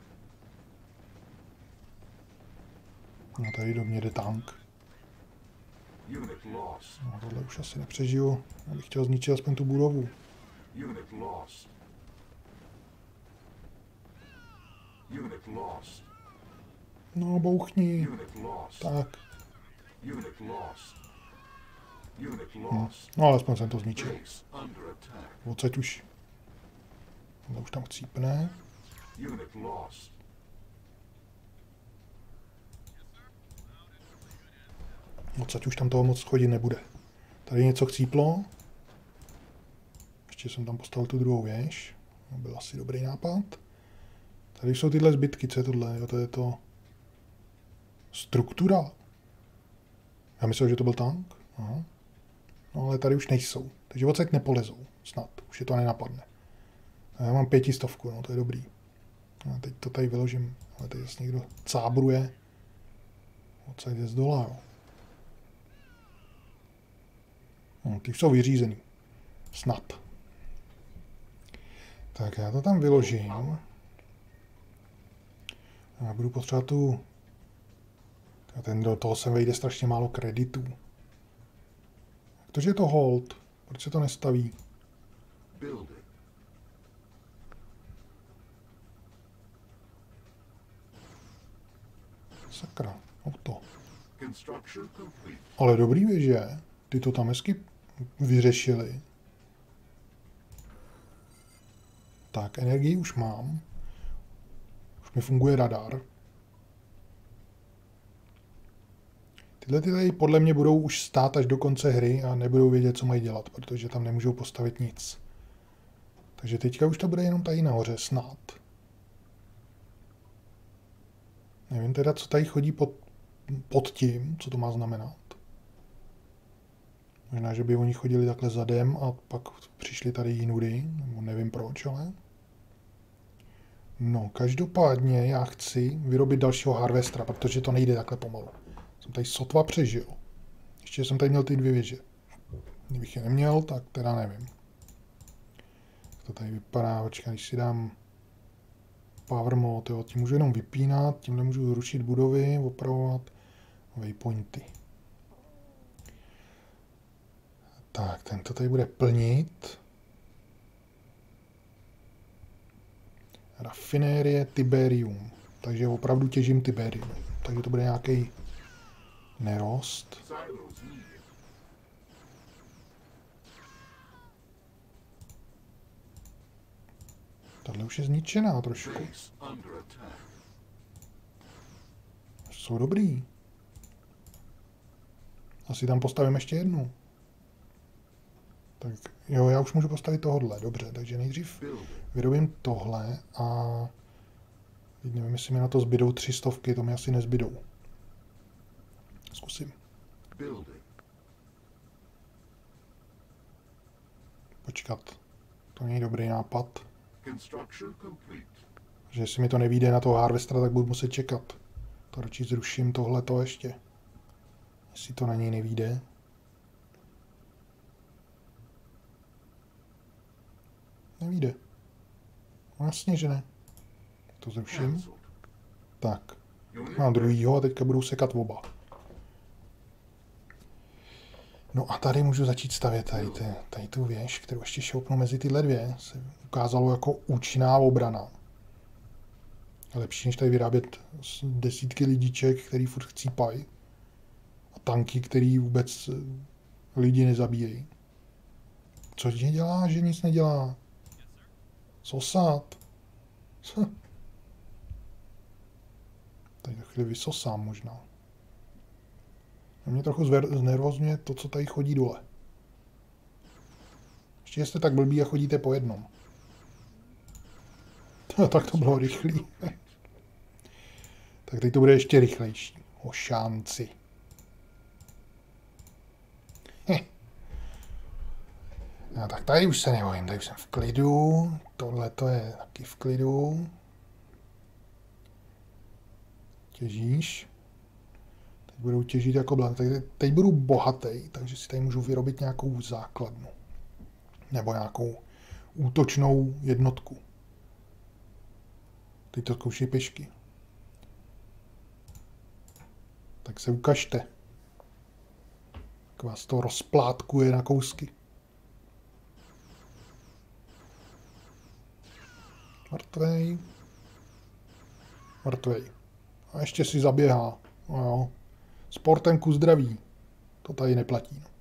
No tady do mě jde tank. Unit lost. No tohle už asi nepřežiju. Já bych chtěl zničit aspoň tu budovu. Unit lost. Unit lost. No bouchni. Unit lost. Tak. Unit lost. Unit lost. No alespoň jsem to zničil. Base under attack. Odsaď už. Tohle už tam chcípne. Unit lost. Odsaď už tam toho moc chodit nebude. Tady něco chcíplo. Ještě jsem tam postavil tu druhou věž. To byl asi dobrý nápad. Tady jsou tyhle zbytky, co je tohle? Jo, to je to... Struktura. Já myslel, že to byl tank. Aha. No ale tady už nejsou. Takže odsaď nepolezou. Snad. Už je to nenapadne. A já mám pětistovku, no to je dobrý. A teď to tady vyložím. Ale tady zase někdo cábruje. Odsaď je z dola, jo. No, ty už jsou vyřízený. Snad. Tak já to tam vyložím. Já budu potřebovat tu... Ten, do toho sem vejde strašně málo kreditů. Jak to, že je to hold? Proč se to nestaví? Building. Sakra, auto. Construction complete. Ale dobrý věže. Ty to tam hezky vyřešili. Tak, energii už mám. Už mi funguje radar. Tyhle ty tady podle mě budou už stát až do konce hry a nebudou vědět, co mají dělat, protože tam nemůžou postavit nic. Takže teďka už to bude jenom tady nahoře, snad. Nevím teda, co tady chodí pod, pod tím, co to má znamenat. Možná, že by oni chodili takhle zadem a pak přišli tady jinudy, nebo nevím proč, ale... No, každopádně já chci vyrobit dalšího harvestera, protože to nejde takhle pomalu. Jsem tady sotva přežil. Ještě jsem tady měl ty dvě věže. Kdybych je neměl, tak teda nevím. To tady vypadá, počkej, když si dám power mode, jo, tím můžu jenom vypínat, tímhle můžu rušit budovy, opravovat waypointy. Tak, tento tady bude plnit. Rafinérie Tiberium. Takže opravdu těžím Tiberium. Takže to bude nějaký nerost. Silos needed. Tahle už je zničená trošku. Base under attack. Jsou dobrý. Asi tam postavím ještě jednu. Tak jo, já už můžu postavit tohle, dobře, takže nejdřív Building. vyrobím tohle a teď nevím, jestli mi na to zbydou tři stovky, to mi asi nezbydou. Zkusím. Building. Počkat. To není dobrý nápad. Construction complete. Že jestli mi to nevíde na toho harvestera, tak budu muset čekat. To radši zruším tohleto ještě. Jestli to na něj nevíde. Nevíde. No jasně, že ne. To zruším. Cancelled. Tak. Unit Mám ready. druhýho a teďka budu sekat oba. No a tady můžu začít stavět tady, ty, tady tu věž, kterou ještě šoupnu mezi tyhle dvě. Se ukázalo jako účinná obrana. Lepší, než tady vyrábět desítky lidiček, který furt chcípají. A tanky, který vůbec lidi nezabíjejí. Co tě dělá, že nic nedělá? Sosát. Hm. Tady to chvíli vysosám možná. A mě trochu zver- znervozňuje to, co tady chodí dole. Ještě jste tak blbí a chodíte po jednom. No, tak to bylo rychlý. Tak teď to bude ještě rychlejší. O šanci. No tak tady už se nebojím, tady už jsem v klidu. Tohle to je taky v klidu. Těžíš. Teď budou těžit jako blank. Teď, teď budu bohatý, takže si tady můžu vyrobit nějakou základnu. Nebo nějakou útočnou jednotku. Teď to zkouší pěšky. Tak se ukažte. Tak vás to rozplátkuje na kousky. Mrtvej. Mrtvej. A ještě si zaběhá. No jo. Sportem ku zdraví. To tady neplatí. No.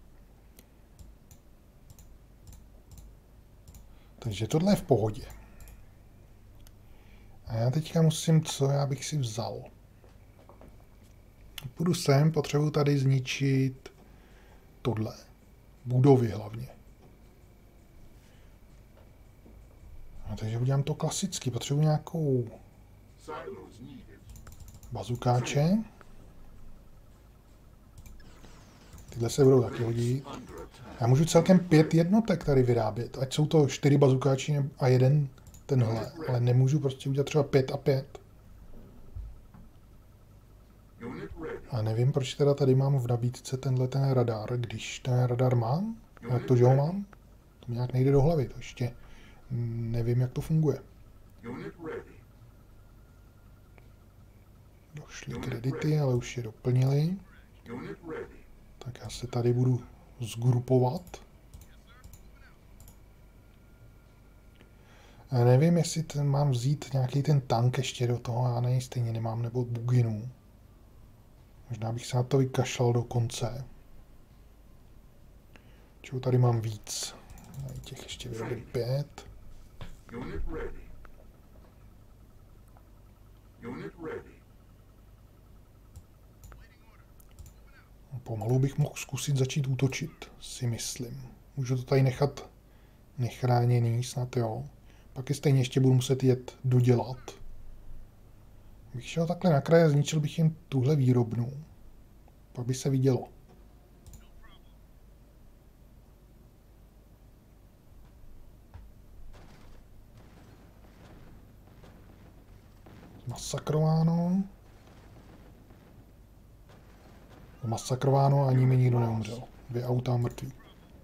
Takže tohle je v pohodě. A já teďka musím, co já bych si vzal. Půjdu sem, potřebuji tady zničit tohle. Budovy hlavně. No, takže udělám to klasicky. Potřebuji nějakou bazukáče. Tyhle se budou taky hodit. Já můžu celkem pět jednotek tady vyrábět. Ať jsou to čtyři bazukáči a jeden tenhle. Ale nemůžu prostě udělat třeba pět a pět. A nevím, proč teda tady mám v nabídce tenhle ten radar, když ten radar mám. Jak to, že ho mám? To mi nějak nejde do hlavy. To ještě nevím, jak to funguje. Došly kredity, ale už je doplnili. Tak já se tady budu zgrupovat. Já nevím, jestli ten mám vzít nějaký ten tank ještě do toho, já nej, stejně nemám, nebo buginu. Možná bych se na to vykašlal do konce. Čeho tady mám víc? Těch ještě vyrobím pět. Pomalu bych mohl zkusit začít útočit, si myslím. Můžu to tady nechat nechráněný, snad jo. Pak je stejně ještě budu muset jet dodělat. Bych šel takhle na kraje a zničil bych jim tuhle výrobnu. Pak by se vidělo. Masakrováno. Masakrováno, ani mi nikdo neumřel. Dvě auta mrtví.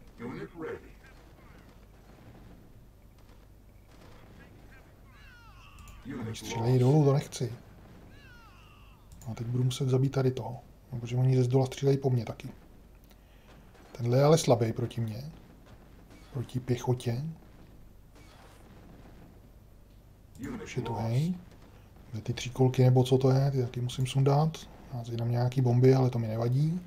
Střílejí dolů, to nechci. A teď budu muset zabít tady toho. No, protože oni ze zdola střílejí po mně taky. Tenhle je ale slabý proti mně. Proti pěchotě. Už je to hej. Ty tříkolky nebo co to je, ty taky musím sundat. Hází tam nějaký bomby, ale to mi nevadí.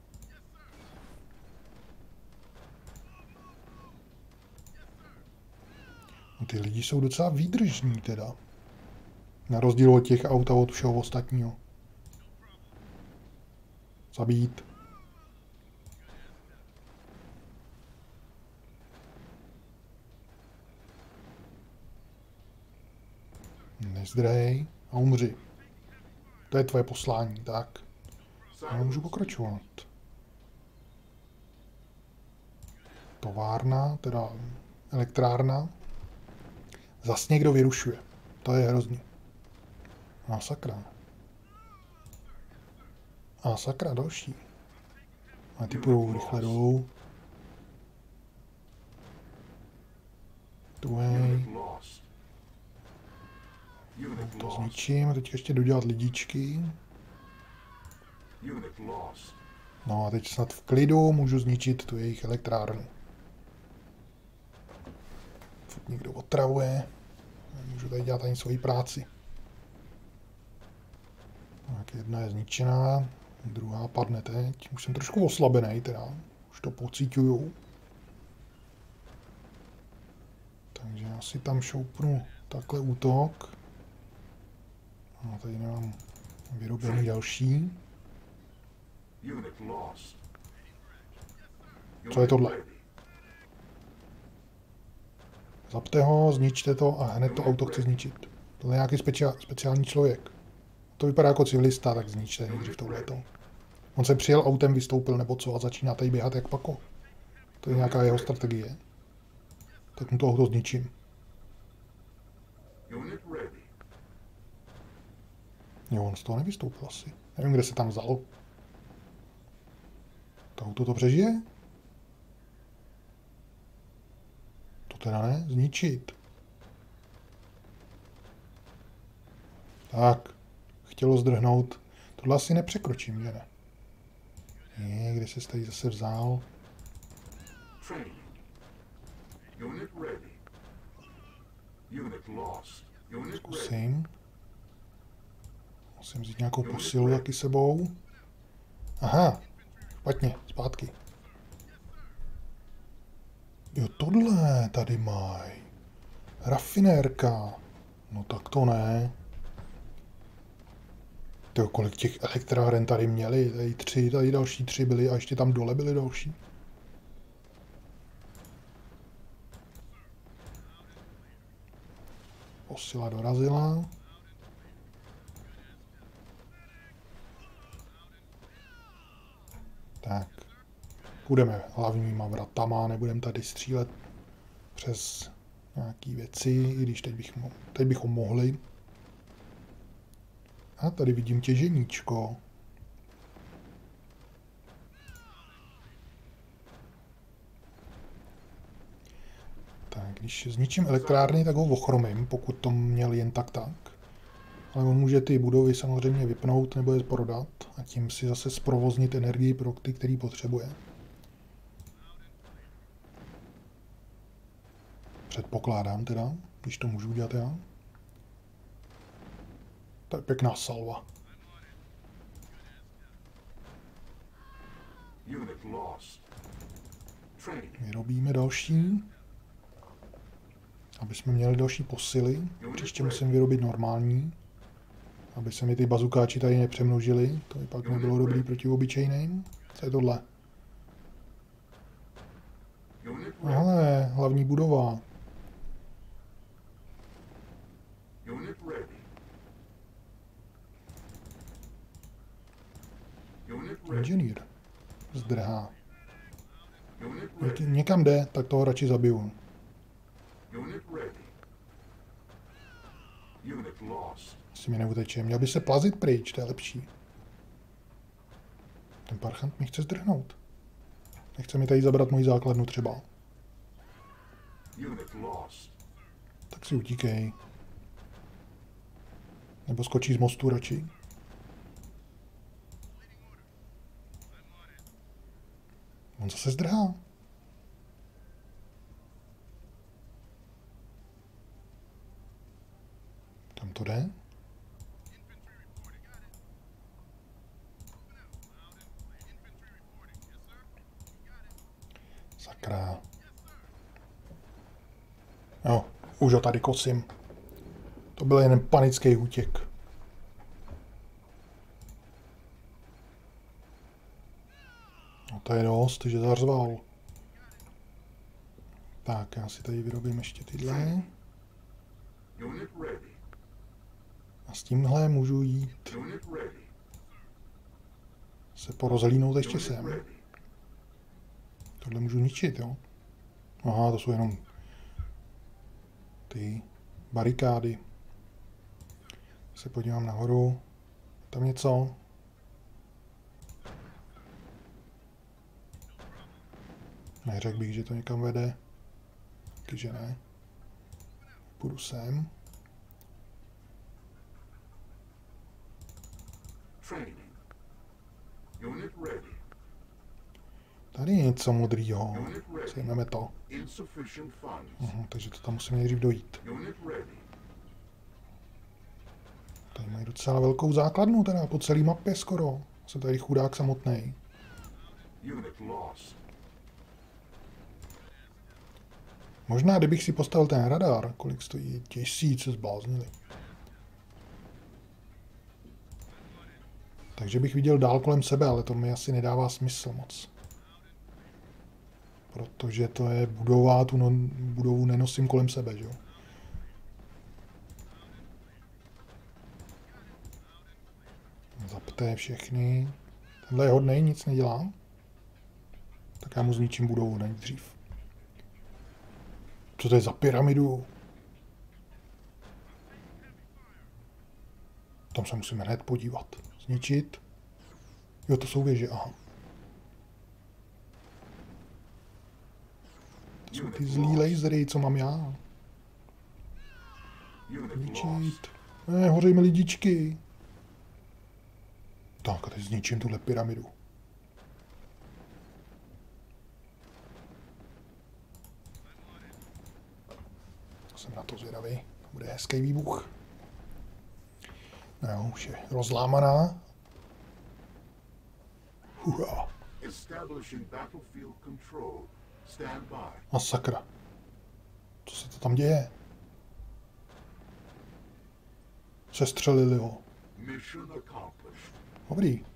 No, ty lidi jsou docela výdržní teda. Na rozdíl od těch aut a od všeho ostatního. Zabít. Nezdrej a umři. To je tvoje poslání, tak. Já můžu pokračovat. Továrna, teda elektrárna. Zas někdo vyrušuje. To je hrozný. A sakra. A sakra, další. A ty půjdou rychle dolů. Tuhej. To zničím. Teď ještě dodělat lidičky. No a teď snad v klidu můžu zničit tu jejich elektrárnu. Furt někdo otravuje. Můžu tady dělat ani svoji práci. Tak jedna je zničená, druhá padne teď. Už jsem trošku oslabený teda. Už to pocítuju. Takže já si tam šoupnu takhle útok. A tady nemám vyrobený další. Co je tohle? Zapte ho, zničte to a hned to auto chce zničit. To je nějaký specia- speciální člověk. To vypadá jako civilista, tak zničte nejdřív tohleto. On se přijel autem, vystoupil nebo co a začíná tady běhat jak pako. To je nějaká jeho strategie. Tak mu to auto zničím. Jo, on z toho nevystoupil asi. Nevím, kde se tam vzal. To auto to přežije? To teda ne, zničit. Tak, chtělo zdrhnout. Tohle asi nepřekročím, že ne? Je, kde se tady zase vzal? Zkusím. Musím vzít nějakou posilu taky sebou. Aha, špatně, zpátky. Jo, tohle tady mají. Rafinérka. No tak to ne. To kolik těch elektráren tady měli? Tady tři, tady další tři byly a ještě tam dole byly další. Posila dorazila. Tak. Půjdeme hlavníma vratama, nebudeme tady střílet přes nějaký věci, i když teď, bych, teď bychom mohli. A tady vidím těženíčko. Tak, když zničím elektrárny, tak ho ochromím, pokud to měl jen tak tak. Ale on může ty budovy samozřejmě vypnout nebo je prodat a tím si zase zprovoznit energii pro ty, který potřebuje. Předpokládám teda, když to můžu udělat já. To je pěkná salva. Vyrobíme další. Aby jsme měli další posily. Příště musím vyrobit normální. Aby se mi ty bazukáči tady nepřemnožili. To by pak nebylo dobrý proti obyčejným. Co je tohle? Hele, hlavní budova. Inženýr. Zdrhá. Někam jde, tak toho radši zabiju. Asi mi neuteče. Měl by se plazit pryč, to je lepší. Ten parchant mi chce zdrhnout. Nechce mi tady zabrat moji základnu třeba. Tak si utíkej. Nebo skočí z mostu radši. On zase zdrhá. Tam to jde. Sakra. Jo, už ho tady kosím. To byl jen panický útěk. No to je dost, že zařval. Tak, já si tady vyrobím ještě tyhle. A s tímhle můžu jít se porozhlínout ještě sem. Tohle můžu ničit, jo? Aha, to jsou jenom ty barikády. Se podívám nahoru. Tam něco? Neřekl bych, že to někam vede. Takže ne. Půjdu sem. Tady je něco modrýho. Sejmeme to. Uhum, takže to tam musím nejdřív dojít. Tady mají docela velkou základnu, teda po celé mapě skoro. Jsem tady chudák samotný. Možná, kdybych si postavil ten radar, kolik stojí, tisíc se zbláznili. Takže bych viděl dál kolem sebe, ale to mi asi nedává smysl moc. Protože to je budova, tu no, budovu nenosím kolem sebe, že jo. Zapté všechny. Tenhle je hodnej, nic nedělá. Tak já mu zničím budovu nejdřív. Co to je za pyramidu? Tam se musíme hned podívat. Zničit. Jo, to jsou věže, aha. To jsou ty zlý lasery, co mám já. Zničit. Ne, hoří mi lidičky. Tak, a teď zničím tuhle pyramidu. Jsem na to zvědavý. To bude hezký výbuch. No, už je rozlámaná. Hurá. A sakra. Co se to tam děje? Sestřelili ho. Dobrý.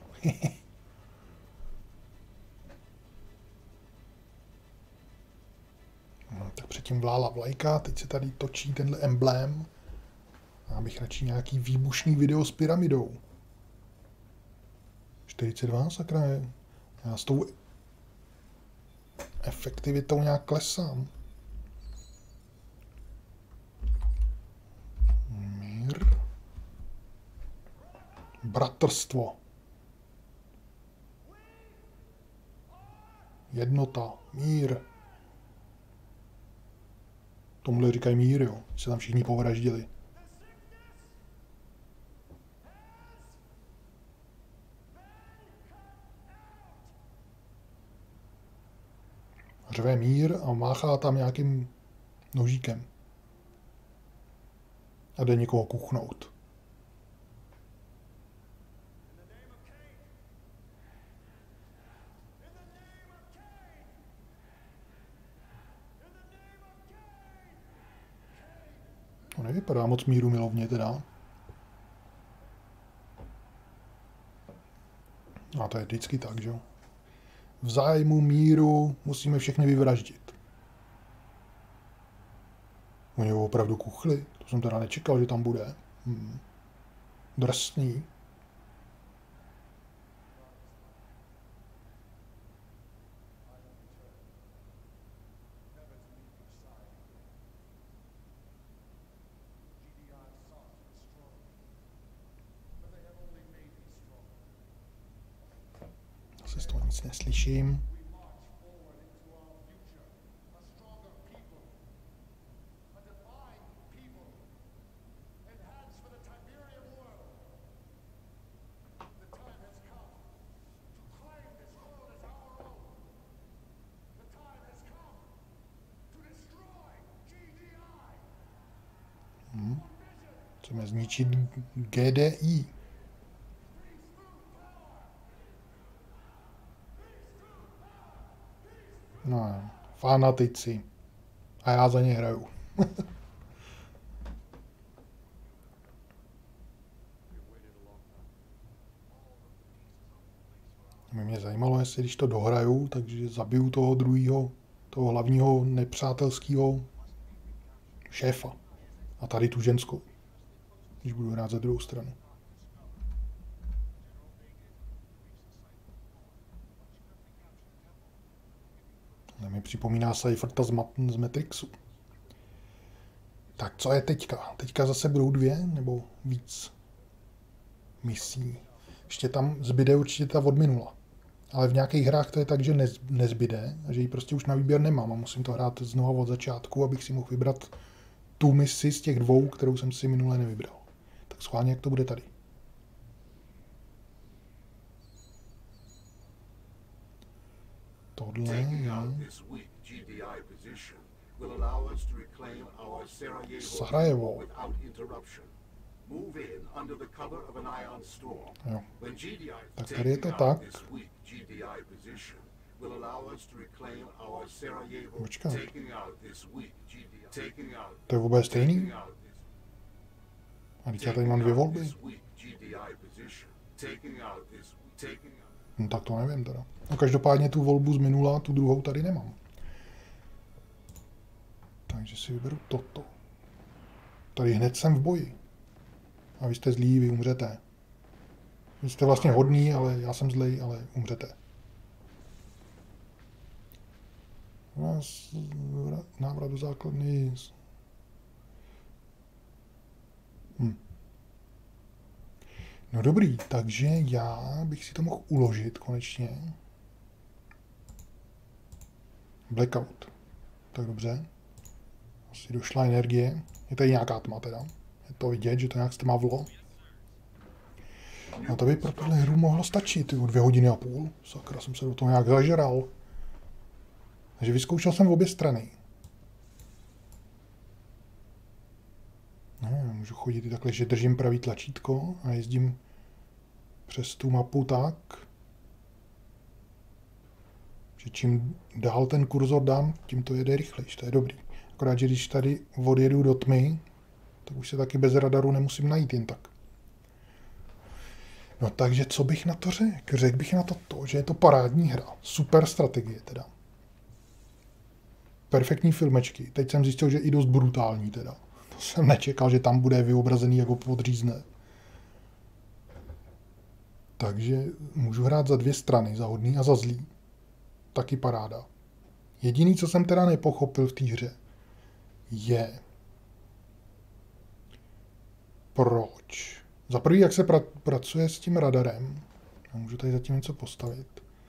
No, tak předtím vlála vlajka, teď se tady točí tenhle emblém. Já bych radši nějaký výbušný video s pyramidou. čtyřicet dva, sakra je. Já s tou efektivitou nějak klesám. Mír. Bratrstvo. Jednota. Mír. Tomuhle říkají mír, jo. Se tam všichni povraždili. Řve mír a máchá tam nějakým nožíkem. A jde někoho kuchnout. To nevypadá moc míru milovně teda. A to je vždycky tak, že jo? V zájmu míru musíme všechny vyvraždit. Oni ho opravdu kuchli. To jsem teda nečekal, že tam bude. Hmm. Drsný. Se z toho nic neslyším. Hmm. Chceme zničit G D I. No, fanatici. A já za ně hraju. Mě zajímalo, jestli když to dohraju, takže zabiju toho druhého, toho hlavního nepřátelského šéfa. A tady tu ženskou, když budu hrát za druhou stranu. To mi připomíná Seiferta z, z Matrixu. Tak co je teďka? Teďka zase budou dvě nebo víc misí. Ještě tam zbyde určitě ta od minula. Ale v nějakých hrách to je tak, že nez, nezbyde, a že ji prostě už na výběr nemám a musím to hrát znovu od začátku, abych si mohl vybrat tu misi z těch dvou, kterou jsem si minule nevybral. Tak schválně, jak to bude tady. Tohle je Sarajevo. Jo. Tak tady je to tak. Počkat. To je vůbec stejný? A teď já tady mám dvě volby. No tak to nevím teda. No každopádně tu volbu z minula, tu druhou tady nemám. Takže si vyberu toto. Tady hned jsem v boji. A vy jste zlí, vy umřete. Vy jste vlastně hodný, ale já jsem zlej, ale umřete. Návrat do základny. Hm. No dobrý, takže já bych si to mohl uložit konečně. Blackout. Tak dobře. Asi došla energie. Je tady nějaká tma teda. Je to vidět, že to nějak stmavlo. No to by pro tuhle hru mohlo stačit, jo, dvě hodiny a půl. Sakra, jsem se do toho nějak zažral. Takže vyzkoušel jsem v obě strany. No, můžu chodit i takhle, že držím pravý tlačítko a jezdím přes tu mapu tak, že čím dál ten kurzor dám, tím to jede rychlejš, to je dobrý. Akorát, že když tady odjedu do tmy, tak už se taky bez radaru nemusím najít jen tak. No takže co bych na to řekl? Řekl bych na to to, že je to parádní hra. Super strategie teda. Perfektní filmečky. Teď jsem zjistil, že i dost brutální teda. To jsem nečekal, že tam bude vyobrazený jako podřízne. Takže můžu hrát za dvě strany, za hodný a za zlý. Taky paráda. Jediný, co jsem teda nepochopil v té hře, je proč. Za prvý, jak se pra- pracuje s tím radarem. Já můžu tady zatím něco postavit.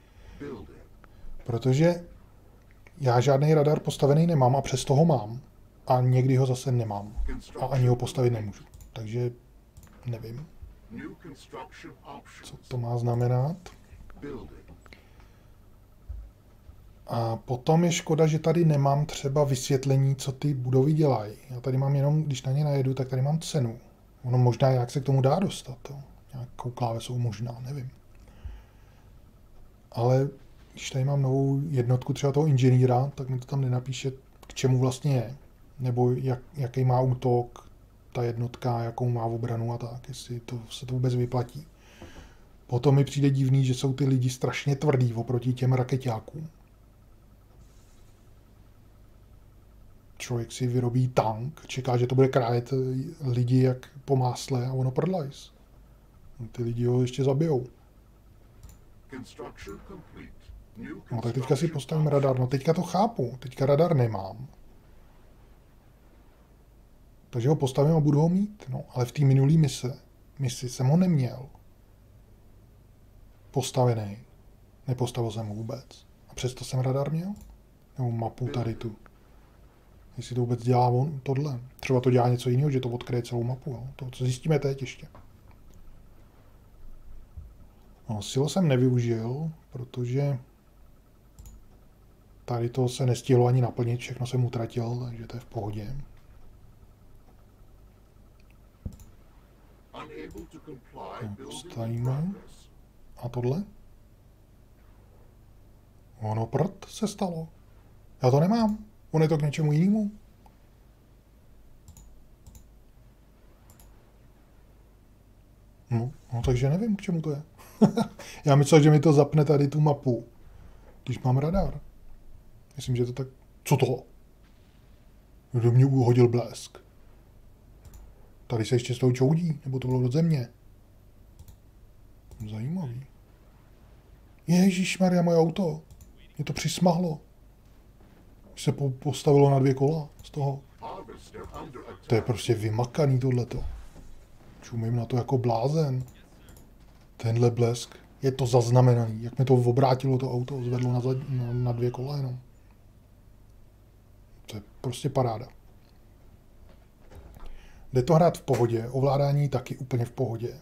Protože já žádný radar postavený nemám a přesto ho mám. A někdy ho zase nemám. A ani ho postavit nemůžu. Takže nevím, co to má znamenat. A potom je škoda, že tady nemám třeba vysvětlení, co ty budovy dělají. Já tady mám jenom, když na ně najedu, tak tady mám cenu. Ono možná, jak se k tomu dá dostat. To. Nějakou klávesou možná, nevím. Ale když tady mám novou jednotku třeba toho inženýra, tak mi to tam nenapíše, k čemu vlastně je. Nebo jak, jaký má útok ta jednotka, jakou má obranu a tak, jestli to, se to vůbec vyplatí. Potom mi přijde divný, že jsou ty lidi strašně tvrdí oproti těm rakeťákům. Člověk si vyrobí tank, čeká, že to bude krájet lidi jak po másle a ono prdlajs. Ty lidi ho ještě zabijou. No tak teďka si postavím radar. No teďka to chápu. Teďka radar nemám. Takže ho postavím a budu ho mít. No, ale v té minulý mise, misi jsem ho neměl. Postavený. Nepostavil jsem ho vůbec. A přesto jsem radar měl? Nebo mapu tady tu. Jestli to vůbec dělá on, tohle. Třeba to dělá něco jiného, že to odkryje celou mapu. No. To, co zjistíme teď ještě. No, silo jsem nevyužil, protože tady to se nestihlo ani naplnit, všechno jsem utratil, takže to je v pohodě. Postavíme. A tohle? Ono prd se stalo. Já to nemám. On je to k něčemu jinému. No, no, takže nevím, k čemu to je. Já myslel, že mi to zapne tady tu mapu, když mám radar. Myslím, že to tak... Co to? Kdo mě uhodil blesk? Tady se ještě z toho čoudí, nebo to bylo do země? Zajímavý. Ježišmarja, moje auto. Mě to přismahlo. Se po, postavilo na dvě kola z toho. To je prostě vymakaný tohleto. Čumím na to jako blázen. Tenhle blesk. Je to zaznamenaný. Jak mi to obrátilo to auto, zvedlo na, na, na dvě kola jenom. To je prostě paráda. Jde to hrát v pohodě. Ovládání taky úplně v pohodě.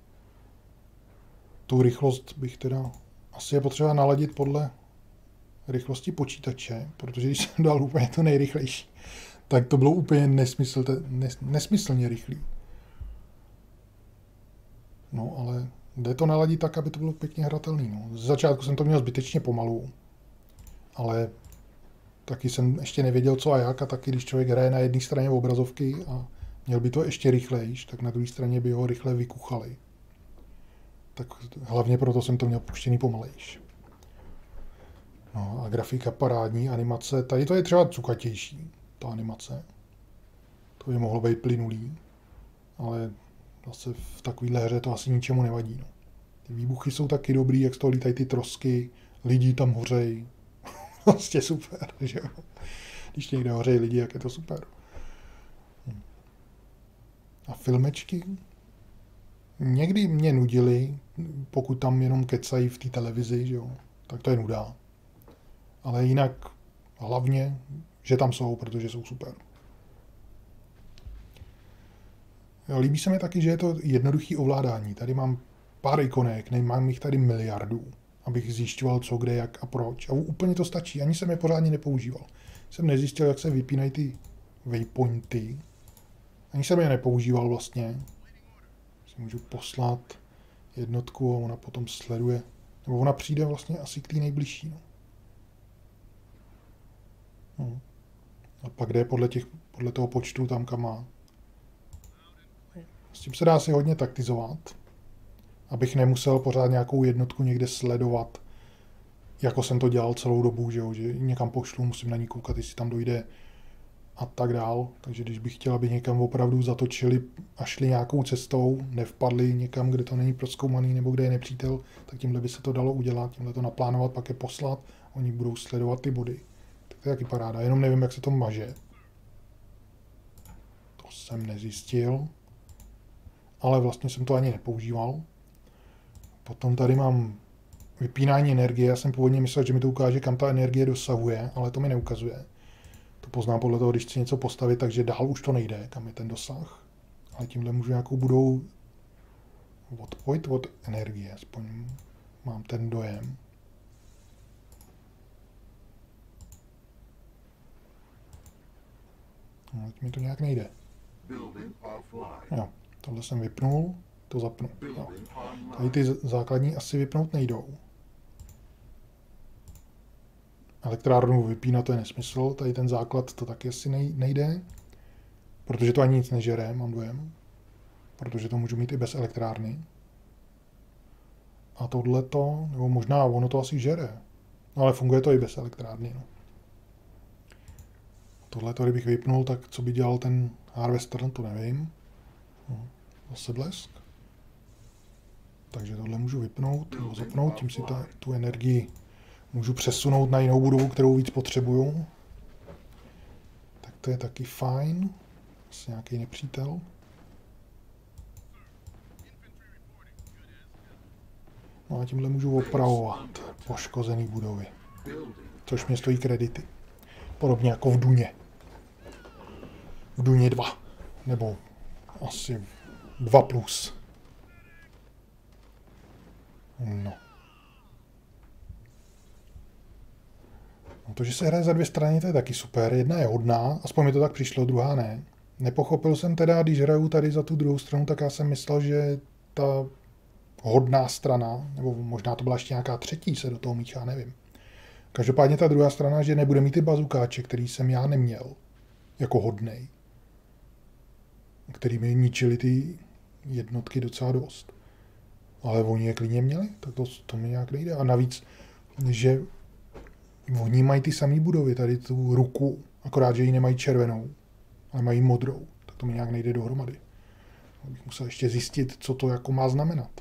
Tu rychlost bych teda... Asi je potřeba naladit podle rychlosti počítače, protože když jsem dal úplně to nejrychlejší, tak to bylo úplně nesmysl, nes, nesmyslně rychlý. No, ale jde to naladit tak, aby to bylo pěkně hratelný. No. Z začátku jsem to měl zbytečně pomalu, ale taky jsem ještě nevěděl, co a jak, a taky, když člověk hraje na jedné straně obrazovky a měl by to ještě rychlejš, tak na druhé straně by ho rychle vykuchali. Tak hlavně proto jsem to měl puštěný pomalejš. No a grafika parádní, animace, tady to je třeba cukatější, ta animace. To by mohlo být plynulý, ale zase v takovéhle hře to asi ničemu nevadí. No. Ty výbuchy jsou taky dobrý, jak z toho lítají ty trosky, lidi tam hořejí. Vlastně super, že jo. Když někde hořejí lidi, jak je to super. A filmečky? Někdy mě nudily, pokud tam jenom kecají v té televizi, že jo, tak to je nuda. Ale jinak hlavně, že tam jsou, protože jsou super. Jo, líbí se mi taky, že je to jednoduchý ovládání. Tady mám pár ikonek, nemám jich tady miliardů, abych zjišťoval co, kde, jak a proč. A úplně to stačí, ani jsem je pořádně nepoužíval. Jsem nezjistil, jak se vypínají ty waypointy. Ani jsem je nepoužíval vlastně. Si můžu poslat jednotku a ona potom sleduje. Nebo ona přijde vlastně asi k té nejbližší. No. No. A pak jde podle, těch, podle toho počtu tam, kam má. S tím se dá si hodně taktizovat, abych nemusel pořád nějakou jednotku někde sledovat, jako jsem to dělal celou dobu, že, jo? Že někam pošlu, musím na ní koukat, jestli tam dojde a tak dál. Takže když bych chtěl, aby někam opravdu zatočili a šli nějakou cestou, nevpadli někam, kde to není prozkoumaný nebo kde je nepřítel, tak tímhle by se to dalo udělat, tímhle to naplánovat, pak je poslat, oni budou sledovat ty body. Tak to je taky paráda, jenom nevím, jak se to maže. To jsem nezjistil, ale vlastně jsem to ani nepoužíval. Potom tady mám vypínání energie, já jsem původně myslel, že mi to ukáže, kam ta energie dosahuje, ale to mi neukazuje. To poznám podle toho, když chci něco postavit, takže dál už to nejde, kam je ten dosah. Ale tímhle můžu nějakou budou odpojit od energie, aspoň mám ten dojem. No, teď mi to nějak nejde. Jo, tohle jsem vypnul, to zapnu. Jo. Tady ty základní asi vypnout nejdou. Elektrárnu vypínat, to je nesmysl, tady ten základ to taky asi nejde, protože to ani nic nežere, mám dojem, protože to můžu mít i bez elektrárny. A tohleto, nebo možná ono to asi žere, no, ale funguje to i bez elektrárny. No. Tohleto, kdybych vypnul, tak co by dělal ten harvester, to nevím. No, zase blesk. Takže tohle můžu vypnout, nebo zapnout, tím si ta, tu energii můžu přesunout na jinou budovu, kterou víc potřebuju. Tak to je taky fajn. Asi nějaký nepřítel. No a tímhle můžu opravovat poškozené budovy. Což mě stojí kredity. Podobně jako v Duně. V Duně dva. Nebo asi dva plus. No. No to, že se hraje za dvě strany, to je taky super. Jedna je hodná, aspoň mi to tak přišlo, druhá ne. Nepochopil jsem teda, když hraju tady za tu druhou stranu, tak já jsem myslel, že ta hodná strana, nebo možná to byla ještě nějaká třetí, se do toho míchá, nevím. Každopádně ta druhá strana, že nebude mít ty bazukáče, který jsem já neměl, jako hodnej. Který mi ničili ty jednotky docela dost. Ale oni je klidně měli, tak to, to mi nějak nejde. A navíc, že oni mají ty samé budovy, tady tu ruku, akorát, že ji nemají červenou, ale mají modrou. Tak to mi nějak nejde dohromady. Bych musel ještě zjistit, co to jako má znamenat.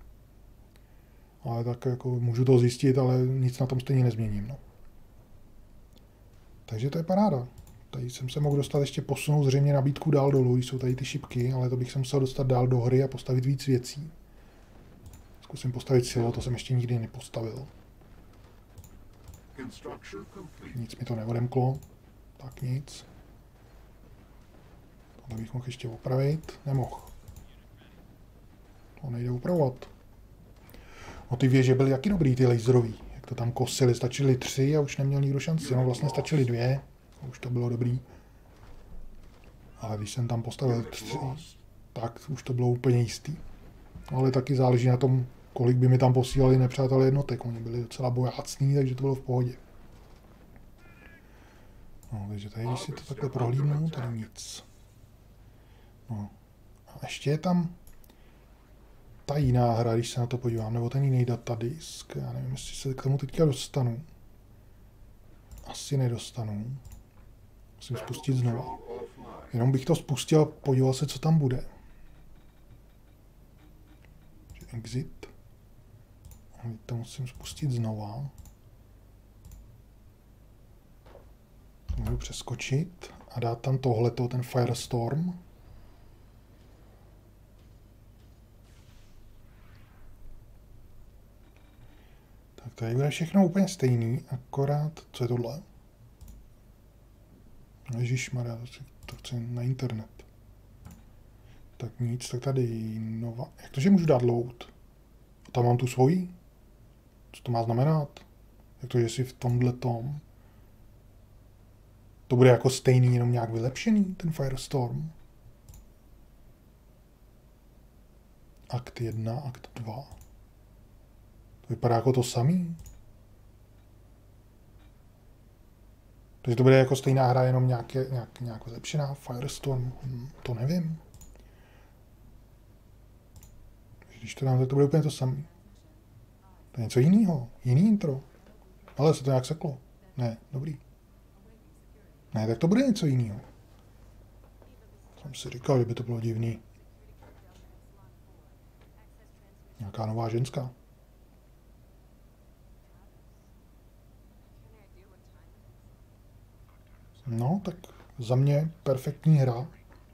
Ale tak jako můžu to zjistit, ale nic na tom stejně nezměním. No. Takže to je paráda. Tady jsem se mohl dostat ještě posunout zřejmě nabídku dál dolů, jsou tady ty šipky, ale to bych se musel dostat dál do hry a postavit víc věcí. Zkusím postavit silo, to jsem ještě nikdy nepostavil. Nic mi to neodemklo, tak nic. Tohle bych mohl ještě opravit, nemohl. To nejde upravovat. No ty věže byly jaký dobrý, ty laserový. Jak to tam kosili, stačily tři a už neměl nikdo šanci. No vlastně stačily dvě, už to bylo dobrý. Ale když jsem tam postavil tři, tak už to bylo úplně jistý. Ale taky záleží na tom, kolik by mi tam posílali nepřátelé jednotek. Oni byli docela bojácní, takže to bylo v pohodě. No, takže tady, když si to takhle prohlídnu, tady nic. No. A ještě je tam ta jiná hra, když se na to podívám, nebo ten jiný datadisk. Já nevím, jestli se k tomu teďka dostanu. asi nedostanu. Musím spustit znova. Jenom bych to spustil a podíval se, co tam bude. Exit. To musím spustit znova. Můžu přeskočit a dát tam tohleto, ten Firestorm. Tak tady bude všechno úplně stejný, akorát, co je tohle? Ježišmarja, to chci na internet. Tak nic, tak tady nova. Jak to, že můžu dát load? A tam mám tu svoji? Co to má znamenat? Jak to, že si v tomhle tom? To bude jako stejný, jenom nějak vylepšený, ten Firestorm. Akt jedna, akt dva. To vypadá jako to samý. Takže to bude jako stejná hra, jenom nějaké, nějak, nějak zlepšená. Firestorm, hm, to nevím. Když to dám, tak to bude úplně to samé. To je něco jiného, jiný intro. Ale se to nějak seklo. Ne, dobrý. Ne, tak to bude něco jiného. Jsem si říkal, že by to bylo divný. Nějaká nová ženská. No, tak za mě perfektní hra.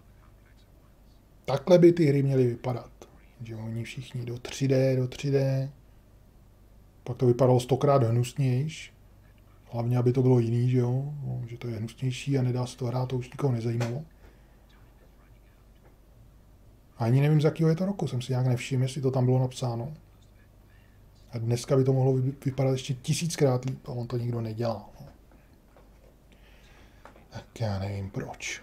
Takhle by ty hry měly vypadat. Že oni všichni do tři dé, do tři dé. Pak to vypadalo stokrát hnusnější. Hlavně, aby to bylo jiný, že jo? No, že to je hnusnější a nedá se to hrát, to už nikoho nezajímalo. A ani nevím, z jakého je to roku, jsem si nějak nevšiml, jestli to tam bylo napsáno. A dneska by to mohlo vypadat ještě tisíckrát líp, a on to nikdo nedělá. No. Tak já nevím proč.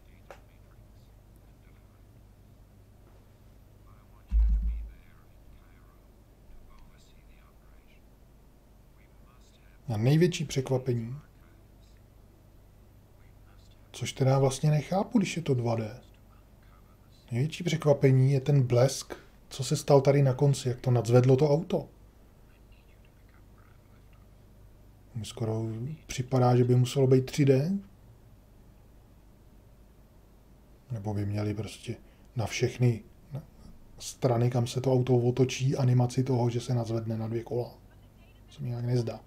Na největší překvapení, což teda vlastně nechápu, když je to dva dé. Největší překvapení je ten blesk, co se stal tady na konci, jak to nadzvedlo to auto. Mně skoro připadá, že by muselo být tři dé. Nebo by měli prostě na všechny strany, kam se to auto otočí, animaci toho, že se nadzvedne na dvě kola. Co mi nějak nezdá.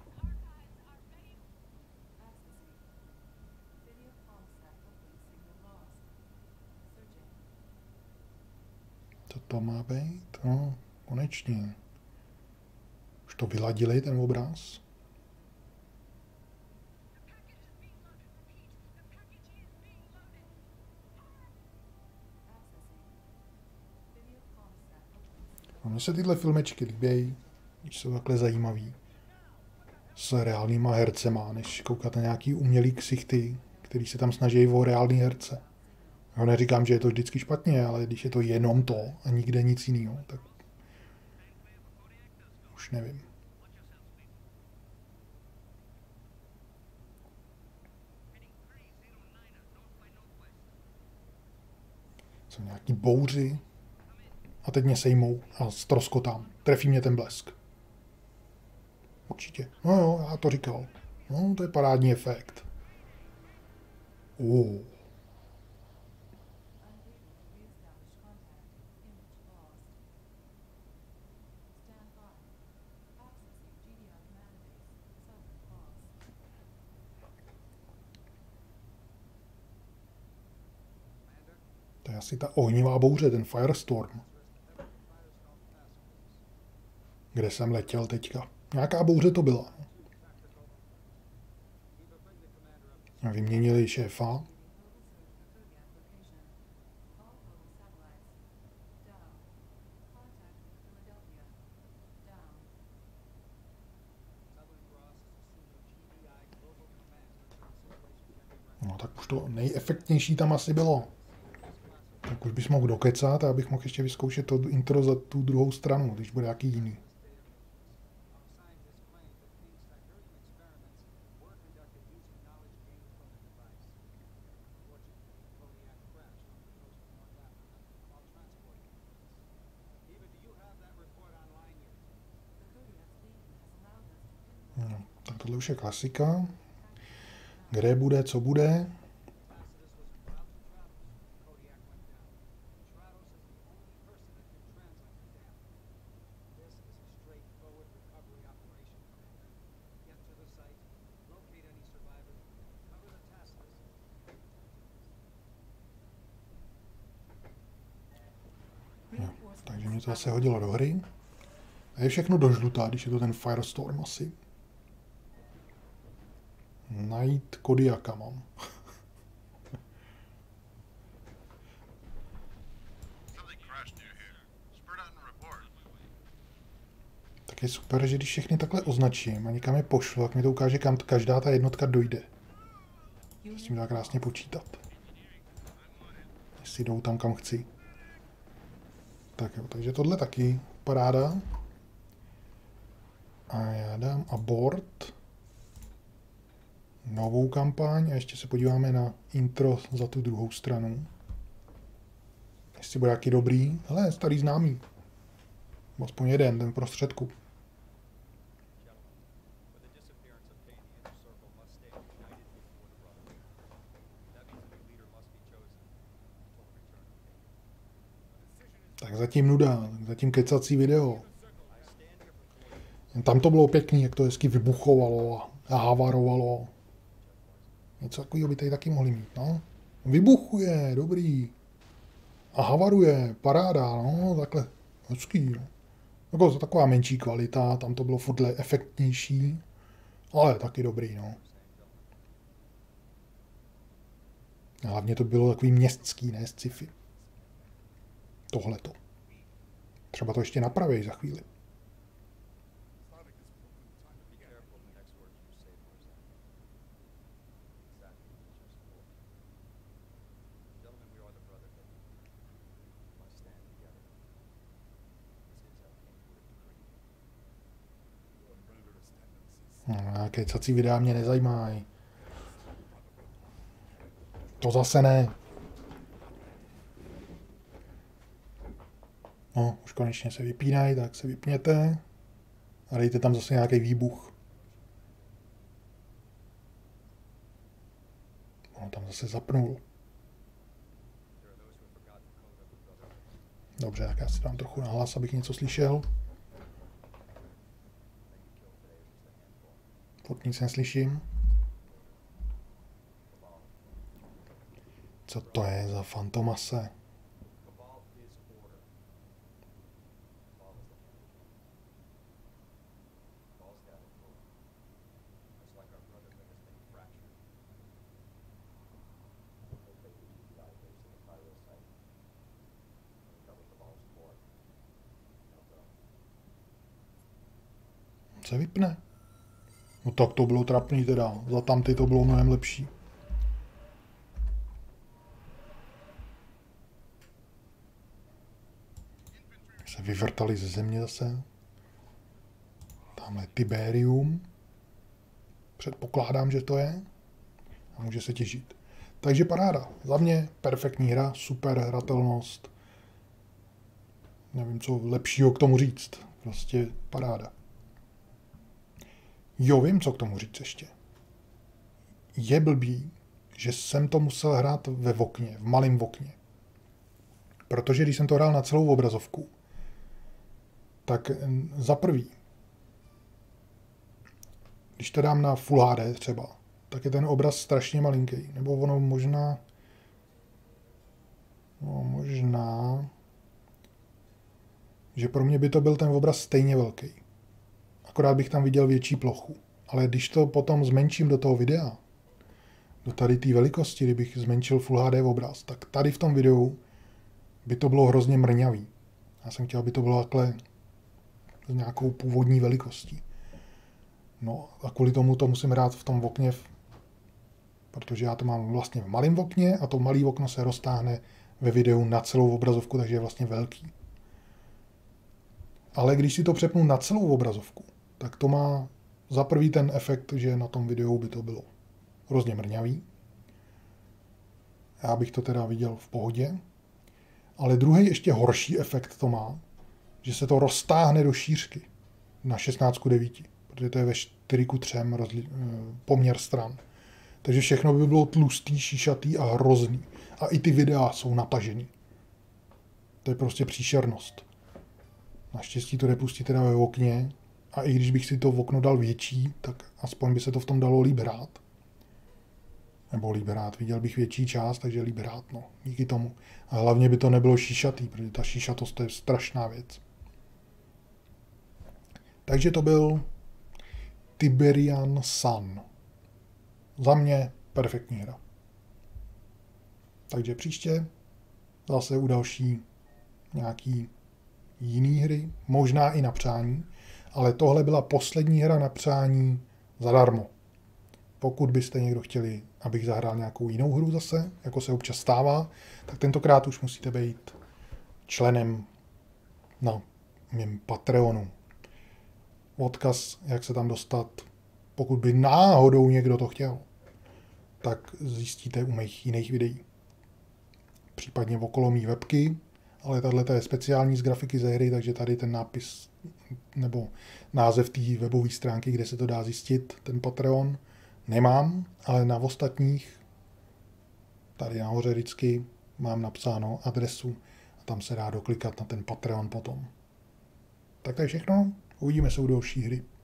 Co to má být? No, konečně. Už to vyladili, ten obraz. A mně se tyhle filmečky líbí, když jsou takhle zajímavý. S reálnýma hercema, než koukat na nějaký umělý ksichty, který se tam snaží o reální herce. Já neříkám, že je to vždycky špatně, ale když je to jenom to a nikde nic jiného, tak už nevím. Jsou nějaký bouři a teď mě sejmou a ztroskotám. Trefí mě ten blesk. Určitě. No jo, já to říkal. No, to je parádní efekt. Uh. To je asi ta ohnivá bouře, ten Firestorm. Kde jsem letěl teďka. Nějaká bouře to byla. A vyměnili šéfa. No tak už to nejefektnější tam asi bylo. Tak už bys mohl dokecat a abych mohl ještě vyzkoušet to intro za tu druhou stranu, když bude nějaký jiný. No, tak tohle už je klasika. Kde bude, co bude? Takže mě to zase hodilo do hry. A je všechno dožlutá, když je to ten Firestorm asi. Najít Kodiaka mám. Tak je super, že když všechny takhle označím a někam je pošlu, tak mi to ukáže, kam každá ta jednotka dojde. S tím dá krásně počítat. Jestli jdou tam, kam chci. Tak jo, takže tohle taky paráda. A já dám abort. Novou kampaň a ještě se podíváme na intro za tu druhou stranu. Jestli bude jaký dobrý. Hele, starý známý. Aspoň jeden, ten v prostředku. Tak zatím nuda, zatím kecací video. Tam to bylo pěkný, jak to hezky vybuchovalo a havarovalo. Něco takového by tady taky mohli mít, no. Vybuchuje, dobrý. A havaruje, paráda, no, takhle, hezký, no. Jako taková menší kvalita, tam to bylo furt efektnější, ale taky dobrý, no. A hlavně to bylo takový městský, ne sci-fi. Tohleto. Třeba to ještě napraví za chvíli. No, kecací videa mě nezajímají. To zase ne. No, už konečně se vypínají, tak se vypněte. A dejte tam zase nějaký výbuch. On tam zase zapnul. Dobře, tak já si dám trochu nahlas, abych něco slyšel. Furt nic neslyším. Co to je za fantomase? Se vypne. No tak to bylo trapný teda. Za tamty to bylo mnohem lepší. Se vyvrtali ze země zase. Tamhle Tiberium. Předpokládám, že to je. A může se těžit. Takže paráda. Za mě perfektní hra, super hratelnost. Nevím, co lepšího k tomu říct. Prostě paráda. Jo, vím, co k tomu říct ještě. Je blbý, že jsem to musel hrát ve okně, v malém okně. Protože když jsem to hrál na celou obrazovku, tak za prvý, když to dám na Full H D třeba, tak je ten obraz strašně malinký. Nebo ono možná, no možná, že pro mě by to byl ten obraz stejně velký. Akorát bych tam viděl větší plochu. Ale když to potom zmenším do toho videa, do tady té velikosti, kdybych zmenšil Full H D obraz, tak tady v tom videu by to bylo hrozně mrňavý. Já jsem chtěl, aby to bylo takhle s nějakou původní velikostí. No a kvůli tomu to musím hrát v tom okně, protože já to mám vlastně v malém okně a to malé okno se roztáhne ve videu na celou obrazovku, takže je vlastně velký. Ale když si to přepnu na celou obrazovku, tak to má za prvý ten efekt, že na tom videu by to bylo hrozně mrňavý. Já bych to teda viděl v pohodě. Ale druhý ještě horší efekt to má, že se to roztáhne do šířky na šestnáct ku devíti, protože to je ve čtyři ku třem rozli- poměr stran. Takže všechno by bylo tlustý, šíšatý a hrozný. A i ty videa jsou natažený. To je prostě příšernost. Naštěstí to nepustí teda ve okně. A i když bych si to okno dal větší, tak aspoň by se to v tom dalo líp hrát. Nebo líp hrát. Viděl bych větší část, takže líp hrát, no. Díky tomu. A hlavně by to nebylo šíšatý, protože ta šíšatost to je strašná věc. Takže to byl Tiberian Sun. Za mě perfektní hra. Takže příště zase u další nějaký jiný hry, možná i na přání, ale tohle byla poslední hra na přání zadarmo. Pokud byste někdo chtěli, abych zahrál nějakou jinou hru zase, jako se občas stává, tak tentokrát už musíte být členem na mém Patreonu. Odkaz, jak se tam dostat, pokud by náhodou někdo to chtěl, tak zjistíte u mých jiných videí. Případně okolo mý webky, ale tahle je speciální z grafiky ze hry, takže tady ten nápis nebo název té webové stránky, kde se to dá zjistit, ten Patreon, nemám, ale na ostatních, tady nahoře vždycky mám napsáno adresu a tam se dá doklikat na ten Patreon potom. Tak to je všechno, uvidíme se u další hry.